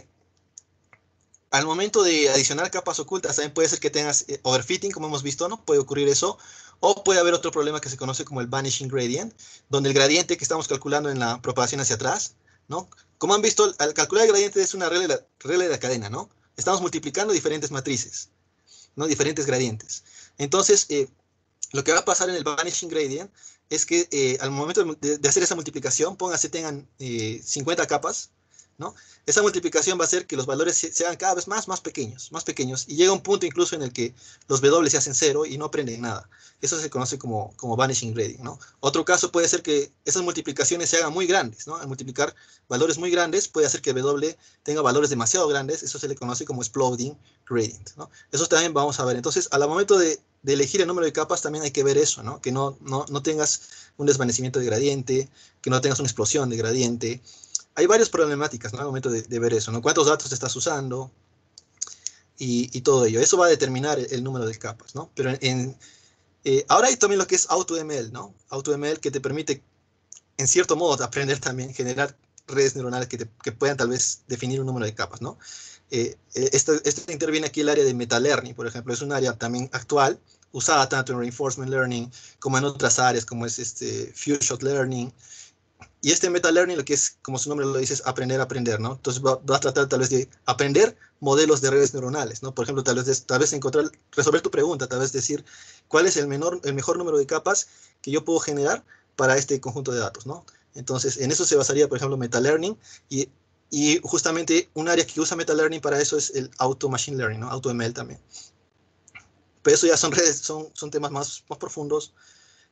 al momento de adicionar capas ocultas, también puede ser que tengas overfitting, como hemos visto, ¿no? Puede ocurrir eso. O puede haber otro problema que se conoce como el vanishing gradient, donde el gradiente que estamos calculando en la propagación hacia atrás, ¿no? Como han visto, al calcular el gradiente es una regla de la cadena, ¿no? Estamos multiplicando diferentes matrices, ¿no? Diferentes gradientes. Entonces, lo que va a pasar en el vanishing gradient es que al momento de hacer esa multiplicación, póngase tengan 50 capas, ¿no? Esa multiplicación va a hacer que los valores sean cada vez más pequeños, y llega un punto incluso en el que los W se hacen cero y no aprenden nada. Eso se conoce como vanishing gradient, ¿no? Otro caso puede ser que esas multiplicaciones se hagan muy grandes, ¿no? Al multiplicar valores muy grandes puede hacer que W tenga valores demasiado grandes, eso se le conoce como exploding gradient, ¿no? Eso también vamos a ver. Entonces, al momento de elegir el número de capas también hay que ver eso, ¿no? Que no tengas un desvanecimiento de gradiente, que no tengas una explosión de gradiente. Hay varias problemáticas, ¿no? Al momento de ver eso, ¿no? ¿Cuántos datos estás usando? Y todo ello. Eso va a determinar el número de capas, ¿no? Pero ahora hay también lo que es AutoML, ¿no? AutoML que te permite, en cierto modo, aprender también, generar redes neuronales que puedan tal vez definir un número de capas, ¿no? Esto interviene aquí el área de metalearning, por ejemplo, es un área también actual, usada tanto en reinforcement learning como en otras áreas, como es few shot learning. Y metalearning, lo que es, como su nombre lo dice, es aprender a aprender, ¿no? Entonces va a tratar tal vez de aprender modelos de redes neuronales, ¿no? Por ejemplo, tal vez resolver tu pregunta, tal vez decir cuál es el mejor número de capas que yo puedo generar para este conjunto de datos, ¿no? Entonces, en eso se basaría, por ejemplo, metalearning, y justamente un área que usa metalearning para eso es el auto machine learning, ¿no? AutoML también. Pero eso ya son temas más profundos,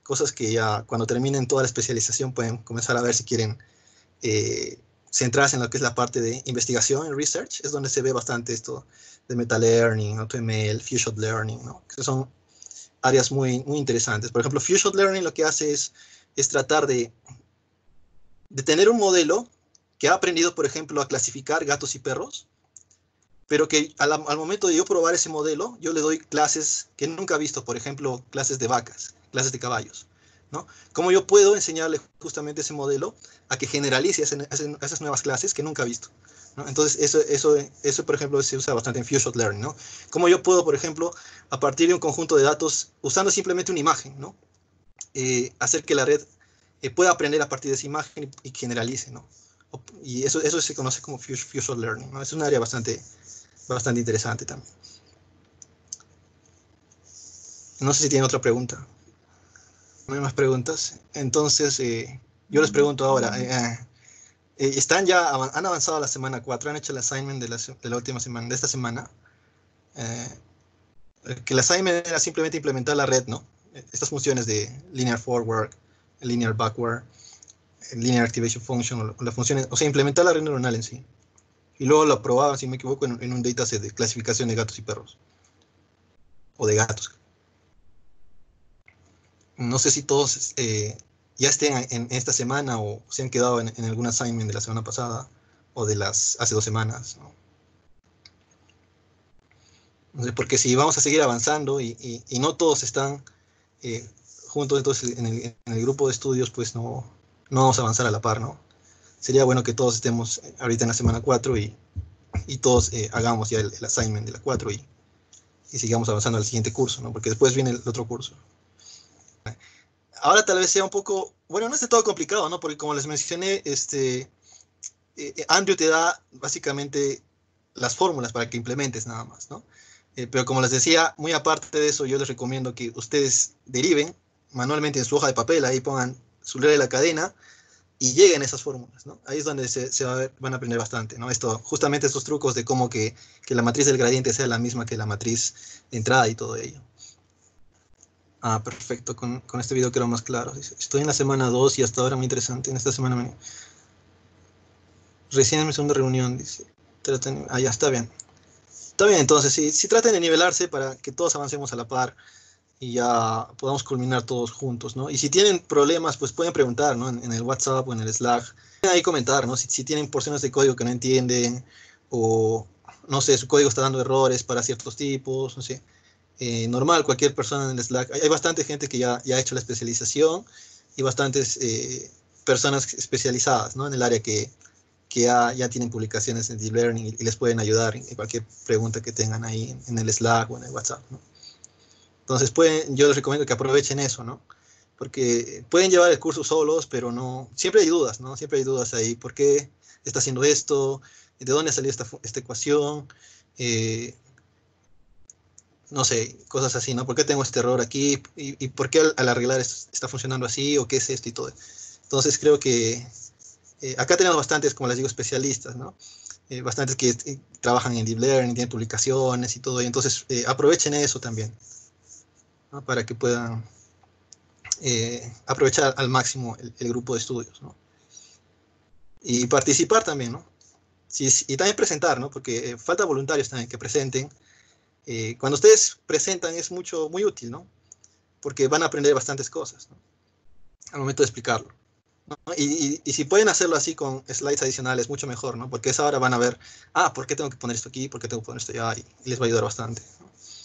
cosas que ya cuando terminen toda la especialización pueden comenzar a ver si quieren centrarse en lo que es la parte de investigación, en research, es donde se ve bastante esto de meta-learning, AutoML, Few-Shot Learning, ¿no? Que son áreas muy interesantes. Por ejemplo, Few-Shot Learning lo que hace es tratar de tener un modelo que ha aprendido, por ejemplo, a clasificar gatos y perros, pero que al momento de yo probar ese modelo, yo le doy clases que nunca he visto, por ejemplo, clases de vacas, clases de caballos, ¿no? ¿Cómo yo puedo enseñarle justamente ese modelo a que generalice esas nuevas clases que nunca ha visto? ¿No? Entonces, eso, por ejemplo, se usa bastante en Few-Shot Learning, ¿no? ¿Cómo yo puedo, por ejemplo, a partir de un conjunto de datos, usando simplemente una imagen, ¿no? Hacer que la red pueda aprender a partir de esa imagen y generalice, ¿no? Y eso se conoce como Few-Shot Learning, ¿no? Es un área bastante interesante también. No sé si tienen otra pregunta. No hay más preguntas. Entonces, yo les pregunto ahora. Han avanzado a la semana 4, han hecho el assignment de la última semana, de esta semana. Que el assignment era simplemente implementar la red, ¿no? Estas funciones de linear forward, linear backward, linear activation function, o las funciones, o sea, implementar la red neuronal en sí. Y luego lo probaban, si me equivoco, en un dataset de clasificación de gatos y perros. O de gatos. No sé si todos ya estén en esta semana o se han quedado en algún assignment de la semana pasada o de las hace 2 semanas, ¿no? No sé, porque si vamos a seguir avanzando y no todos están eh, juntos entonces en el grupo de estudios, pues no vamos a avanzar a la par, ¿no? Sería bueno que todos estemos ahorita en la semana 4 y todos hagamos ya el assignment de la 4 y sigamos avanzando al siguiente curso, ¿no? Porque después viene el otro curso. Ahora tal vez sea un poco, bueno, no es de todo complicado, ¿no? Porque como les mencioné, Andrew te da básicamente las fórmulas para que implementes nada más, ¿no? Pero como les decía, muy aparte de eso, yo les recomiendo que ustedes deriven manualmente en su hoja de papel, ahí pongan su ley de la cadena y lleguen a esas fórmulas, ¿no? Ahí es donde van a aprender bastante, ¿no? Justamente estos trucos de cómo que la matriz del gradiente sea la misma que la matriz de entrada y todo ello. Ah, perfecto. Con este video quedó más claro. Estoy en la semana 2 y hasta ahora muy interesante. En esta semana recién en mi segunda reunión, dice. Ya está bien. Está bien, entonces, sí traten de nivelarse para que todos avancemos a la par y ya podamos culminar todos juntos, ¿no? Y si tienen problemas, pues pueden preguntar, ¿no? En el WhatsApp o en el Slack. Pueden ahí comentar, ¿no? Si tienen porciones de código que no entienden o, no sé, su código está dando errores para ciertos tipos, no sé. Normal, cualquier persona en el Slack. Hay bastante gente que ya ha hecho la especialización y bastantes personas especializadas, ¿no? En el área que ya tienen publicaciones en Deep Learning y les pueden ayudar en cualquier pregunta que tengan ahí en el Slack o en el WhatsApp, ¿no? Entonces yo les recomiendo que aprovechen eso, ¿no? Porque pueden llevar el curso solos, pero no, siempre hay dudas, ¿no? Siempre hay dudas ahí. ¿Por qué está haciendo esto? ¿De dónde salió esta ecuación? No sé, cosas así, ¿no? ¿Por qué tengo este error aquí? ¿Y por qué al arreglar esto está funcionando así? ¿O qué es esto y todo? Entonces creo que acá tenemos bastantes, como les digo, especialistas, ¿no? Bastantes que trabajan en Deep Learning, tienen publicaciones y todo. Y entonces aprovechen eso también, ¿no? Para que puedan aprovechar al máximo el grupo de estudios, ¿no? Y participar también, ¿no? Sí, y también presentar, ¿no? Porque falta voluntarios también que presenten. Cuando ustedes presentan es muy útil, ¿no? Porque van a aprender bastantes cosas, ¿no? Al momento de explicarlo, ¿no? Y si pueden hacerlo así con slides adicionales, mucho mejor, ¿no? Porque esa hora van a ver, ¿por qué tengo que poner esto aquí? ¿Por qué tengo que poner esto allá? Y les va a ayudar bastante, ¿no?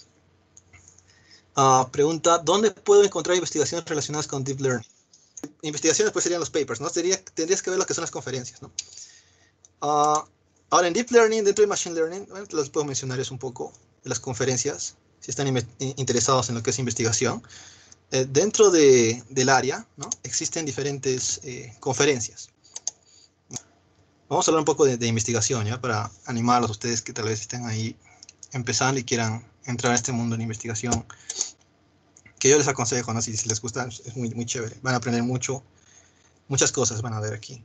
Pregunta, ¿dónde puedo encontrar investigaciones relacionadas con Deep Learning? Investigaciones pues serían los papers, ¿no? Tendrías que ver lo que son las conferencias, ¿no? Uh, Ahora en Deep Learning, dentro de Machine Learning, bueno, les puedo mencionar un poco de las conferencias, si están interesados en lo que es investigación. Dentro del área, ¿no? Existen diferentes conferencias. Vamos a hablar un poco de investigación, ¿ya? Para animarlos a ustedes que tal vez estén ahí empezando y quieran entrar a este mundo de investigación. Que yo les aconsejo, ¿no? Si les gusta, es muy chévere. Van a aprender muchas cosas van a ver aquí.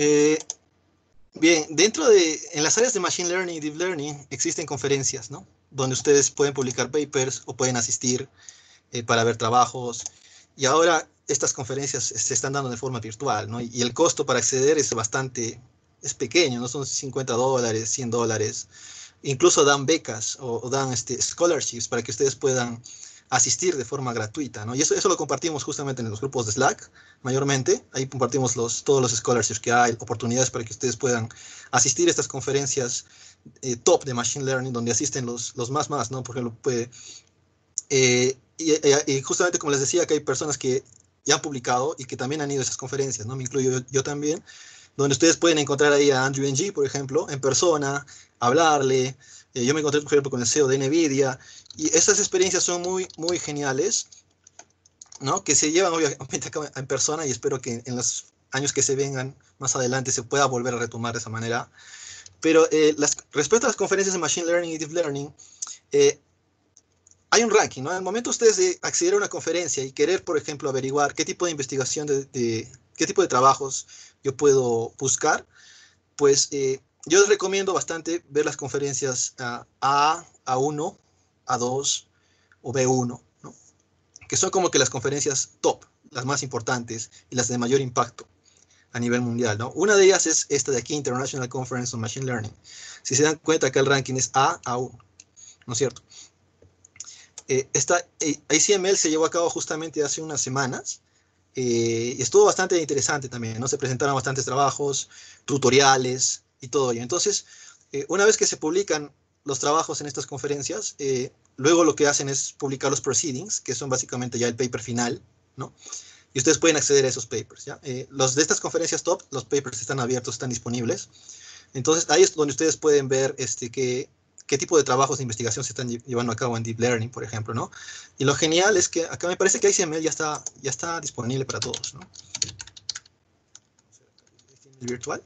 Bien, en las áreas de Machine Learning y Deep Learning existen conferencias, ¿no? donde ustedes pueden publicar papers o pueden asistir para ver trabajos. Y ahora estas conferencias se están dando de forma virtual, ¿no? Y el costo para acceder es pequeño, ¿no? Son $50, $100. Incluso dan becas o dan scholarships para que ustedes puedan asistir de forma gratuita, ¿no? Y eso lo compartimos justamente en los grupos de Slack, mayormente. Ahí compartimos todos los scholarships que hay, oportunidades para que ustedes puedan asistir a estas conferencias top de Machine Learning, donde asisten los más, ¿no? Por ejemplo, y justamente como les decía, que hay personas que ya han publicado y que también han ido a esas conferencias, ¿no? Me incluyo yo también, donde ustedes pueden encontrar ahí a Andrew Ng, por ejemplo, en persona, hablarle. Yo me encontré, por ejemplo, con el CEO de NVIDIA, y esas experiencias son muy geniales, ¿no? Que se llevan obviamente acá en persona, y espero que en los años que se vengan más adelante se pueda volver a retomar de esa manera. Pero respecto a las conferencias de Machine Learning y Deep Learning, hay un ranking, ¿no? Al momento ustedes de acceder a una conferencia y querer, por ejemplo, averiguar qué tipo de investigación, qué tipo de trabajos yo puedo buscar, pues yo les recomiendo bastante ver las conferencias A, A1, A2 o B1, ¿no? Que son como que las conferencias top, las más importantes y las de mayor impacto a nivel mundial, ¿no? Una de ellas es esta de aquí, International Conference on Machine Learning. Si se dan cuenta, acá el ranking es A1, ¿no es cierto? Esta ICML se llevó a cabo justamente hace unas semanas, y estuvo bastante interesante también, ¿no? Se presentaron bastantes trabajos, tutoriales y todo ello. Entonces, una vez que se publican los trabajos en estas conferencias, luego lo que hacen es publicar los proceedings, que son básicamente ya el paper final, ¿no? Y ustedes pueden acceder a esos papers, ¿ya? Los de estas conferencias top, los papers están abiertos, están disponibles. Entonces, ahí es donde ustedes pueden ver qué tipo de trabajos de investigación se están llevando a cabo en Deep Learning, por ejemplo, ¿no? Y lo genial es que acá me parece que ICML ya está disponible para todos, ¿no? ICML virtual.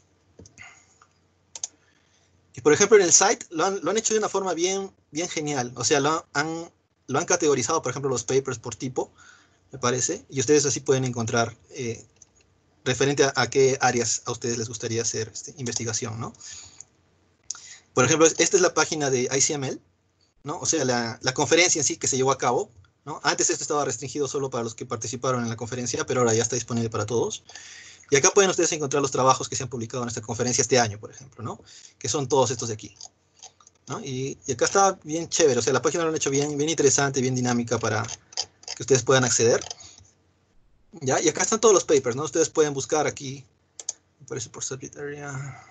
Y por ejemplo, en el site lo han hecho de una forma bien genial. O sea, lo han categorizado, por ejemplo, los papers por tipo, me parece, y ustedes así pueden encontrar referente a qué áreas a ustedes les gustaría hacer investigación, ¿no? Por ejemplo, esta es la página de ICML, ¿no? O sea, la conferencia en sí que se llevó a cabo, ¿no? Antes esto estaba restringido solo para los que participaron en la conferencia, pero ahora ya está disponible para todos. Y acá pueden ustedes encontrar los trabajos que se han publicado en esta conferencia este año, por ejemplo, ¿no? Que son todos estos de aquí, ¿no? Y acá está bien chévere, o sea, la página lo han hecho bien interesante, bien dinámica para que ustedes puedan acceder. ¿Ya? Y acá están todos los papers, ¿no? Ustedes pueden buscar aquí, me parece por subject area.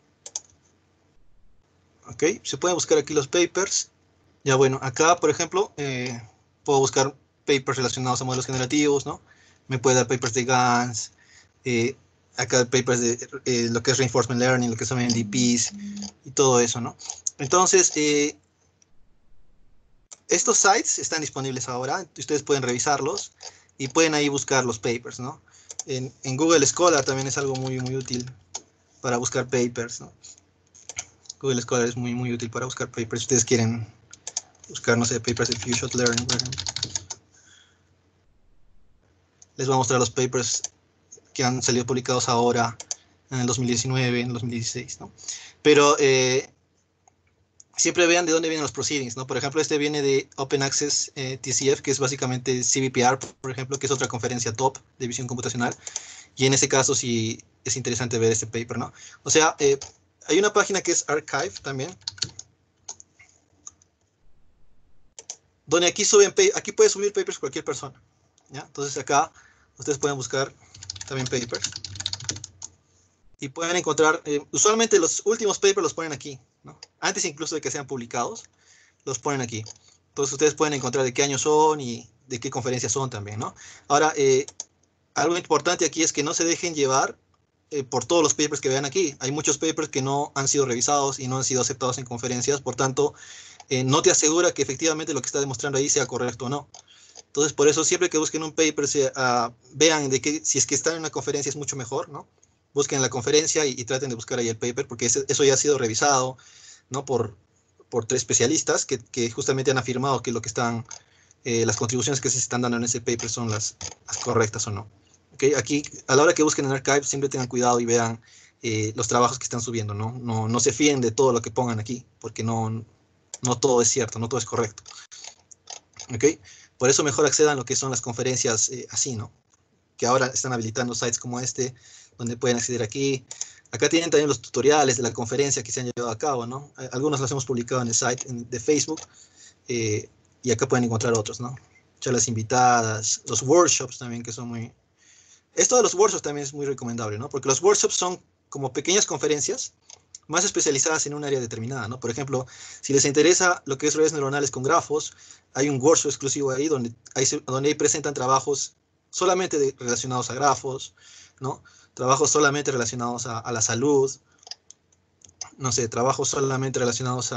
Ok, se pueden buscar aquí los papers. Ya bueno, acá, por ejemplo, puedo buscar papers relacionados a modelos generativos, ¿no? Me puede dar papers de GANs, acá papers de lo que es Reinforcement Learning, lo que son MDPs y todo eso, ¿no? Entonces, estos sites están disponibles ahora, ustedes pueden revisarlos y pueden ahí buscar los papers, ¿no? En Google Scholar también es algo muy útil para buscar papers, ¿no? Google Scholar es muy útil para buscar papers. Si ustedes quieren buscar, no sé, papers de Few-Shot Learning, por ejemplo. Les voy a mostrar los papers que han salido publicados ahora, en el 2019, en el 2016, ¿no? Pero siempre vean de dónde vienen los proceedings, ¿no? Por ejemplo, este viene de Open Access TCF, que es básicamente CVPR, por ejemplo, que es otra conferencia top de visión computacional. Y en ese caso sí es interesante ver este paper, ¿no? O sea, hay una página que es Archive también, donde aquí puede subir papers cualquier persona, ¿ya? Entonces acá ustedes pueden buscar también papers y pueden encontrar, usualmente los últimos papers los ponen aquí, ¿no? Antes incluso de que sean publicados, los ponen aquí. Entonces ustedes pueden encontrar de qué año son y de qué conferencias son también, ¿no? Ahora, algo importante aquí es que no se dejen llevar por todos los papers que vean aquí. Hay muchos papers que no han sido revisados y no han sido aceptados en conferencias, por tanto, no te asegura que efectivamente lo que está demostrando ahí sea correcto o no. Entonces, por eso siempre que busquen un paper, vean de que si es que están en una conferencia es mucho mejor, ¿no? Busquen la conferencia y traten de buscar ahí el paper, porque eso ya ha sido revisado, ¿no? Por 3 especialistas que justamente han afirmado que las contribuciones que se están dando en ese paper son las correctas o no. ¿Okay? Aquí, a la hora que busquen en Archive, siempre tengan cuidado y vean los trabajos que están subiendo, ¿no? No se fíen de todo lo que pongan aquí, porque no No todo es cierto, no todo es correcto. ¿Ok? Por eso mejor accedan a lo que son las conferencias así, ¿no? Que ahora están habilitando sites como este, donde pueden acceder aquí. Acá tienen también los tutoriales de la conferencia que se han llevado a cabo, ¿no? Algunos los hemos publicado en el site de Facebook, eh, y acá pueden encontrar otros, ¿no? Charlas invitadas, los workshops también, que son muy... Esto de los workshops también es muy recomendable, ¿no? Porque los workshops son como pequeñas conferencias más especializadas en un área determinada, ¿no? Por ejemplo, si les interesa lo que es redes neuronales con grafos, hay un workshop exclusivo ahí donde ahí presentan trabajos solamente relacionados a grafos, ¿no? Trabajos solamente relacionados a la salud, no sé, trabajos solamente relacionados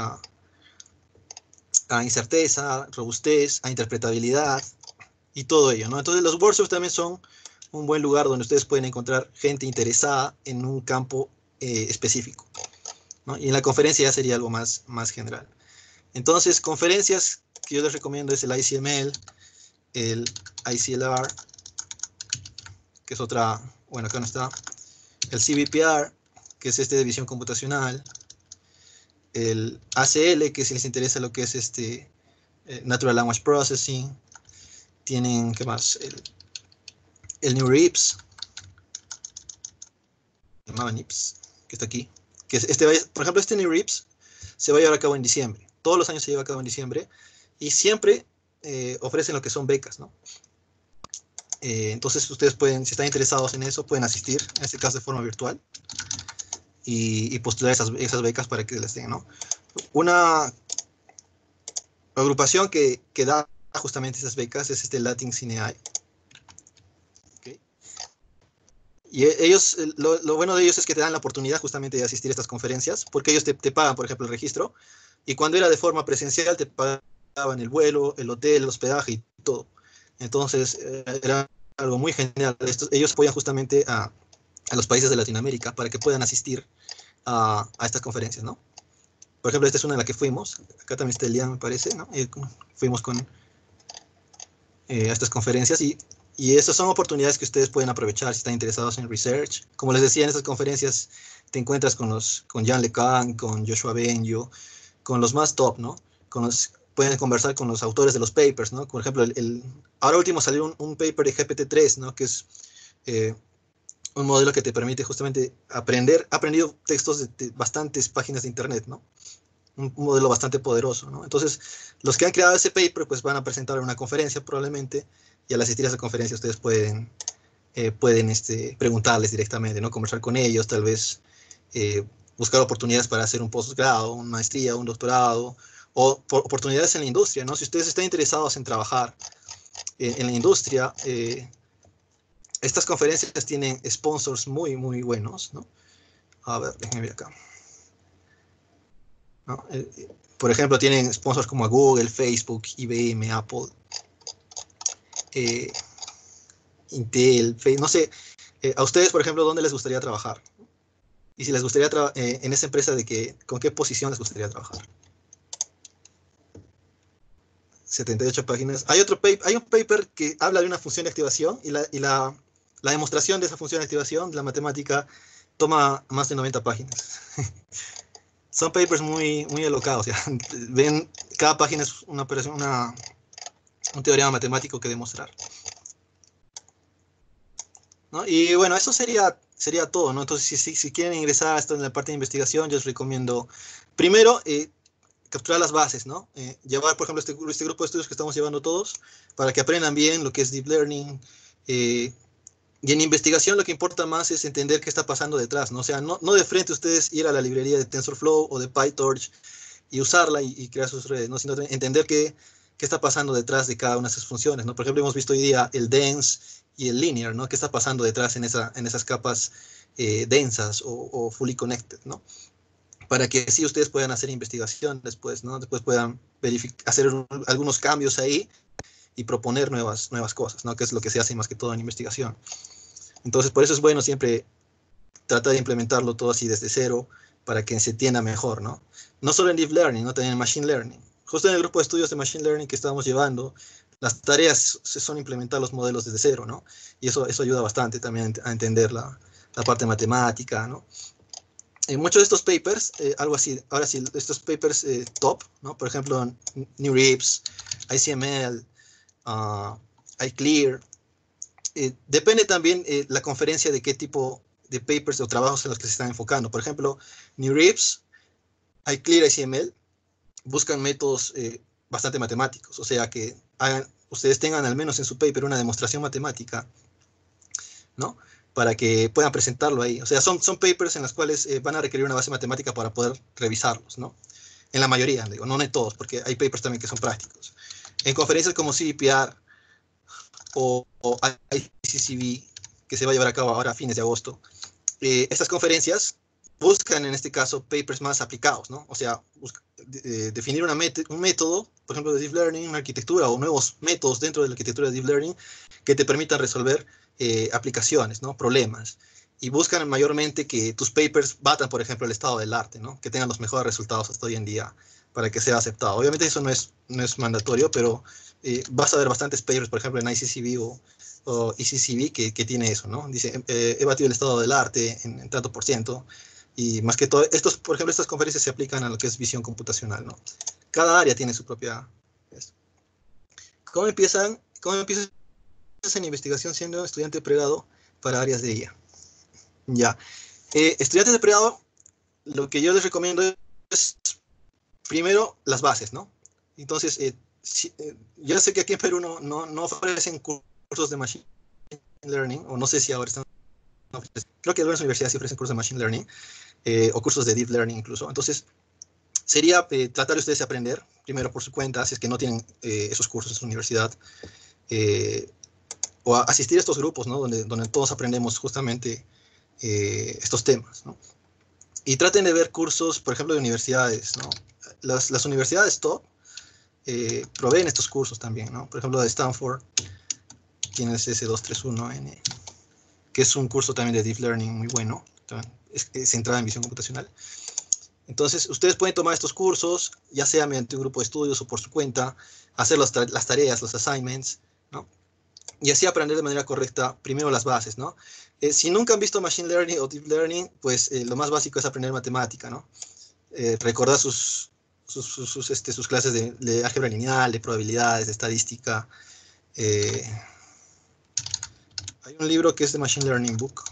a incerteza, robustez, a interpretabilidad y todo ello, ¿no? Entonces los workshops también son un buen lugar donde ustedes pueden encontrar gente interesada en un campo específico, ¿no? Y en la conferencia ya sería algo más general. Entonces, conferencias que yo les recomiendo es el ICML, el ICLR, que es otra, bueno, acá no está, el CVPR, que es este de visión computacional, el ACL, que si les interesa lo que es Natural Language Processing, tienen, ¿qué más? El NeurIPS, llamaba NIPS, que está aquí, que es por ejemplo, este NeurIPS se va a llevar a cabo en diciembre, todos los años se lleva a cabo en diciembre, y siempre ofrecen lo que son becas, ¿no? Entonces ustedes pueden, si están interesados en eso, pueden asistir, en este caso de forma virtual, y postular esas becas para que les den, ¿no? Una agrupación que da justamente esas becas es Latin CineAI. ¿Okay? Y ellos, lo bueno de ellos es que te dan la oportunidad justamente de asistir a estas conferencias, porque ellos te pagan, por ejemplo, el registro, y cuando era de forma presencial te pagaban el vuelo, el hotel, el hospedaje y todo. Entonces, era algo muy genial. Ellos apoyan justamente a los países de Latinoamérica para que puedan asistir a estas conferencias, ¿no? Por ejemplo, esta es una en la que fuimos. Acá también está Elian, me parece, ¿no? Fuimos a estas conferencias y esas son oportunidades que ustedes pueden aprovechar si están interesados en research. Como les decía, en estas conferencias te encuentras con Jean LeCun, con Joshua Bengio, con los más top, ¿no? Pueden conversar con los autores de los papers, ¿no? Por ejemplo, ahora último salió un paper de GPT-3, ¿no? Que es un modelo que te permite justamente ha aprendido textos de bastantes páginas de internet, ¿no? Un modelo bastante poderoso, ¿no? Entonces, los que han creado ese paper, pues van a presentar una conferencia probablemente, y al asistir a esa conferencia ustedes pueden preguntarles directamente, ¿no? Conversar con ellos, tal vez buscar oportunidades para hacer un posgrado, una maestría, un doctorado, o oportunidades en la industria, ¿no? Si ustedes están interesados en trabajar en la industria, estas conferencias tienen sponsors muy buenos, ¿no? A ver, déjenme ver acá, ¿no? Por ejemplo, tienen sponsors como Google, Facebook, IBM, Apple, eh, Intel, no sé, a ustedes, por ejemplo, ¿dónde les gustaría trabajar? Y si les gustaría en esa empresa, ¿con qué posición les gustaría trabajar? 78 páginas. Hay un paper que habla de una función de activación la demostración de esa función de activación de la matemática toma más de 90 páginas. Son papers muy alocados. ¿Ya? Ven, cada página es una operación, un teorema matemático que demostrar, ¿no? Y bueno, eso sería todo, ¿no? Entonces, si quieren ingresar a esto en la parte de investigación, yo les recomiendo, primero, capturar las bases, ¿no? Llevar, por ejemplo, este grupo de estudios que estamos llevando todos, para que aprendan bien lo que es Deep Learning. Y en investigación lo que importa más es entender qué está pasando detrás, ¿no? O sea, no de frente ustedes ir a la librería de TensorFlow o de PyTorch y usarla y crear sus redes, ¿no? Sino entender qué está pasando detrás de cada una de esas funciones, ¿no? Por ejemplo, hemos visto hoy día el dense y el linear, ¿no? ¿Qué está pasando detrás en esas capas densas o fully connected, ¿no? Para que así ustedes puedan hacer investigación después, ¿no? Después puedan hacer algunos cambios ahí y proponer nuevas cosas, ¿no? Que es lo que se hace más que todo en investigación. Entonces, por eso es bueno siempre tratar de implementarlo todo así desde cero para que se entienda mejor, ¿no? No solo en Deep Learning, ¿no? También en Machine Learning. Justo en el grupo de estudios de Machine Learning que estábamos llevando, las tareas son implementar los modelos desde cero, ¿no? Y eso ayuda bastante también a entender la parte matemática, ¿no? muchos de estos papers, algo así, ahora sí, estos papers top, ¿no? Por ejemplo, NeurIPS, ICML, iClear, depende también la conferencia de qué tipo de papers o trabajos en los que se están enfocando. Por ejemplo, NeurIPS, iClear, ICML, buscan métodos bastante matemáticos, o sea que ustedes tengan al menos en su paper una demostración matemática, ¿no? Para que puedan presentarlo ahí. O sea, son papers en los cuales van a requerir una base matemática para poder revisarlos, ¿no? En la mayoría, digo, no en todos, porque hay papers también que son prácticos. En conferencias como CVPR o ICCV, que se va a llevar a cabo ahora a fines de agosto, estas conferencias buscan en este caso papers más aplicados, ¿no? O sea, definir un método, por ejemplo, de Deep Learning, una arquitectura o nuevos métodos dentro de la arquitectura de Deep Learning que te permitan resolver aplicaciones, ¿no? Problemas. Y buscan mayormente que tus papers batan, por ejemplo, el estado del arte, ¿no? Que tengan los mejores resultados hasta hoy en día para que sea aceptado. Obviamente eso no es mandatorio, pero vas a ver bastantes papers, por ejemplo, en ICCV o ECCV que tiene eso, ¿no? Dice, he batido el estado del arte en tanto por ciento, y más que todo, por ejemplo, estas conferencias se aplican a lo que es visión computacional, ¿no? Cada área tiene su propia... ¿Cómo empiezas en investigación siendo estudiante de pregrado para áreas de IA? Ya. Estudiantes de pregrado, lo que yo les recomiendo es, primero, las bases, ¿no? Entonces, yo sé que aquí en Perú no ofrecen cursos de Machine Learning, o no sé si ahora están ofreciendo. Creo que algunas universidades sí ofrecen cursos de Machine Learning, o cursos de Deep Learning incluso. Entonces, sería tratar de ustedes de aprender, primero por su cuenta, si es que no tienen esos cursos en su universidad, o asistir a estos grupos, ¿no? Donde todos aprendemos justamente estos temas, ¿no? Y traten de ver cursos, por ejemplo, de universidades, ¿no? Las universidades top proveen estos cursos también, ¿no? Por ejemplo, de Stanford, tienes S231N, que es un curso también de Deep Learning muy bueno, es centrado en visión computacional. Entonces, ustedes pueden tomar estos cursos, ya sea mediante un grupo de estudios o por su cuenta, hacer las tareas, los assignments, ¿no? Y así aprender de manera correcta primero las bases, ¿no? Si nunca han visto Machine Learning o Deep Learning, pues lo más básico es aprender matemática, ¿no? Recordar sus clases de álgebra lineal, de probabilidades, de estadística. Hay un libro que es de Machine Learning Book,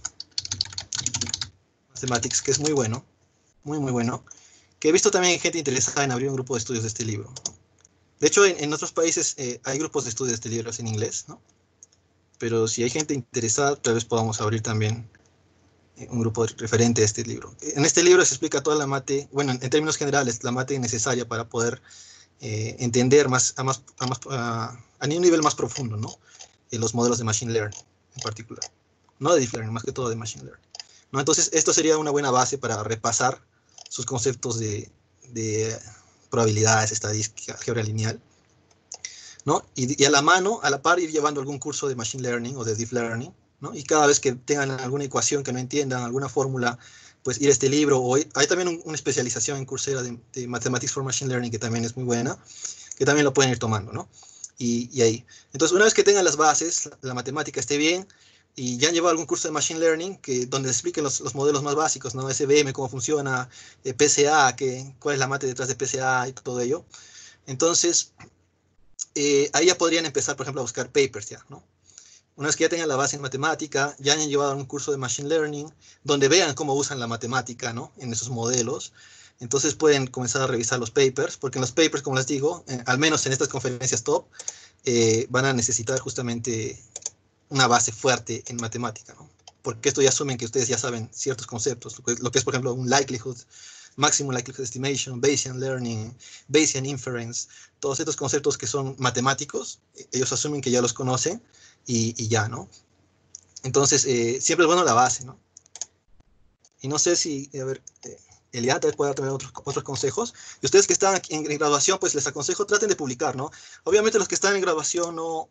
Mathematics, que es muy bueno, muy bueno, que he visto también gente interesada en abrir un grupo de estudios de este libro. De hecho, en otros países hay grupos de estudios de este libro en inglés, ¿no? Pero si hay gente interesada, tal vez podamos abrir también un grupo referente a este libro. En este libro se explica toda la mate, bueno, en términos generales, la mate necesaria para poder entender a un nivel más profundo, ¿no? Los modelos de Machine Learning en particular. No de Deep Learning, más que todo de Machine Learning, ¿no? Entonces, esto sería una buena base para repasar sus conceptos de probabilidades, estadística, álgebra lineal, ¿no? Y a la mano, a la par, ir llevando algún curso de Machine Learning o de Deep Learning, ¿no? Y cada vez que tengan alguna ecuación que no entiendan, alguna fórmula, pues ir a este libro. O hay también una especialización en Coursera de Mathematics for Machine Learning que también es muy buena, que también lo pueden ir tomando, ¿no? Y ahí. Entonces, una vez que tengan las bases, la matemática esté bien, y ya han llevado algún curso de Machine Learning donde expliquen los modelos más básicos, ¿no? SVM, cómo funciona, PCA, cuál es la mate detrás de PCA y todo ello. Entonces, ahí ya podrían empezar, por ejemplo, a buscar papers ya, ¿no? Una vez que ya tengan la base en matemática, ya hayan llevado un curso de Machine Learning, donde vean cómo usan la matemática, ¿no? En esos modelos. Entonces pueden comenzar a revisar los papers, porque en los papers, como les digo, al menos en estas conferencias top, van a necesitar justamente una base fuerte en matemática, ¿no? Porque esto ya asumen que ustedes ya saben ciertos conceptos, lo que es, por ejemplo, un likelihood, maximum likelihood estimation, Bayesian learning, Bayesian inference, todos estos conceptos que son matemáticos, ellos asumen que ya los conocen y ya, ¿no? Entonces, siempre es bueno la base, ¿no? Y no sé si, a ver, Eliana tal vez pueda dar también otros consejos. Y ustedes que están aquí en graduación, pues les aconsejo, traten de publicar, ¿no? Obviamente los que están en graduación no...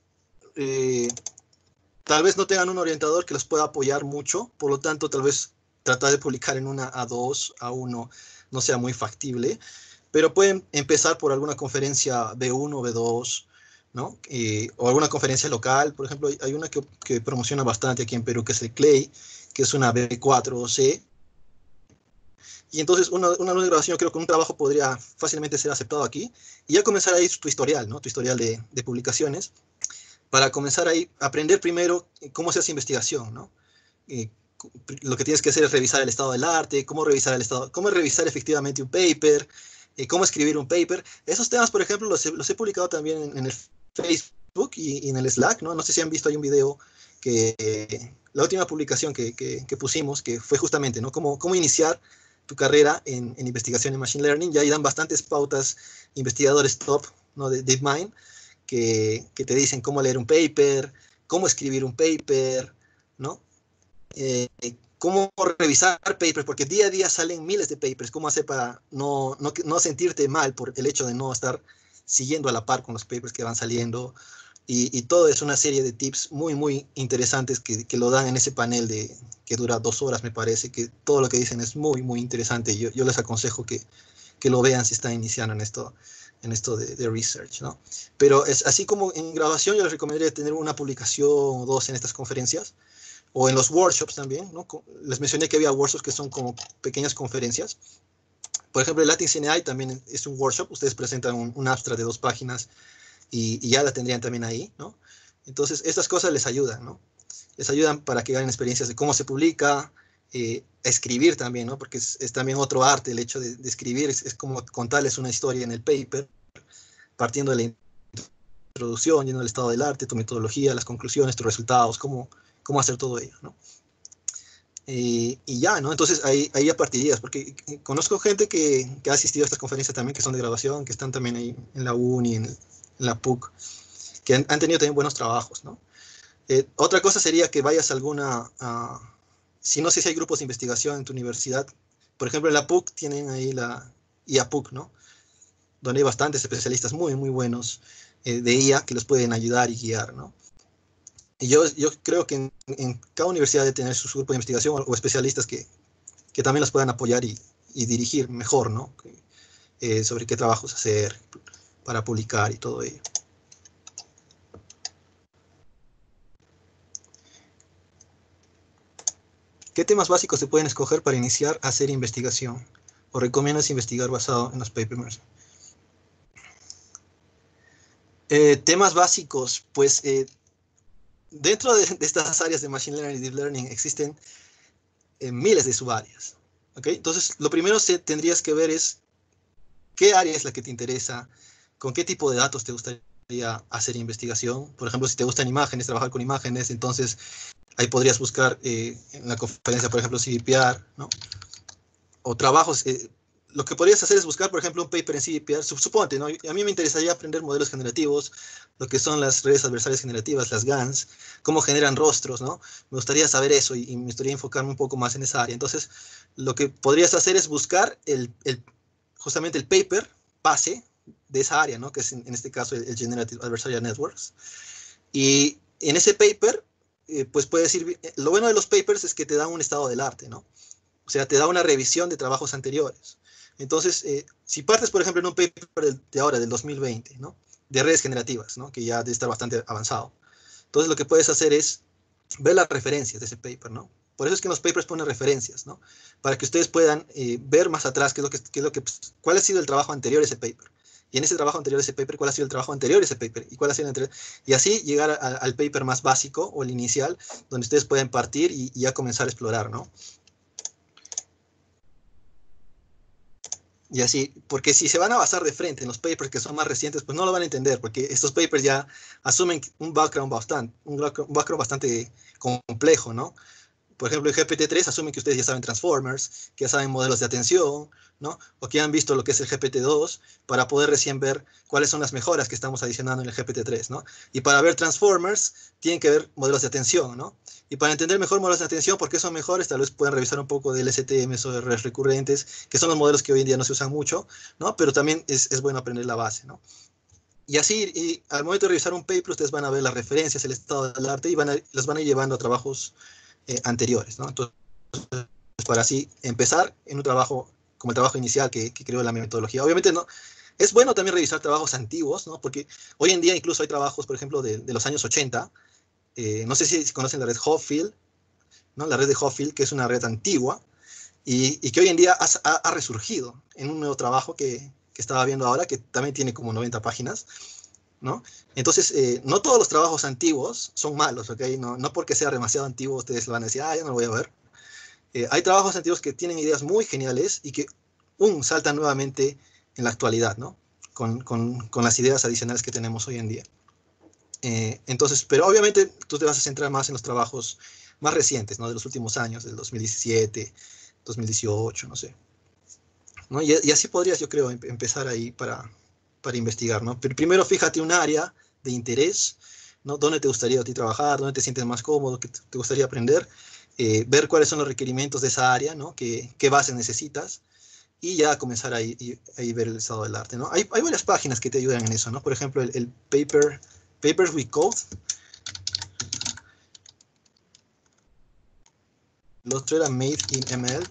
tal vez no tengan un orientador que los pueda apoyar mucho, por lo tanto, tal vez tratar de publicar en una A2, A1 no sea muy factible, pero pueden empezar por alguna conferencia B1, B2, ¿no? O alguna conferencia local. Por ejemplo, hay una que promociona bastante aquí en Perú, que es el CLEI, que es una B4 o C, Y entonces una luz de grabación, yo creo que un trabajo podría fácilmente ser aceptado aquí. Y ya comenzar ahí tu historial, ¿no? Tu historial de publicaciones, para comenzar ahí a aprender primero cómo se hace investigación, ¿no? Eh, lo que tienes que hacer es revisar el estado del arte, cómo revisar el estado, cómo revisar efectivamente un paper, cómo escribir un paper. Esos temas, por ejemplo, los he publicado también en el Facebook y en el Slack, ¿no? No sé si han visto, hay un video que la última publicación que pusimos, que fue justamente, ¿no? Cómo iniciar tu carrera en investigación en Machine Learning. Ya ahí dan bastantes pautas investigadores top, ¿no? De DeepMind, que te dicen cómo leer un paper, cómo escribir un paper, ¿no? Cómo revisar papers, porque día a día salen miles de papers, cómo hacer para no sentirte mal por el hecho de no estar siguiendo a la par con los papers que van saliendo, y todo es una serie de tips muy, muy interesantes que lo dan en ese panel que dura 2 horas, me parece, que todo lo que dicen es muy, muy interesante. Yo les aconsejo que lo vean si están iniciando en esto de research, ¿no? Pero es así como en grabación, yo les recomendaría tener una publicación o dos en estas conferencias, o en los workshops también, ¿no? Les mencioné que había workshops que son como pequeñas conferencias. Por ejemplo, el Latin CNI también es un workshop. Ustedes presentan un abstract de 2 páginas y ya la tendrían también ahí, ¿no? Entonces, estas cosas les ayudan, ¿no? Les ayudan para que ganen experiencias de cómo se publica, escribir también, ¿no? Porque es también otro arte el hecho de escribir, es como contarles una historia en el paper, partiendo de la introducción, yendo al estado del arte, tu metodología, las conclusiones, tus resultados, cómo hacer todo ello, ¿no? Y ya, ¿no? Entonces ahí ya partirías, porque conozco gente que ha asistido a estas conferencias también, que son de grabación, que están también ahí en la uni, en la PUC, que han tenido también buenos trabajos, ¿no? Otra cosa sería que vayas a alguna, si no sé si hay grupos de investigación en tu universidad, por ejemplo en la PUC tienen ahí la IAPUC, ¿no? Donde hay bastantes especialistas muy, muy buenos de IA que los pueden ayudar y guiar, ¿no? Y yo creo que en cada universidad debe tener su grupo de investigación o especialistas que también las puedan apoyar y dirigir mejor, ¿no? Sobre qué trabajos hacer para publicar y todo ello. ¿Qué temas básicos se pueden escoger para iniciar a hacer investigación? ¿O recomiendas investigar basado en los papers? Temas básicos, pues dentro de estas áreas de Machine Learning y Deep Learning existen miles de subáreas. ¿Okay? Entonces, lo primero que tendrías que ver es qué área es la que te interesa, con qué tipo de datos te gustaría hacer investigación. Por ejemplo, si te gustan imágenes, trabajar con imágenes, entonces ahí podrías buscar en la conferencia, por ejemplo, CVPR, ¿no? O trabajos. Lo que podrías hacer es buscar, por ejemplo, un paper en CVPR. Suponte, ¿no? A mí me interesaría aprender modelos generativos, lo que son las redes adversarias generativas, las GANs, cómo generan rostros, ¿no? Me gustaría saber eso y me gustaría enfocarme un poco más en esa área. Entonces, lo que podrías hacer es buscar justamente el paper base de esa área, ¿no? Que es en este caso el Generative Adversarial Networks. Y en ese paper, pues puedes ir, lo bueno de los papers es que te dan un estado del arte, ¿no? O sea, te da una revisión de trabajos anteriores. Entonces, si partes, por ejemplo, en un paper de ahora, del 2020, ¿no? De redes generativas, ¿no? Que ya debe estar bastante avanzado. Entonces, lo que puedes hacer es ver las referencias de ese paper, ¿no? Por eso es que en los papers ponen referencias, ¿no? Para que ustedes puedan ver más atrás cuál ha sido el trabajo anterior a ese paper. Y en ese trabajo anterior a ese paper, cuál ha sido el trabajo anterior a ese paper. Y cuál ha sido el anterior. Y así llegar al paper más básico o el inicial, donde ustedes pueden partir y ya comenzar a explorar, ¿no? Y así, porque si se van a basar de frente en los papers que son más recientes, pues no lo van a entender, porque estos papers ya asumen un background bastante complejo, ¿no? Por ejemplo, el GPT-3 asume que ustedes ya saben Transformers, que ya saben modelos de atención, ¿no? O que han visto lo que es el GPT-2 para poder recién ver cuáles son las mejoras que estamos adicionando en el GPT-3, ¿no? Y para ver Transformers, tienen que ver modelos de atención, ¿no? Y para entender mejor modelos de atención, por qué son mejores, tal vez pueden revisar un poco del STM o de redes recurrentes, que son los modelos que hoy en día no se usan mucho, ¿no? Pero también es bueno aprender la base, ¿no? Y así, y al momento de revisar un paper, ustedes van a ver las referencias, el estado del arte, y las van a ir llevando a trabajos anteriores, ¿no? Entonces, para así empezar en un trabajo como el trabajo inicial que creó la metodología. Obviamente no, es bueno también revisar trabajos antiguos, ¿no? Porque hoy en día incluso hay trabajos, por ejemplo, de los años 80, no sé si conocen la red Hopfield, ¿no? La red de Hopfield, que es una red antigua, y que hoy en día ha resurgido en un nuevo trabajo que estaba viendo ahora, que también tiene como 90 páginas, ¿no? Entonces, no todos los trabajos antiguos son malos, ¿ok? No, no porque sea demasiado antiguo ustedes lo van a decir, ah, ya no lo voy a ver. Hay trabajos antiguos que tienen ideas muy geniales y que saltan nuevamente en la actualidad, ¿no? Con las ideas adicionales que tenemos hoy en día. Entonces, pero obviamente tú te vas a centrar más en los trabajos más recientes, ¿no? De los últimos años, del 2017, 2018, no sé. ¿No? Y así podrías, yo creo, empezar ahí para investigar, ¿no? Pero primero fíjate un área de interés, ¿no? ¿Dónde te gustaría a ti trabajar? ¿Dónde te sientes más cómodo? ¿Qué te gustaría aprender? Ver cuáles son los requerimientos de esa área, ¿no? ¿Qué base necesitas? Y ya comenzar ahí ver el estado del arte, ¿no? Hay varias páginas que te ayudan en eso, ¿no? Por ejemplo, el Papers with Code. El otro era Made in ML.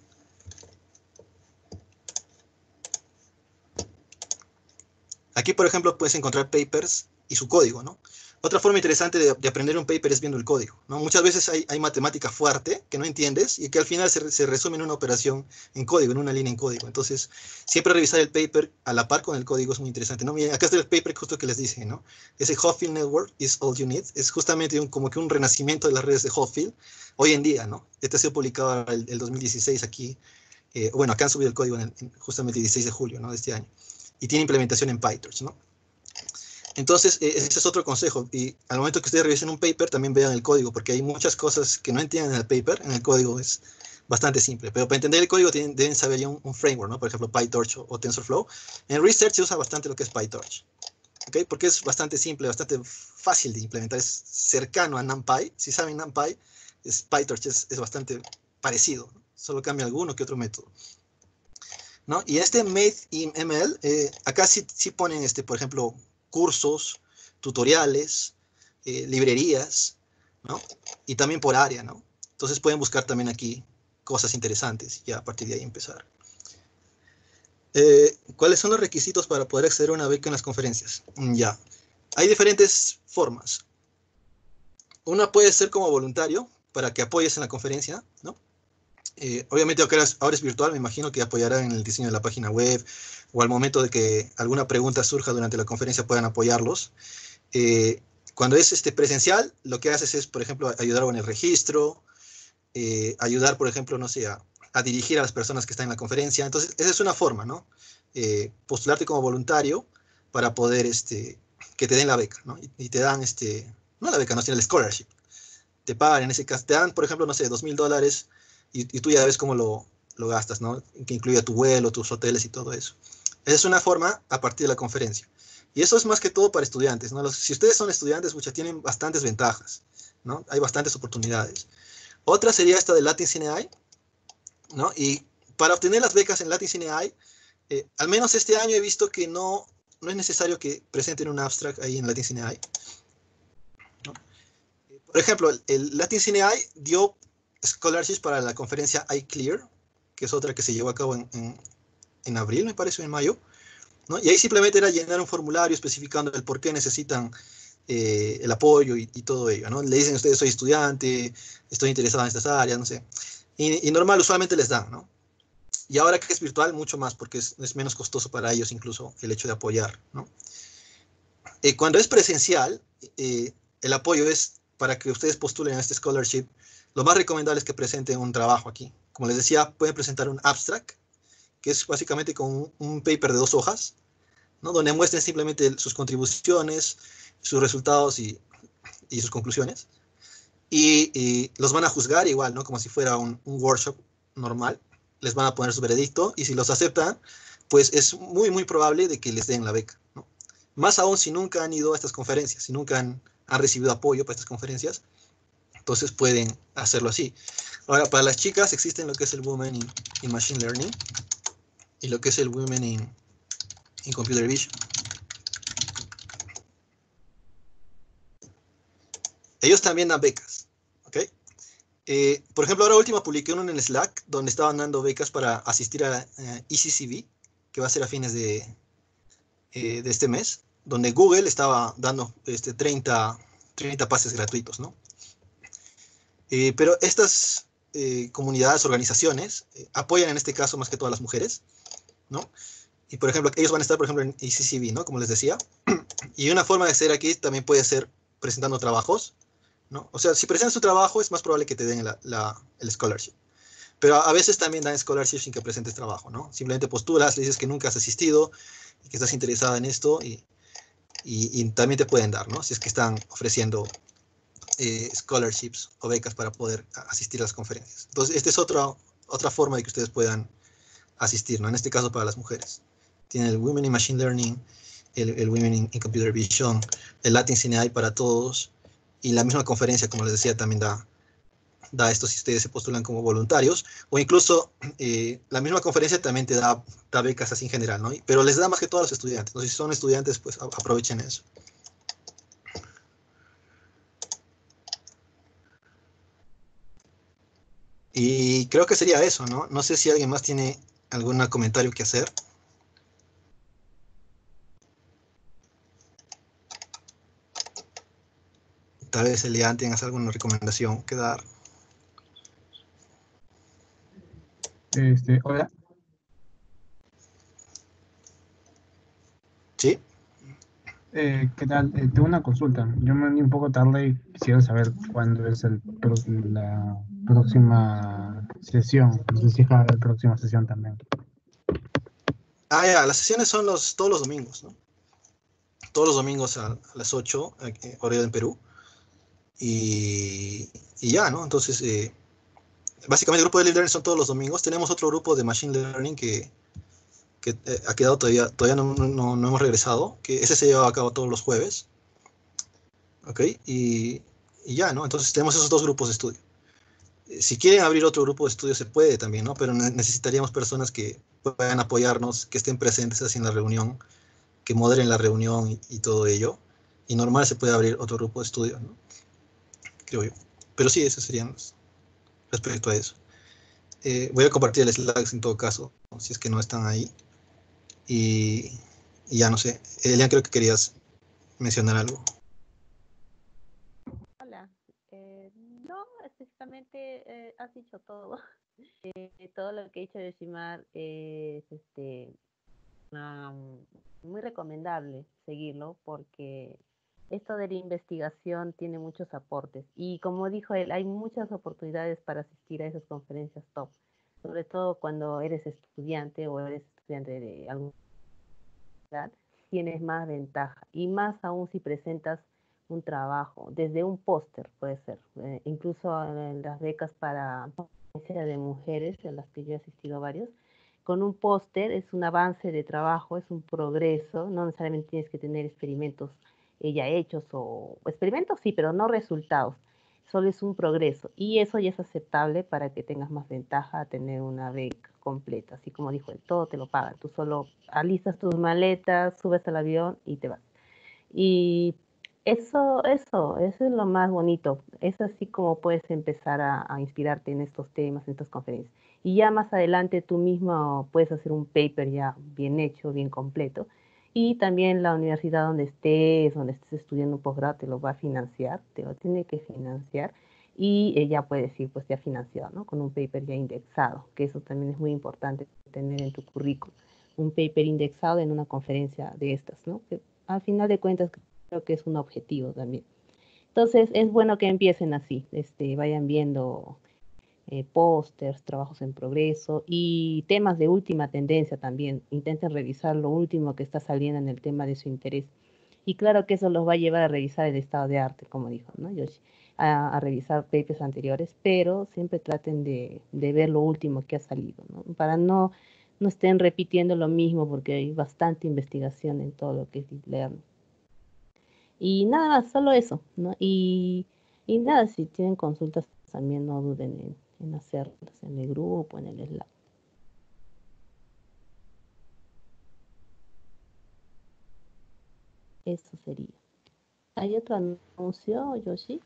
Aquí, por ejemplo, puedes encontrar papers y su código, ¿no? Otra forma interesante de aprender un paper es viendo el código, ¿no? Muchas veces hay matemática fuerte que no entiendes y que al final se resume en una operación en código, en una línea en código. Entonces, siempre revisar el paper a la par con el código es muy interesante, ¿no? Miren, acá está el paper justo que les dije, ¿no? Ese Hopfield Network is all you need. Es justamente como que un renacimiento de las redes de Hopfield hoy en día, ¿no? Este ha sido publicado el 2016 aquí. Bueno, acá han subido el código justamente el 16 de julio, ¿no? De este año. Y tiene implementación en PyTorch, ¿no? Entonces, ese es otro consejo. Y al momento que ustedes revisen un paper, también vean el código, porque hay muchas cosas que no entienden en el paper. En el código es bastante simple. Pero para entender el código deben saber ya un framework, ¿no? Por ejemplo, PyTorch o TensorFlow. En Research se usa bastante lo que es PyTorch, ¿ok? Porque es bastante simple, bastante fácil de implementar. Es cercano a NumPy. Si saben NumPy, PyTorch es bastante parecido, ¿no? Solo cambia alguno que otro método, ¿no? Y este Made in ML, acá sí ponen, por ejemplo, cursos, tutoriales, librerías, ¿no? Y también por área, ¿no? Entonces pueden buscar también aquí cosas interesantes y a partir de ahí empezar. ¿Cuáles son los requisitos para poder acceder a una beca en las conferencias? Ya, hay diferentes formas. Una puede ser como voluntario para que apoyes en la conferencia, ¿no? Obviamente ahora es virtual, me imagino que apoyarán en el diseño de la página web o al momento de que alguna pregunta surja durante la conferencia puedan apoyarlos. Cuando es presencial, lo que haces es, por ejemplo, ayudar en el registro, ayudar, por ejemplo, no sé, a dirigir a las personas que están en la conferencia. Entonces, esa es una forma, ¿no? Postularte como voluntario para poder que te den la beca, ¿no? Y te dan, no la beca, no, sino el scholarship. Te pagan, en ese caso, te dan, por ejemplo, no sé, $2,000 y tú ya ves cómo lo gastas, ¿no? Que incluye tu vuelo, tus hoteles y todo eso. Esa es una forma a partir de la conferencia. Y eso es más que todo para estudiantes, ¿no? Si ustedes son estudiantes, muchas tienen bastantes ventajas, ¿no? Hay bastantes oportunidades. Otra sería esta de Latin CineEye, ¿no? Y para obtener las becas en Latin CineEye, al menos este año he visto que no es necesario que presenten un abstract ahí en Latin CineEye, ¿no? Por ejemplo, el Latin CineEye dio scholarships para la conferencia iClear, que es otra que se llevó a cabo en abril, me parece, o en mayo, ¿no? Y ahí simplemente era llenar un formulario especificando el por qué necesitan el apoyo y todo ello, ¿no? Le dicen ustedes, soy estudiante, estoy interesado en estas áreas, no sé. Y normal, usualmente les dan, ¿no? Y ahora que es virtual, mucho más, porque es menos costoso para ellos incluso el hecho de apoyar, ¿no? Cuando es presencial, el apoyo es para que ustedes postulen a este scholarship. Lo más recomendable es que presenten un trabajo aquí. Como les decía, pueden presentar un abstract, que es básicamente con un paper de 2 hojas, ¿no? Donde muestren simplemente sus contribuciones, sus resultados y sus conclusiones. Y los van a juzgar igual, ¿no? Como si fuera un workshop normal. Les van a poner su veredicto y si los aceptan, pues es muy, muy probable de que les den la beca, ¿no? Más aún si nunca han ido a estas conferencias, si nunca han recibido apoyo para estas conferencias, entonces pueden hacerlo así. Ahora, para las chicas existen lo que es el Women in Machine Learning y lo que es el Women in Computer Vision. Ellos también dan becas, ¿ok? Por ejemplo, ahora última publiqué uno en el Slack donde estaban dando becas para asistir a ECCV, que va a ser a fines de este mes, donde Google estaba dando 30 pases gratuitos, ¿no? Pero estas comunidades, organizaciones, apoyan en este caso más que todas las mujeres, ¿no? Y por ejemplo, ellos van a estar, por ejemplo, en ECCB, ¿no? Como les decía. Y una forma de ser aquí también puede ser presentando trabajos, ¿no? O sea, si presentas tu trabajo es más probable que te den el scholarship. Pero a veces también dan scholarship sin que presentes trabajo, ¿no? Simplemente postulas, le dices que nunca has asistido y que estás interesada en esto y también te pueden dar, ¿no? Si es que están ofreciendo scholarships o becas para poder asistir a las conferencias. Entonces, esta es otra forma de que ustedes puedan asistir, ¿no? En este caso para las mujeres. Tienen el Women in Machine Learning, el Women in Computer Vision, el Latin CineAI para todos, y la misma conferencia, como les decía, también da esto si ustedes se postulan como voluntarios, o incluso la misma conferencia también te da becas así en general, ¿no? Pero les da más que todo a los estudiantes. Entonces, si son estudiantes, pues aprovechen eso. Y creo que sería eso, ¿no? No sé si alguien más tiene algún comentario que hacer. Tal vez Elian tengas alguna recomendación que dar. Hola. ¿Sí? ¿Qué tal? Tengo una consulta. Yo me uní un poco tarde y quisiera saber cuándo es la próxima sesión. No sé si es la próxima sesión también. Ah, ya, las sesiones son todos los domingos, ¿no? Todos los domingos a las 8, horario en Perú. Y ya, ¿no? Entonces, básicamente el grupo de Deep Learning son todos los domingos. Tenemos otro grupo de Machine Learning que ha quedado todavía no hemos regresado, que ese se lleva a cabo todos los jueves, ¿ok? Y ya, ¿no? Entonces tenemos esos dos grupos de estudio. Si quieren abrir otro grupo de estudio se puede también, ¿no? Pero necesitaríamos personas que puedan apoyarnos, que estén presentes así en la reunión, que moderen la reunión y todo ello. Y normal se puede abrir otro grupo de estudio, ¿no? Creo yo. Pero sí, esos serían respecto a eso. Voy a compartir el slides en todo caso, ¿no? Si es que no están ahí. Y, y ya no sé. Elian, creo que querías mencionar algo. Hola. No, específicamente has dicho todo. Todo lo que ha dicho Yoshimar es um, muy recomendable seguirlo porque esto de la investigación tiene muchos aportes y como dijo él, hay muchas oportunidades para asistir a esas conferencias top, sobre todo cuando eres estudiante o eres estudiante de alguna edad, tienes más ventaja y más aún si presentas un trabajo, desde un póster puede ser, incluso en las becas para de mujeres, en las que yo he asistido a varios, con un póster es un avance de trabajo, es un progreso, no necesariamente tienes que tener experimentos ya hechos o experimentos sí, pero no resultados, solo es un progreso y eso ya es aceptable para que tengas más ventaja a tener una beca completa, así como dijo él, todo te lo pagan, tú solo alistas tus maletas, subes al avión y te vas. Y eso es lo más bonito. Es así como puedes empezar a inspirarte en estos temas, en estas conferencias. Y ya más adelante tú mismo puedes hacer un paper ya bien hecho, bien completo. Y también la universidad donde estés estudiando un posgrado, te lo va a financiar, te lo tiene que financiar. Y ya puedes ir pues ya financiado, ¿no? Con un paper ya indexado, que eso también es muy importante tener en tu currículum. Un paper indexado en una conferencia de estas, ¿no? Que al final de cuentas creo que es un objetivo también. Entonces es bueno que empiecen así, vayan viendo pósters, trabajos en progreso y temas de última tendencia también. Intenten revisar lo último que está saliendo en el tema de su interés. Y claro que eso los va a llevar a revisar el estado de arte, como dijo, ¿no, Yoshi? A revisar papers anteriores, pero siempre traten de ver lo último que ha salido, ¿no? Para no estén repitiendo lo mismo, porque hay bastante investigación en todo lo que es deep learning. Y nada más, solo eso, ¿no? Y nada, si tienen consultas también no duden en hacerlas en el grupo, en el Slack. Eso sería. ¿Hay otro anuncio, Yoshi?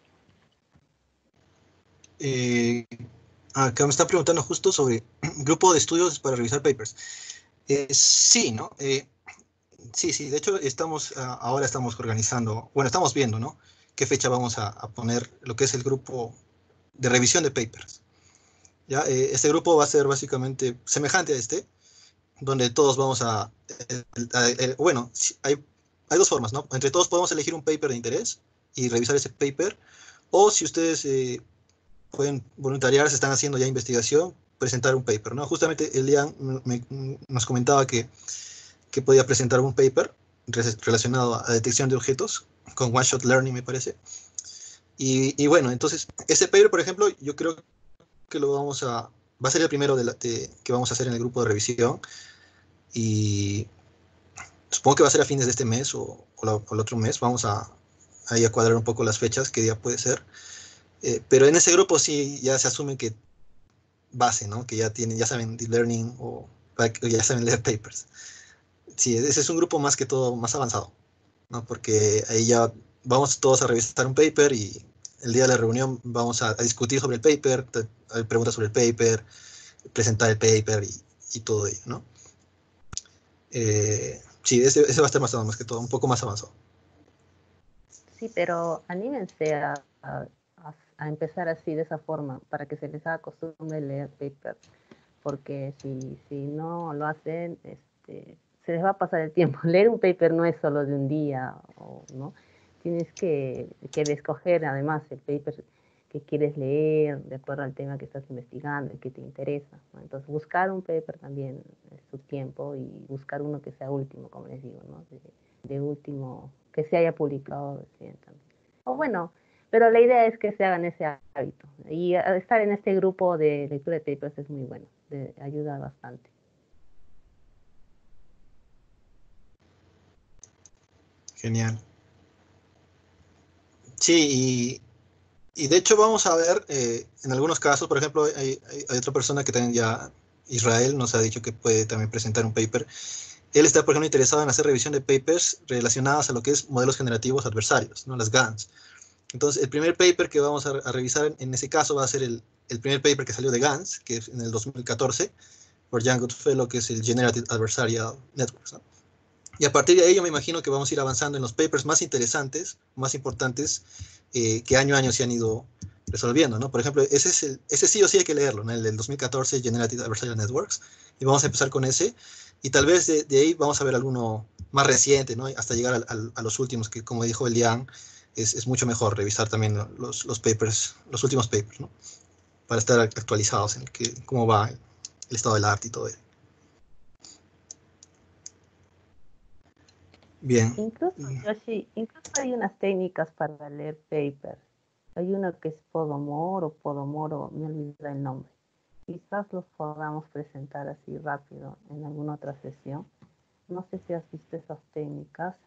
Acá me está preguntando justo sobre grupo de estudios para revisar papers. Sí, ¿no? Sí, de hecho ahora estamos organizando, bueno, estamos viendo, ¿no? Qué fecha vamos a poner lo que es el grupo de revisión de papers. ¿ya? Este grupo va a ser básicamente semejante a este, donde todos vamos bueno, hay dos formas, ¿no? Entre todos podemos elegir un paper de interés y revisar ese paper, o si ustedes pueden voluntariar, se están haciendo ya investigación, presentar un paper, ¿no? Justamente Elian nos comentaba que podía presentar un paper relacionado a detección de objetos con one-shot learning, me parece. Y bueno, entonces, ese paper, por ejemplo, yo creo que va a ser el primero que vamos a hacer en el grupo de revisión, y supongo que va a ser a fines de este mes o el otro mes. Vamos ahí a cuadrar un poco las fechas, qué día puede ser. Pero en ese grupo sí ya se asume que base, ¿no? Que ya saben deep learning o ya saben leer papers. Sí, ese es un grupo más que todo más avanzado, ¿no? Porque ahí ya vamos todos a revisar un paper y el día de la reunión vamos a discutir sobre el paper, hay preguntas sobre el paper, presentar el paper y todo ello, ¿no? Sí, ese va a estar más que todo, un poco más avanzado. Sí, pero anímense a empezar así, de esa forma, para que se les haga costumbre leer papers, porque si no lo hacen, se les va a pasar el tiempo. Leer un paper no es solo de un día, ¿no? Tienes que escoger además el paper que quieres leer, de acuerdo al tema que estás investigando, el que te interesa, ¿no? Entonces, buscar un paper también es su tiempo, y buscar uno que sea último, como les digo, ¿no? De último, que se haya publicado recién también. O bueno, pero la idea es que se hagan ese hábito. Y estar en este grupo de lectura de papers es muy bueno, ayuda bastante. Genial. Sí, y de hecho vamos a ver, en algunos casos, por ejemplo, hay otra persona que también ya, Israel, nos ha dicho que puede también presentar un paper. Él está, por ejemplo, interesado en hacer revisión de papers relacionadas a lo que es modelos generativos adversarios, ¿no? Las GANs. Entonces, el primer paper que vamos a revisar en ese caso va a ser el primer paper que salió de GANs, que es en el 2014, por Jan Goodfellow, que es el Generative Adversarial Networks, ¿no? Y a partir de ahí yo me imagino que vamos a ir avanzando en los papers más interesantes, más importantes, que año a año se han ido resolviendo, ¿no? Por ejemplo, ese sí o sí hay que leerlo, ¿no? El del 2014, Generative Adversarial Networks, y vamos a empezar con ese, y tal vez de ahí vamos a ver alguno más reciente, ¿no? Hasta llegar a los últimos, que como dijo Elian, es mucho mejor revisar también los papers, los últimos papers, ¿no? Para estar actualizados en cómo va el estado del arte y todo ello. Bien. Incluso, Yoshi, incluso hay unas técnicas para leer papers. Hay uno que es Podomoro, me olvidé el nombre. Quizás los podamos presentar así rápido en alguna otra sesión. No sé si has visto esas técnicas.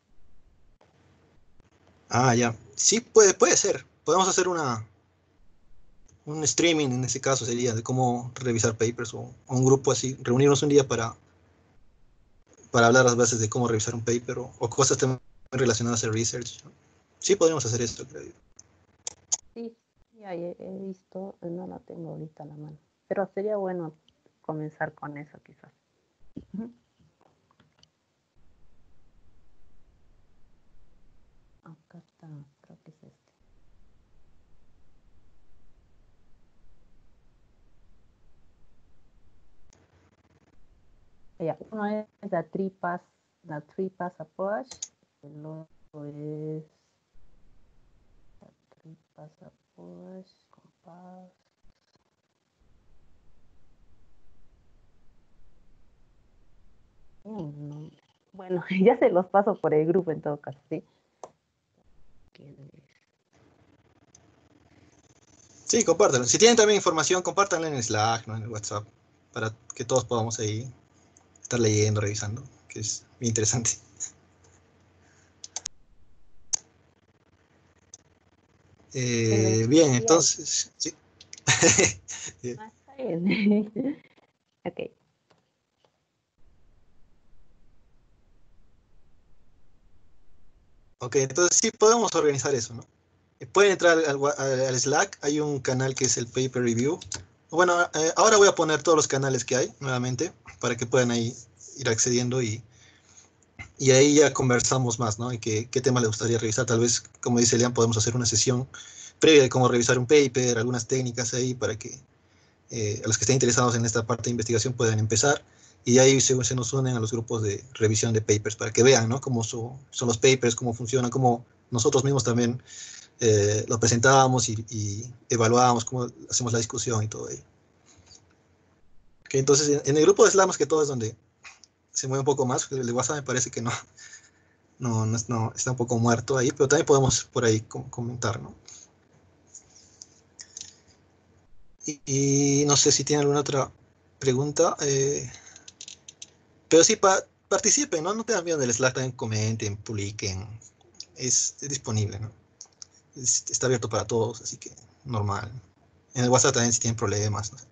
Ah, ya. Sí, puede ser. Podemos hacer un streaming en ese caso, sería de cómo revisar papers, o un grupo así, reunirnos un día para hablar las bases de cómo revisar un paper, o cosas también relacionadas al research, ¿no? Sí, podríamos hacer esto, creo yo. Sí, ya he visto, no la tengo ahorita a la mano. Pero sería bueno comenzar con eso quizás. Acá está, creo que es este. Ya, uno es la tripas approach, el otro es la tripas approach, compás. No. Bueno, ya se los paso por el grupo en todo caso, ¿sí? Sí, compártanlo. Si tienen también información, compártanla en Slack, ¿no? En el WhatsApp, para que todos podamos ahí estar leyendo, revisando, que es muy interesante. Bien, entonces, sí. Ah, está bien. Ok. Ok, entonces sí podemos organizar eso, ¿no? Pueden entrar al Slack, hay un canal que es el Paper Review. Bueno, ahora voy a poner todos los canales que hay nuevamente para que puedan ahí ir accediendo, y ahí ya conversamos más, ¿no? Y qué tema le gustaría revisar. Tal vez, como dice Elian, podemos hacer una sesión previa de cómo revisar un paper, algunas técnicas ahí a los que estén interesados en esta parte de investigación pueden empezar. Y ahí se nos unen a los grupos de revisión de papers para que vean, ¿no? Cómo son los papers, cómo funcionan, cómo nosotros mismos también lo presentábamos y evaluábamos, cómo hacemos la discusión y todo ello. Okay, entonces, en el grupo de Slack más que todo es donde se mueve un poco más. El de WhatsApp me parece que no está un poco muerto ahí, pero también podemos por ahí comentar, ¿no? Y no sé si tiene alguna otra pregunta. Pero sí, participen, ¿no? No tengan miedo del Slack, también comenten, publiquen. Es disponible, ¿no? Está abierto para todos, así que normal. En el WhatsApp también si tienen problemas, ¿no?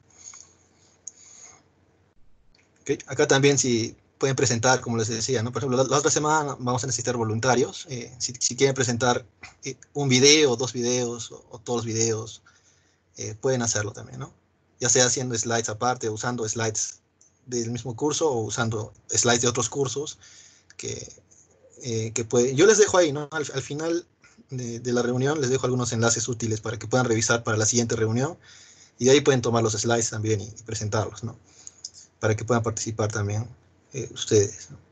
Okay. Acá también si pueden presentar, como les decía, ¿no? Por ejemplo, la otra semana vamos a necesitar voluntarios. Si quieren presentar un video, 2 videos o todos los videos, pueden hacerlo también, ¿no? Ya sea haciendo slides aparte, usando slides del mismo curso o usando slides de otros cursos que pueden. Yo les dejo ahí, ¿no? Al final de la reunión les dejo algunos enlaces útiles para que puedan revisar para la siguiente reunión y de ahí pueden tomar los slides también y presentarlos, ¿no? Para que puedan participar también ustedes, ¿no?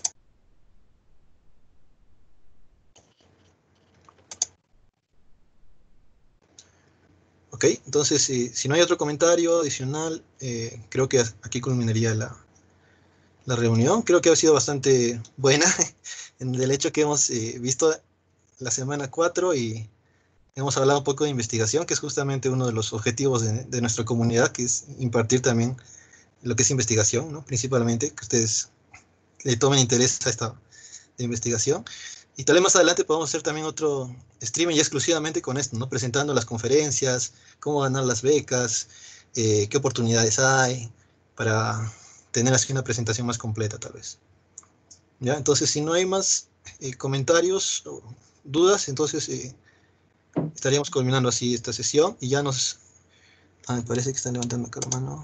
Ok, entonces si no hay otro comentario adicional, creo que aquí culminaría la reunión. Creo que ha sido bastante buena en el hecho que hemos visto la semana 4 y hemos hablado un poco de investigación, que es justamente uno de los objetivos de nuestra comunidad, que es impartir también lo que es investigación, ¿no? Principalmente, que ustedes le tomen interés a esta investigación. Y tal vez más adelante podamos hacer también otro streaming ya exclusivamente con esto, ¿no? Presentando las conferencias, cómo ganar las becas, qué oportunidades hay, para tener así una presentación más completa tal vez. ¿Ya? Entonces, si no hay más comentarios o dudas, entonces estaríamos culminando así esta sesión y ya nos... me parece que están levantando acá la mano.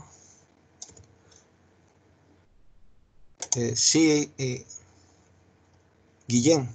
Sí, Guillén.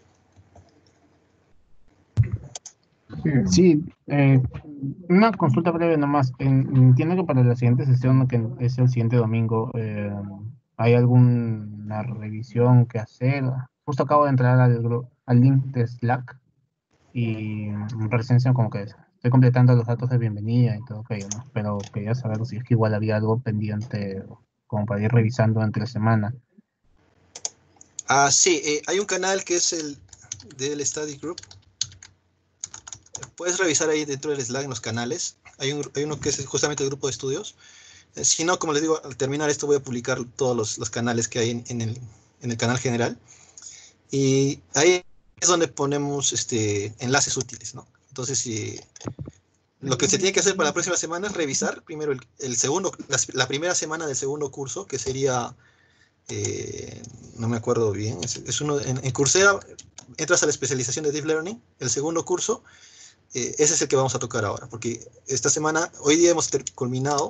Sí, una consulta breve nomás. Entiendo que para la siguiente sesión, que es el siguiente domingo, ¿hay alguna revisión que hacer? Justo acabo de entrar al link de Slack y recién como que estoy completando los datos de bienvenida y todo aquello, ¿no? Pero quería saber si es que igual había algo pendiente como para ir revisando entre semana. Sí, hay un canal que es el del Study Group. Puedes revisar ahí dentro del Slack en los canales. Hay uno que es justamente el grupo de estudios. Si no, como les digo, al terminar esto voy a publicar todos los canales que hay en el canal general. Y ahí es donde ponemos enlaces útiles, ¿no? Entonces, lo que se tiene que hacer para la próxima semana es revisar primero el segundo, la primera semana del segundo curso, que sería, no me acuerdo bien, es uno en Coursera, entras a la especialización de Deep Learning, el segundo curso, ese es el que vamos a tocar ahora, porque esta semana, hoy día hemos culminado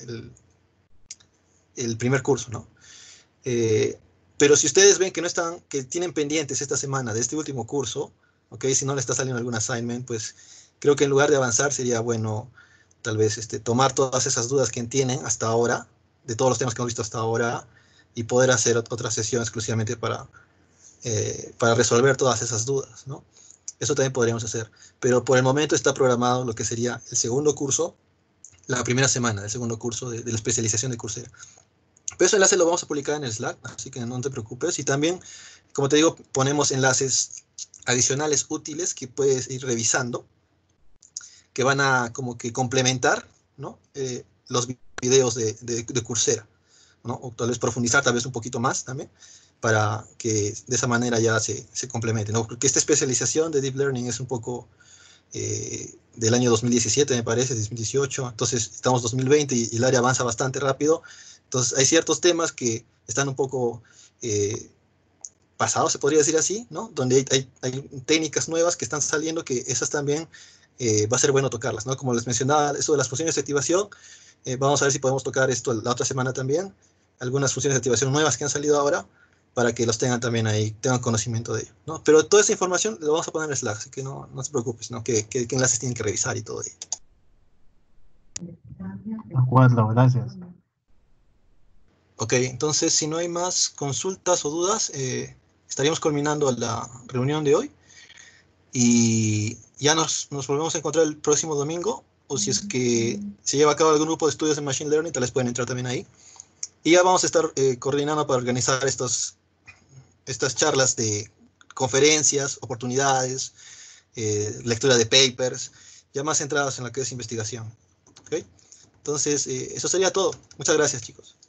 el primer curso, ¿no? Pero si ustedes ven que que tienen pendientes esta semana de este último curso, ¿ok? Si no le está saliendo algún assignment, pues creo que en lugar de avanzar sería bueno tal vez tomar todas esas dudas que tienen hasta ahora, de todos los temas que hemos visto hasta ahora, y poder hacer otra sesión exclusivamente para resolver todas esas dudas, ¿no? Eso también podríamos hacer. Pero por el momento está programado lo que sería el segundo curso, la primera semana del segundo curso de la especialización de Coursera. Pero ese enlace lo vamos a publicar en el Slack, así que no te preocupes. Y también, como te digo, ponemos enlaces adicionales útiles que puedes ir revisando, que van a como que complementar, ¿no? Los videos de Coursera, ¿no? O tal vez profundizar tal vez un poquito más también, para que de esa manera ya se complemente, ¿no? Porque esta especialización de Deep Learning es un poco del año 2017, me parece, 2018, entonces estamos 2020 y el área avanza bastante rápido, entonces hay ciertos temas que están un poco pasados, se podría decir así, ¿no? Donde hay técnicas nuevas que están saliendo que esas también va a ser bueno tocarlas, ¿no? Como les mencionaba, eso de las funciones de activación, vamos a ver si podemos tocar esto la otra semana también, algunas funciones de activación nuevas que han salido ahora, para que los tengan también ahí, tengan conocimiento de ello, ¿no? Pero toda esa información lo vamos a poner en Slack, así que no se preocupes, ¿no? Que enlaces tienen que revisar y todo ello. De acuerdo, gracias. Ok, entonces si no hay más consultas o dudas, estaríamos culminando la reunión de hoy y ya nos volvemos a encontrar el próximo domingo, o si es que se lleva a cabo algún grupo de estudios en Machine Learning, tal vez pueden entrar también ahí. Y ya vamos a estar coordinando para organizar estas charlas de conferencias, oportunidades, lectura de papers, ya más centradas en lo que es investigación. ¿Okay? Entonces, eso sería todo. Muchas gracias, chicos.